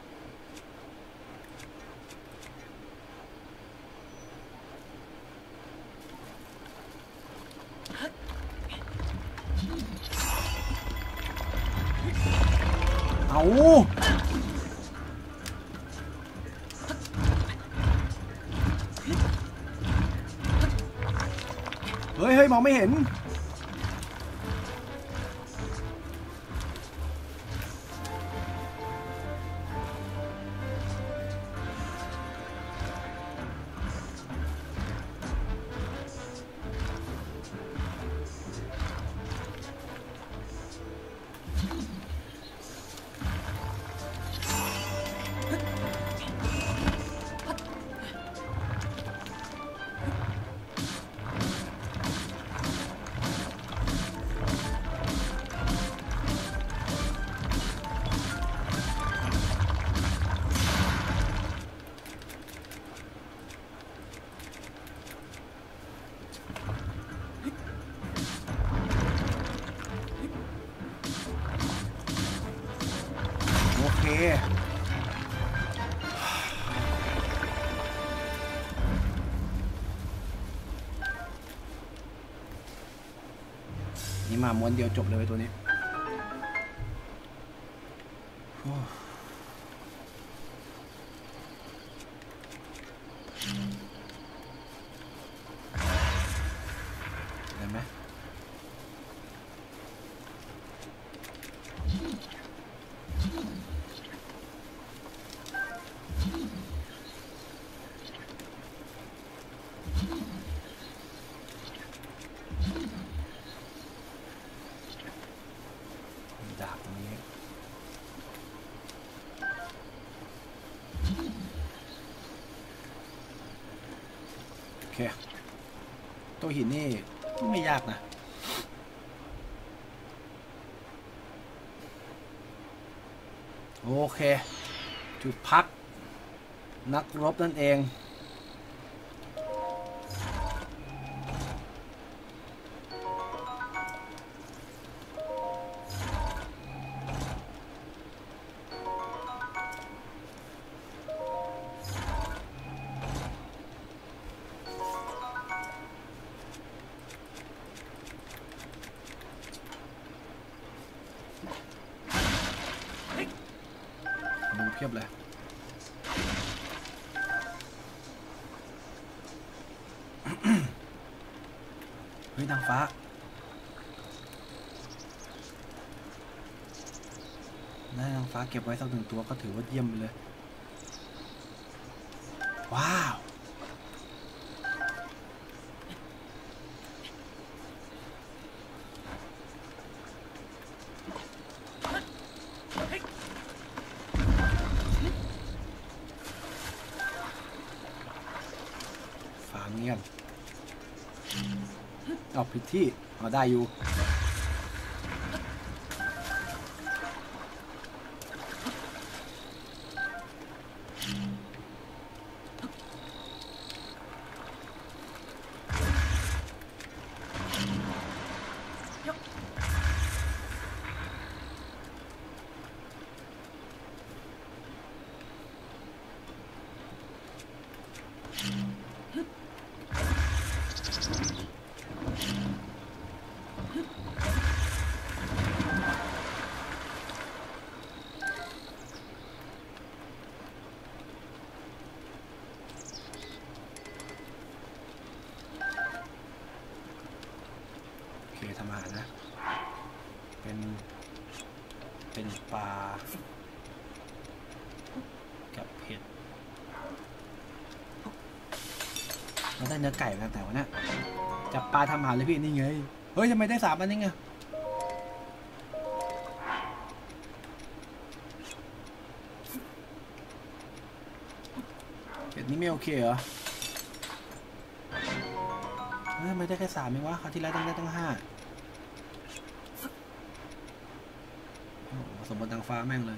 เอาเฮ้ยมองไม่เห็นนี่มาม้วนเดียวจบเลยตัวนี้ได้ไหมดาบนี้โอเคตัวหินนี่ไม่ยากนะโอเคจุดพักนักรบนั่นเองดูเพียบเลยเฮ้ยนางฟ้าได้นางฟ้าเก็บไว้สัก1 ตัวก็ถือว่าเยี่ยมไปเลยว้าวเอาผิดที่เอาได้อยู่ทำอาหารนะเป็นปลากับเห็ดเราได้เนื้อไก่มาแต่ว่าเนี่ยจับปลาทำอาหารเลยพี่นี่ไงเฮ้ยทำไมได้3 อันนี่ไงเห็ดนี่ไม่โอเคเหรอทำไมได้แค่3เองวะคราวที่แล้วต้องได้ตั้ง5สมบัติทางฟ้าแม่งเลย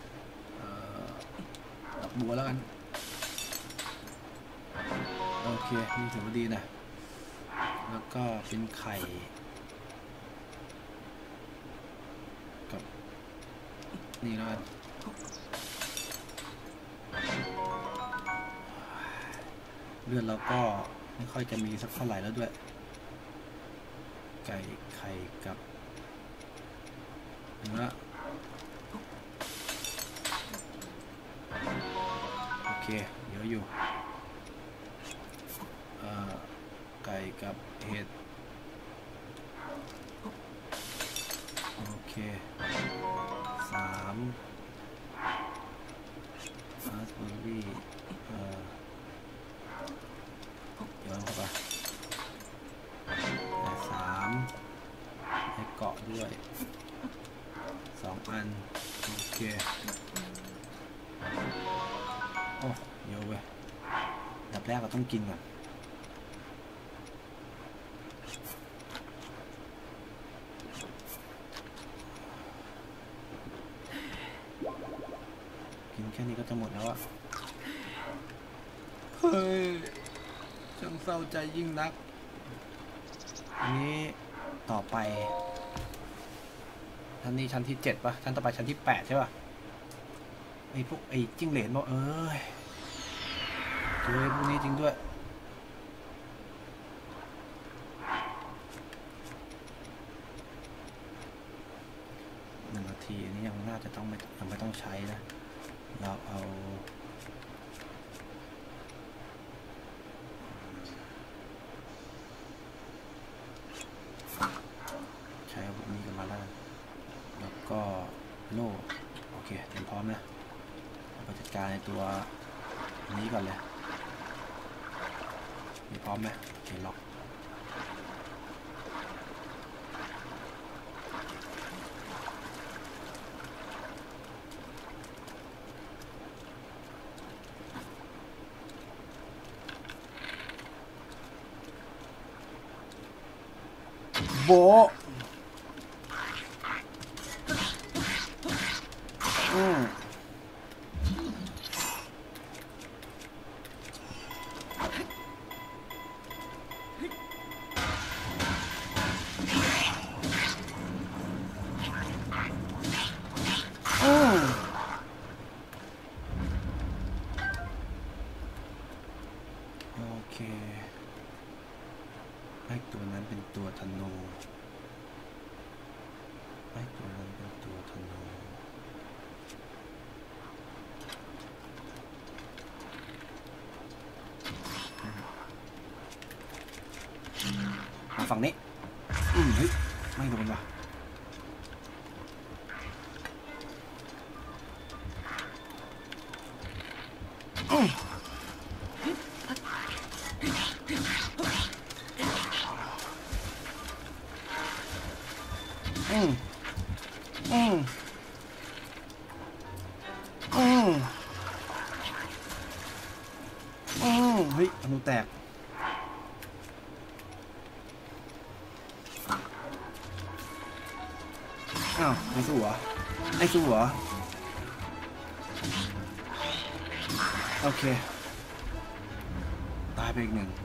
ดอกบัวแล้วกันโอเคนี่ถือว่าดีนะแล้วก็เป็นไข่กับนี่แล้วกันเลือดเราก็ไม่ค่อยจะมีสักเท่าไหร่แล้วด้วยไก่ไข่กับเนื้อโอเคเยอะอยู่ไก่กับเห็ดโอเค3ราสเบอร์รี่ย้อนเข้าไปให้เกาะด้วย2 อันโอเคโอ้เยอะเว้ยดับแรกเราต้องกินก่อนกินแค่นี้ก็จะหมดแล้วอะเฮ้ยช่างเศร้าใจยิ่งนักอันนี้ต่อไปชั้นนี้ชั้นที่7ป่ะชั้นต่อไปชั้นที่8ใช่ป่ะไอ้พวกไอ้จิ้งเหลนบอกเอ้ยเจอพวกนี้จริงด้วย1 นาทีอันนี้ยังน่าจะต้องยังไม่ต้องใช้นะเราเอาใช้อาวุธนี้กันมาแล้วก็โล่โอเคเตรียมพร้อมนะไปจัดการในตัวนี้ก่อนเลยมีพร้อมไหมโอเคล็อกโบโอเคให้ตัวนั้นเป็นตัวธนูให้ตัวนั้นเป็นตัวธนูมาฝั่งนี้เฮ้ยไม่โดนว่ะเฮ้ยอนุแตกอ้าวไม่สู้เหรอไม่สู้เหรอโอเคตายไปอีกหนึ่ง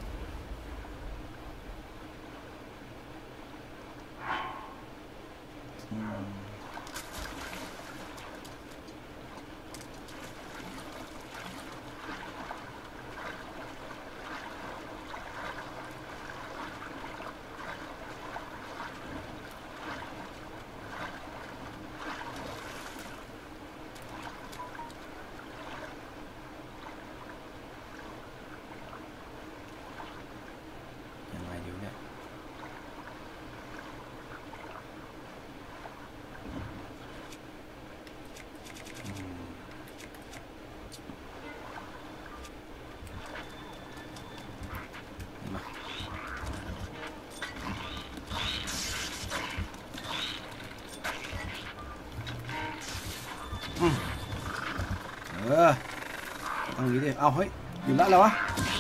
ต้องนี้ดิเอาเฮ้ยอยู่แล้ววะ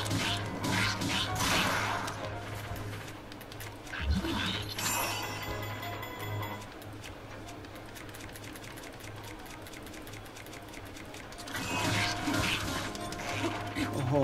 โอ้โห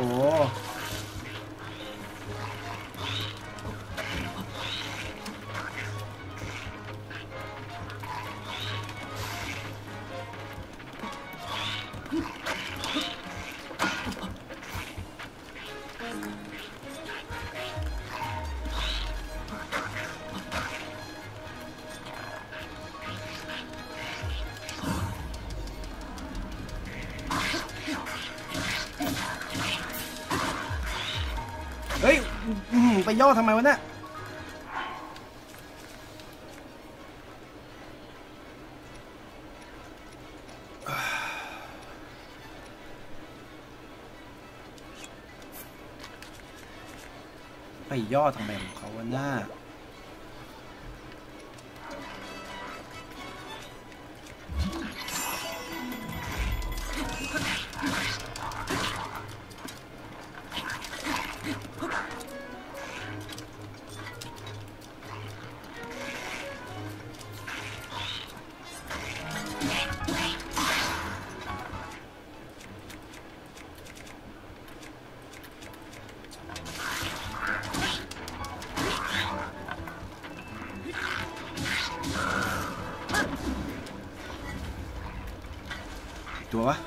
เฮ้ยไปย่อทำไมวะเนี่ยไปย่อทำไมของเขาวะหน้าตัววะ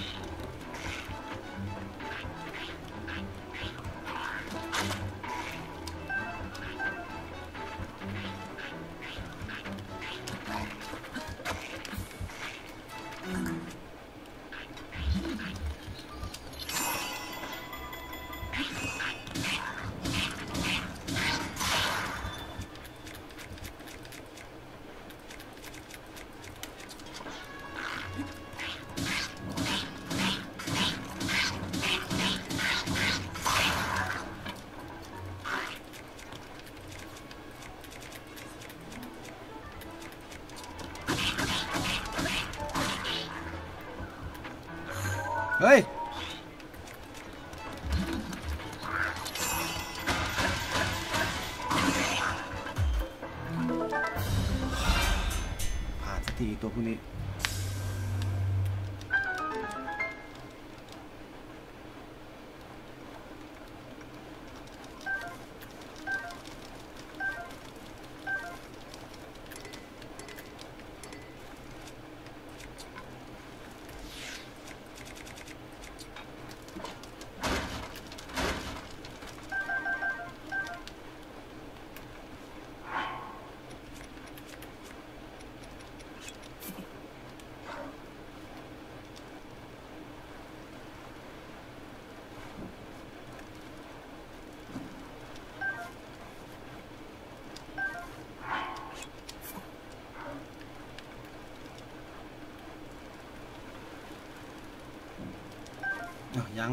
เฮ้ยผ่านสักทีตัวพวกนี้ยัง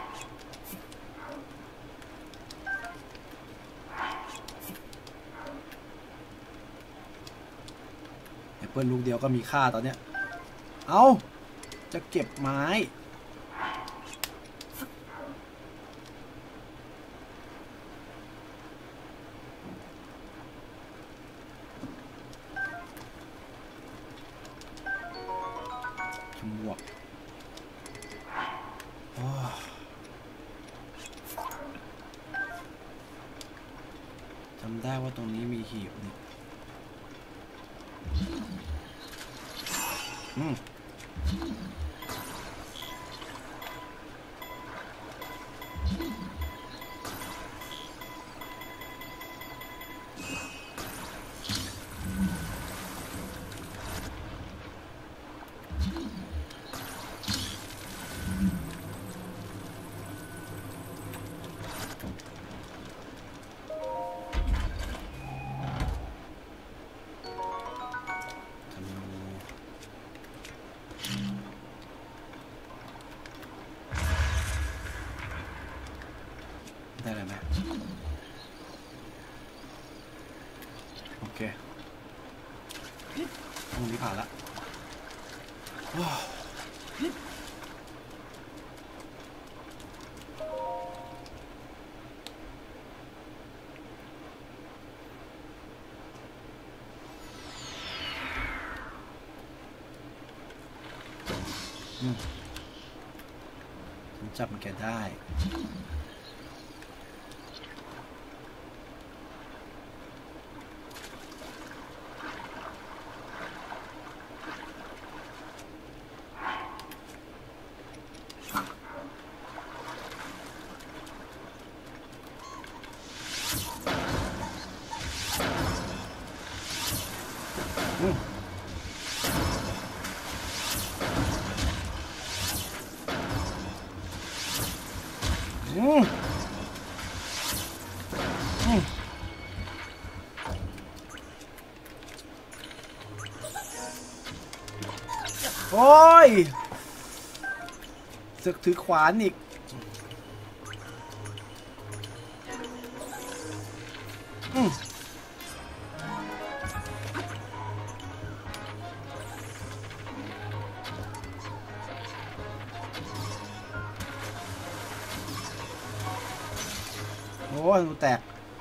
แอปเปิลลูกเดียวก็มีค่าตอนเนี้ยเอาจะเก็บไม้ตรงนี้มีหีบนี่ได้เลยไหมโอเคตรงนี้ผ่านละผมจับมันแกได้โอ้ยสึกถือขวานอีกโอ้ยมันแตก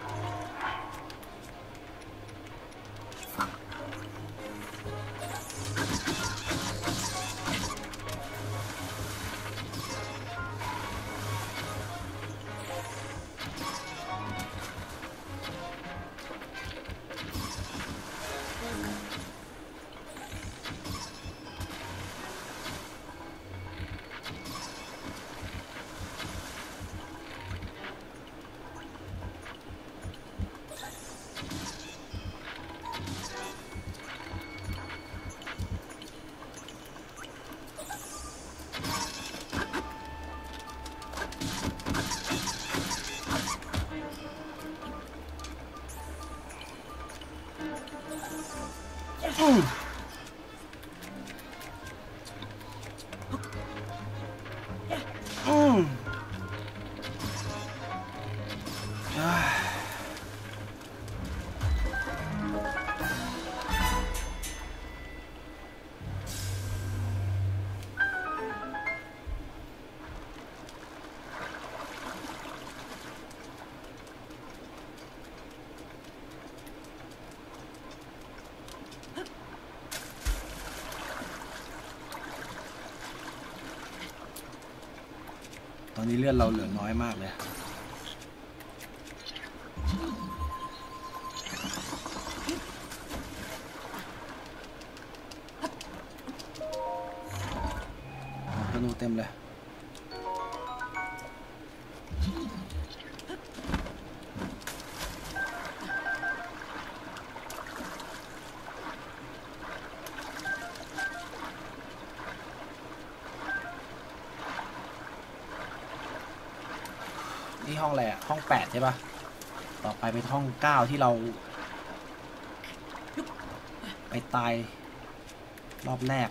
ตอนนี้เลือดเราเหลือน้อยมากเลยธนูเต็มเลยนี่ห้องอะไรอ่ะห้อง8ใช่ปะต่อไปเป็นห้อง9ที่เราไปตายรอบแรก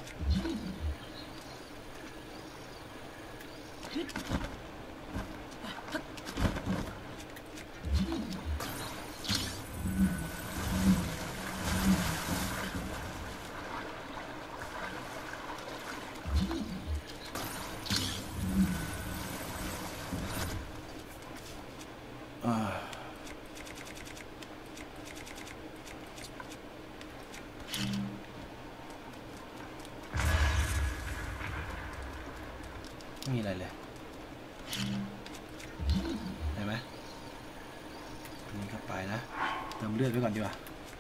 ไม่มีอะไรเลยเห็นไหมอันนี้เข้าไปนะเติมเลือดไว้ก่อนดีกว่า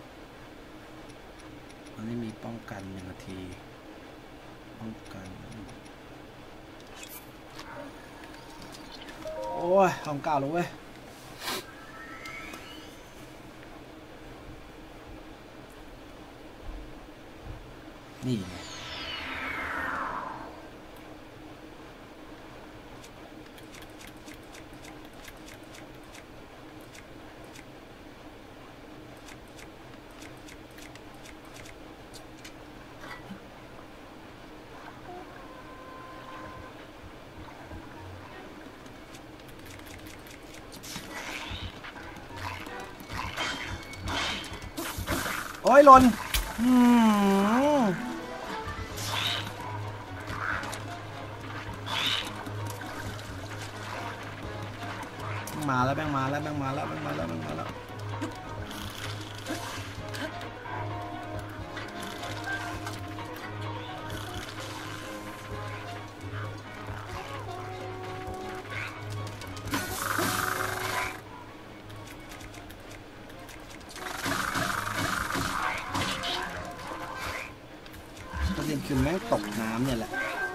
ตอนนี้มีป้องกัน1 นาทีป้องกันโอ้ยห้อง9แล้วเว้ยนี่โอ้ยหล่นมาแล้วแบงมาแล้วแบงมาแล้วแบงมาแล้วแบงมาแล้วประเด็นคือแม่งตกน้ำเนี่ยแหละ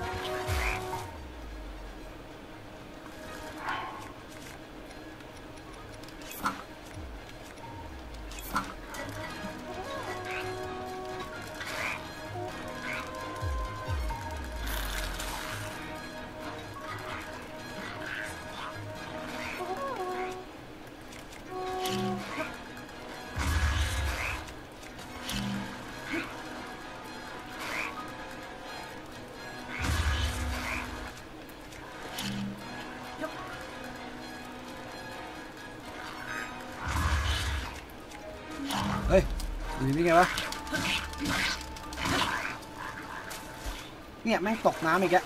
เฮ้ยนี่ไงวะเนี่ยแม่งตกน้ำอีกแล้ว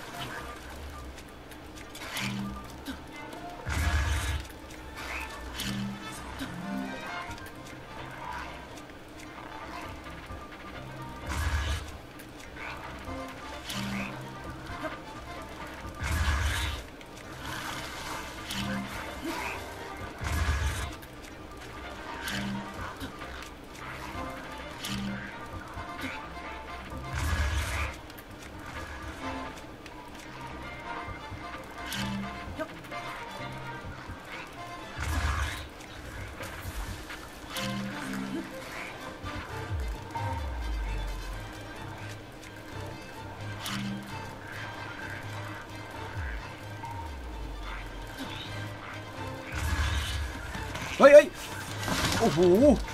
เฮ้ยโอ้โห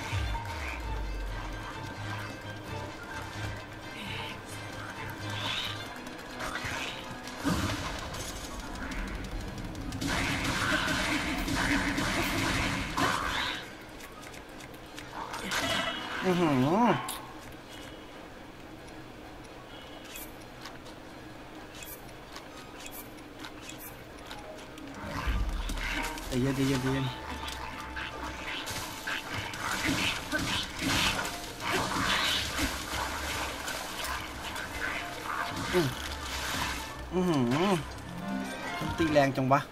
ใจเย็นใจเย็นใจเย็นมันตีแรงจังวะ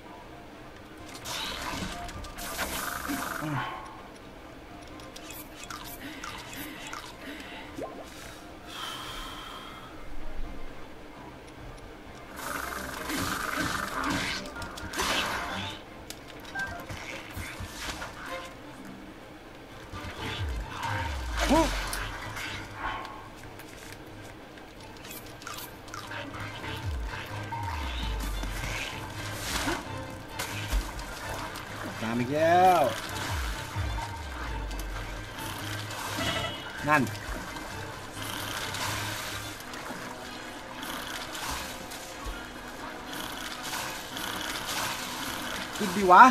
ตามอีกแล้วนั่นขึ้นดีวะ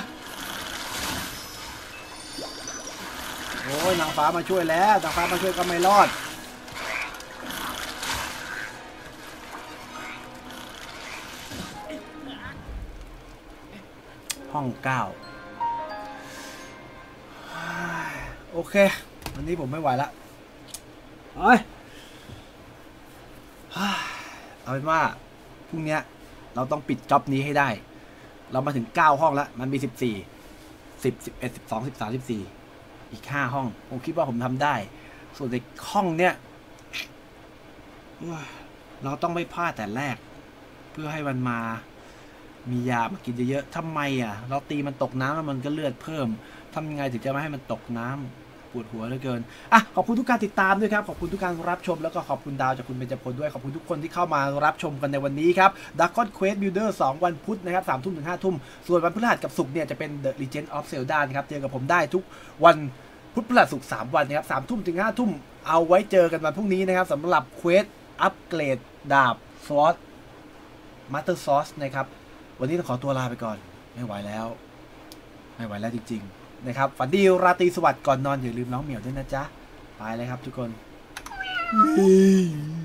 โอ้ยนางฟ้ามาช่วยแล้วนางฟ้ามาช่วยก็ไม่รอดห้อง9โอเควันนี้ผมไม่ไหวละเอาเป็นว่าพรุ่งนี้เราต้องปิดจ็อบนี้ให้ได้เรามาถึง9ห้องแล้วมันมี14 10 11 12 13 14 อีก5ห้องผมคิดว่าผมทำได้ส่วนในห้องเนี้ยเราต้องไม่พลาดแต่แรกเพื่อให้มันมามียามากินเยอะๆทำไมเราตีมันตกน้ำแล้วมันก็เลือดเพิ่มทำยังไงถึงจะไม่ให้มันตกน้ำปวดหัวเหลือเกินขอบคุณทุกการติดตามด้วยครับขอบคุณทุกการรับชมแล้วก็ขอบคุณดาวจากคุณเบญจพลด้วยขอบคุณทุกคนที่เข้ามารับชมกันในวันนี้ครับ Dragon Quest Builder 2 วันพุธนะครับ 3 ทุ่มถึง 5 ทุ่มส่วนวันพฤหัสกับศุกร์เนี่ยจะเป็น The Legend of Zelda นะครับเจอกับผมได้ทุกวันพุธพฤหัสศุกร์3 วันนะครับ 3 ทุ่มถึง 5 ทุ่มเอาไว้เจอกันวันพรุ่งนี้นะครับสำหรับเควสอัปเกรดดาบซอสมาสเตอร์ซอสนะครับวันนี้ต้องขอตัวลาไปก่อนไม่ไหวแล้วจริงๆนะครับฝันดีราตรีสวัสดิ์ก่อนนอนอย่าลืมน้องเหมียวด้วยนะจ๊ะไปเลยครับทุกคน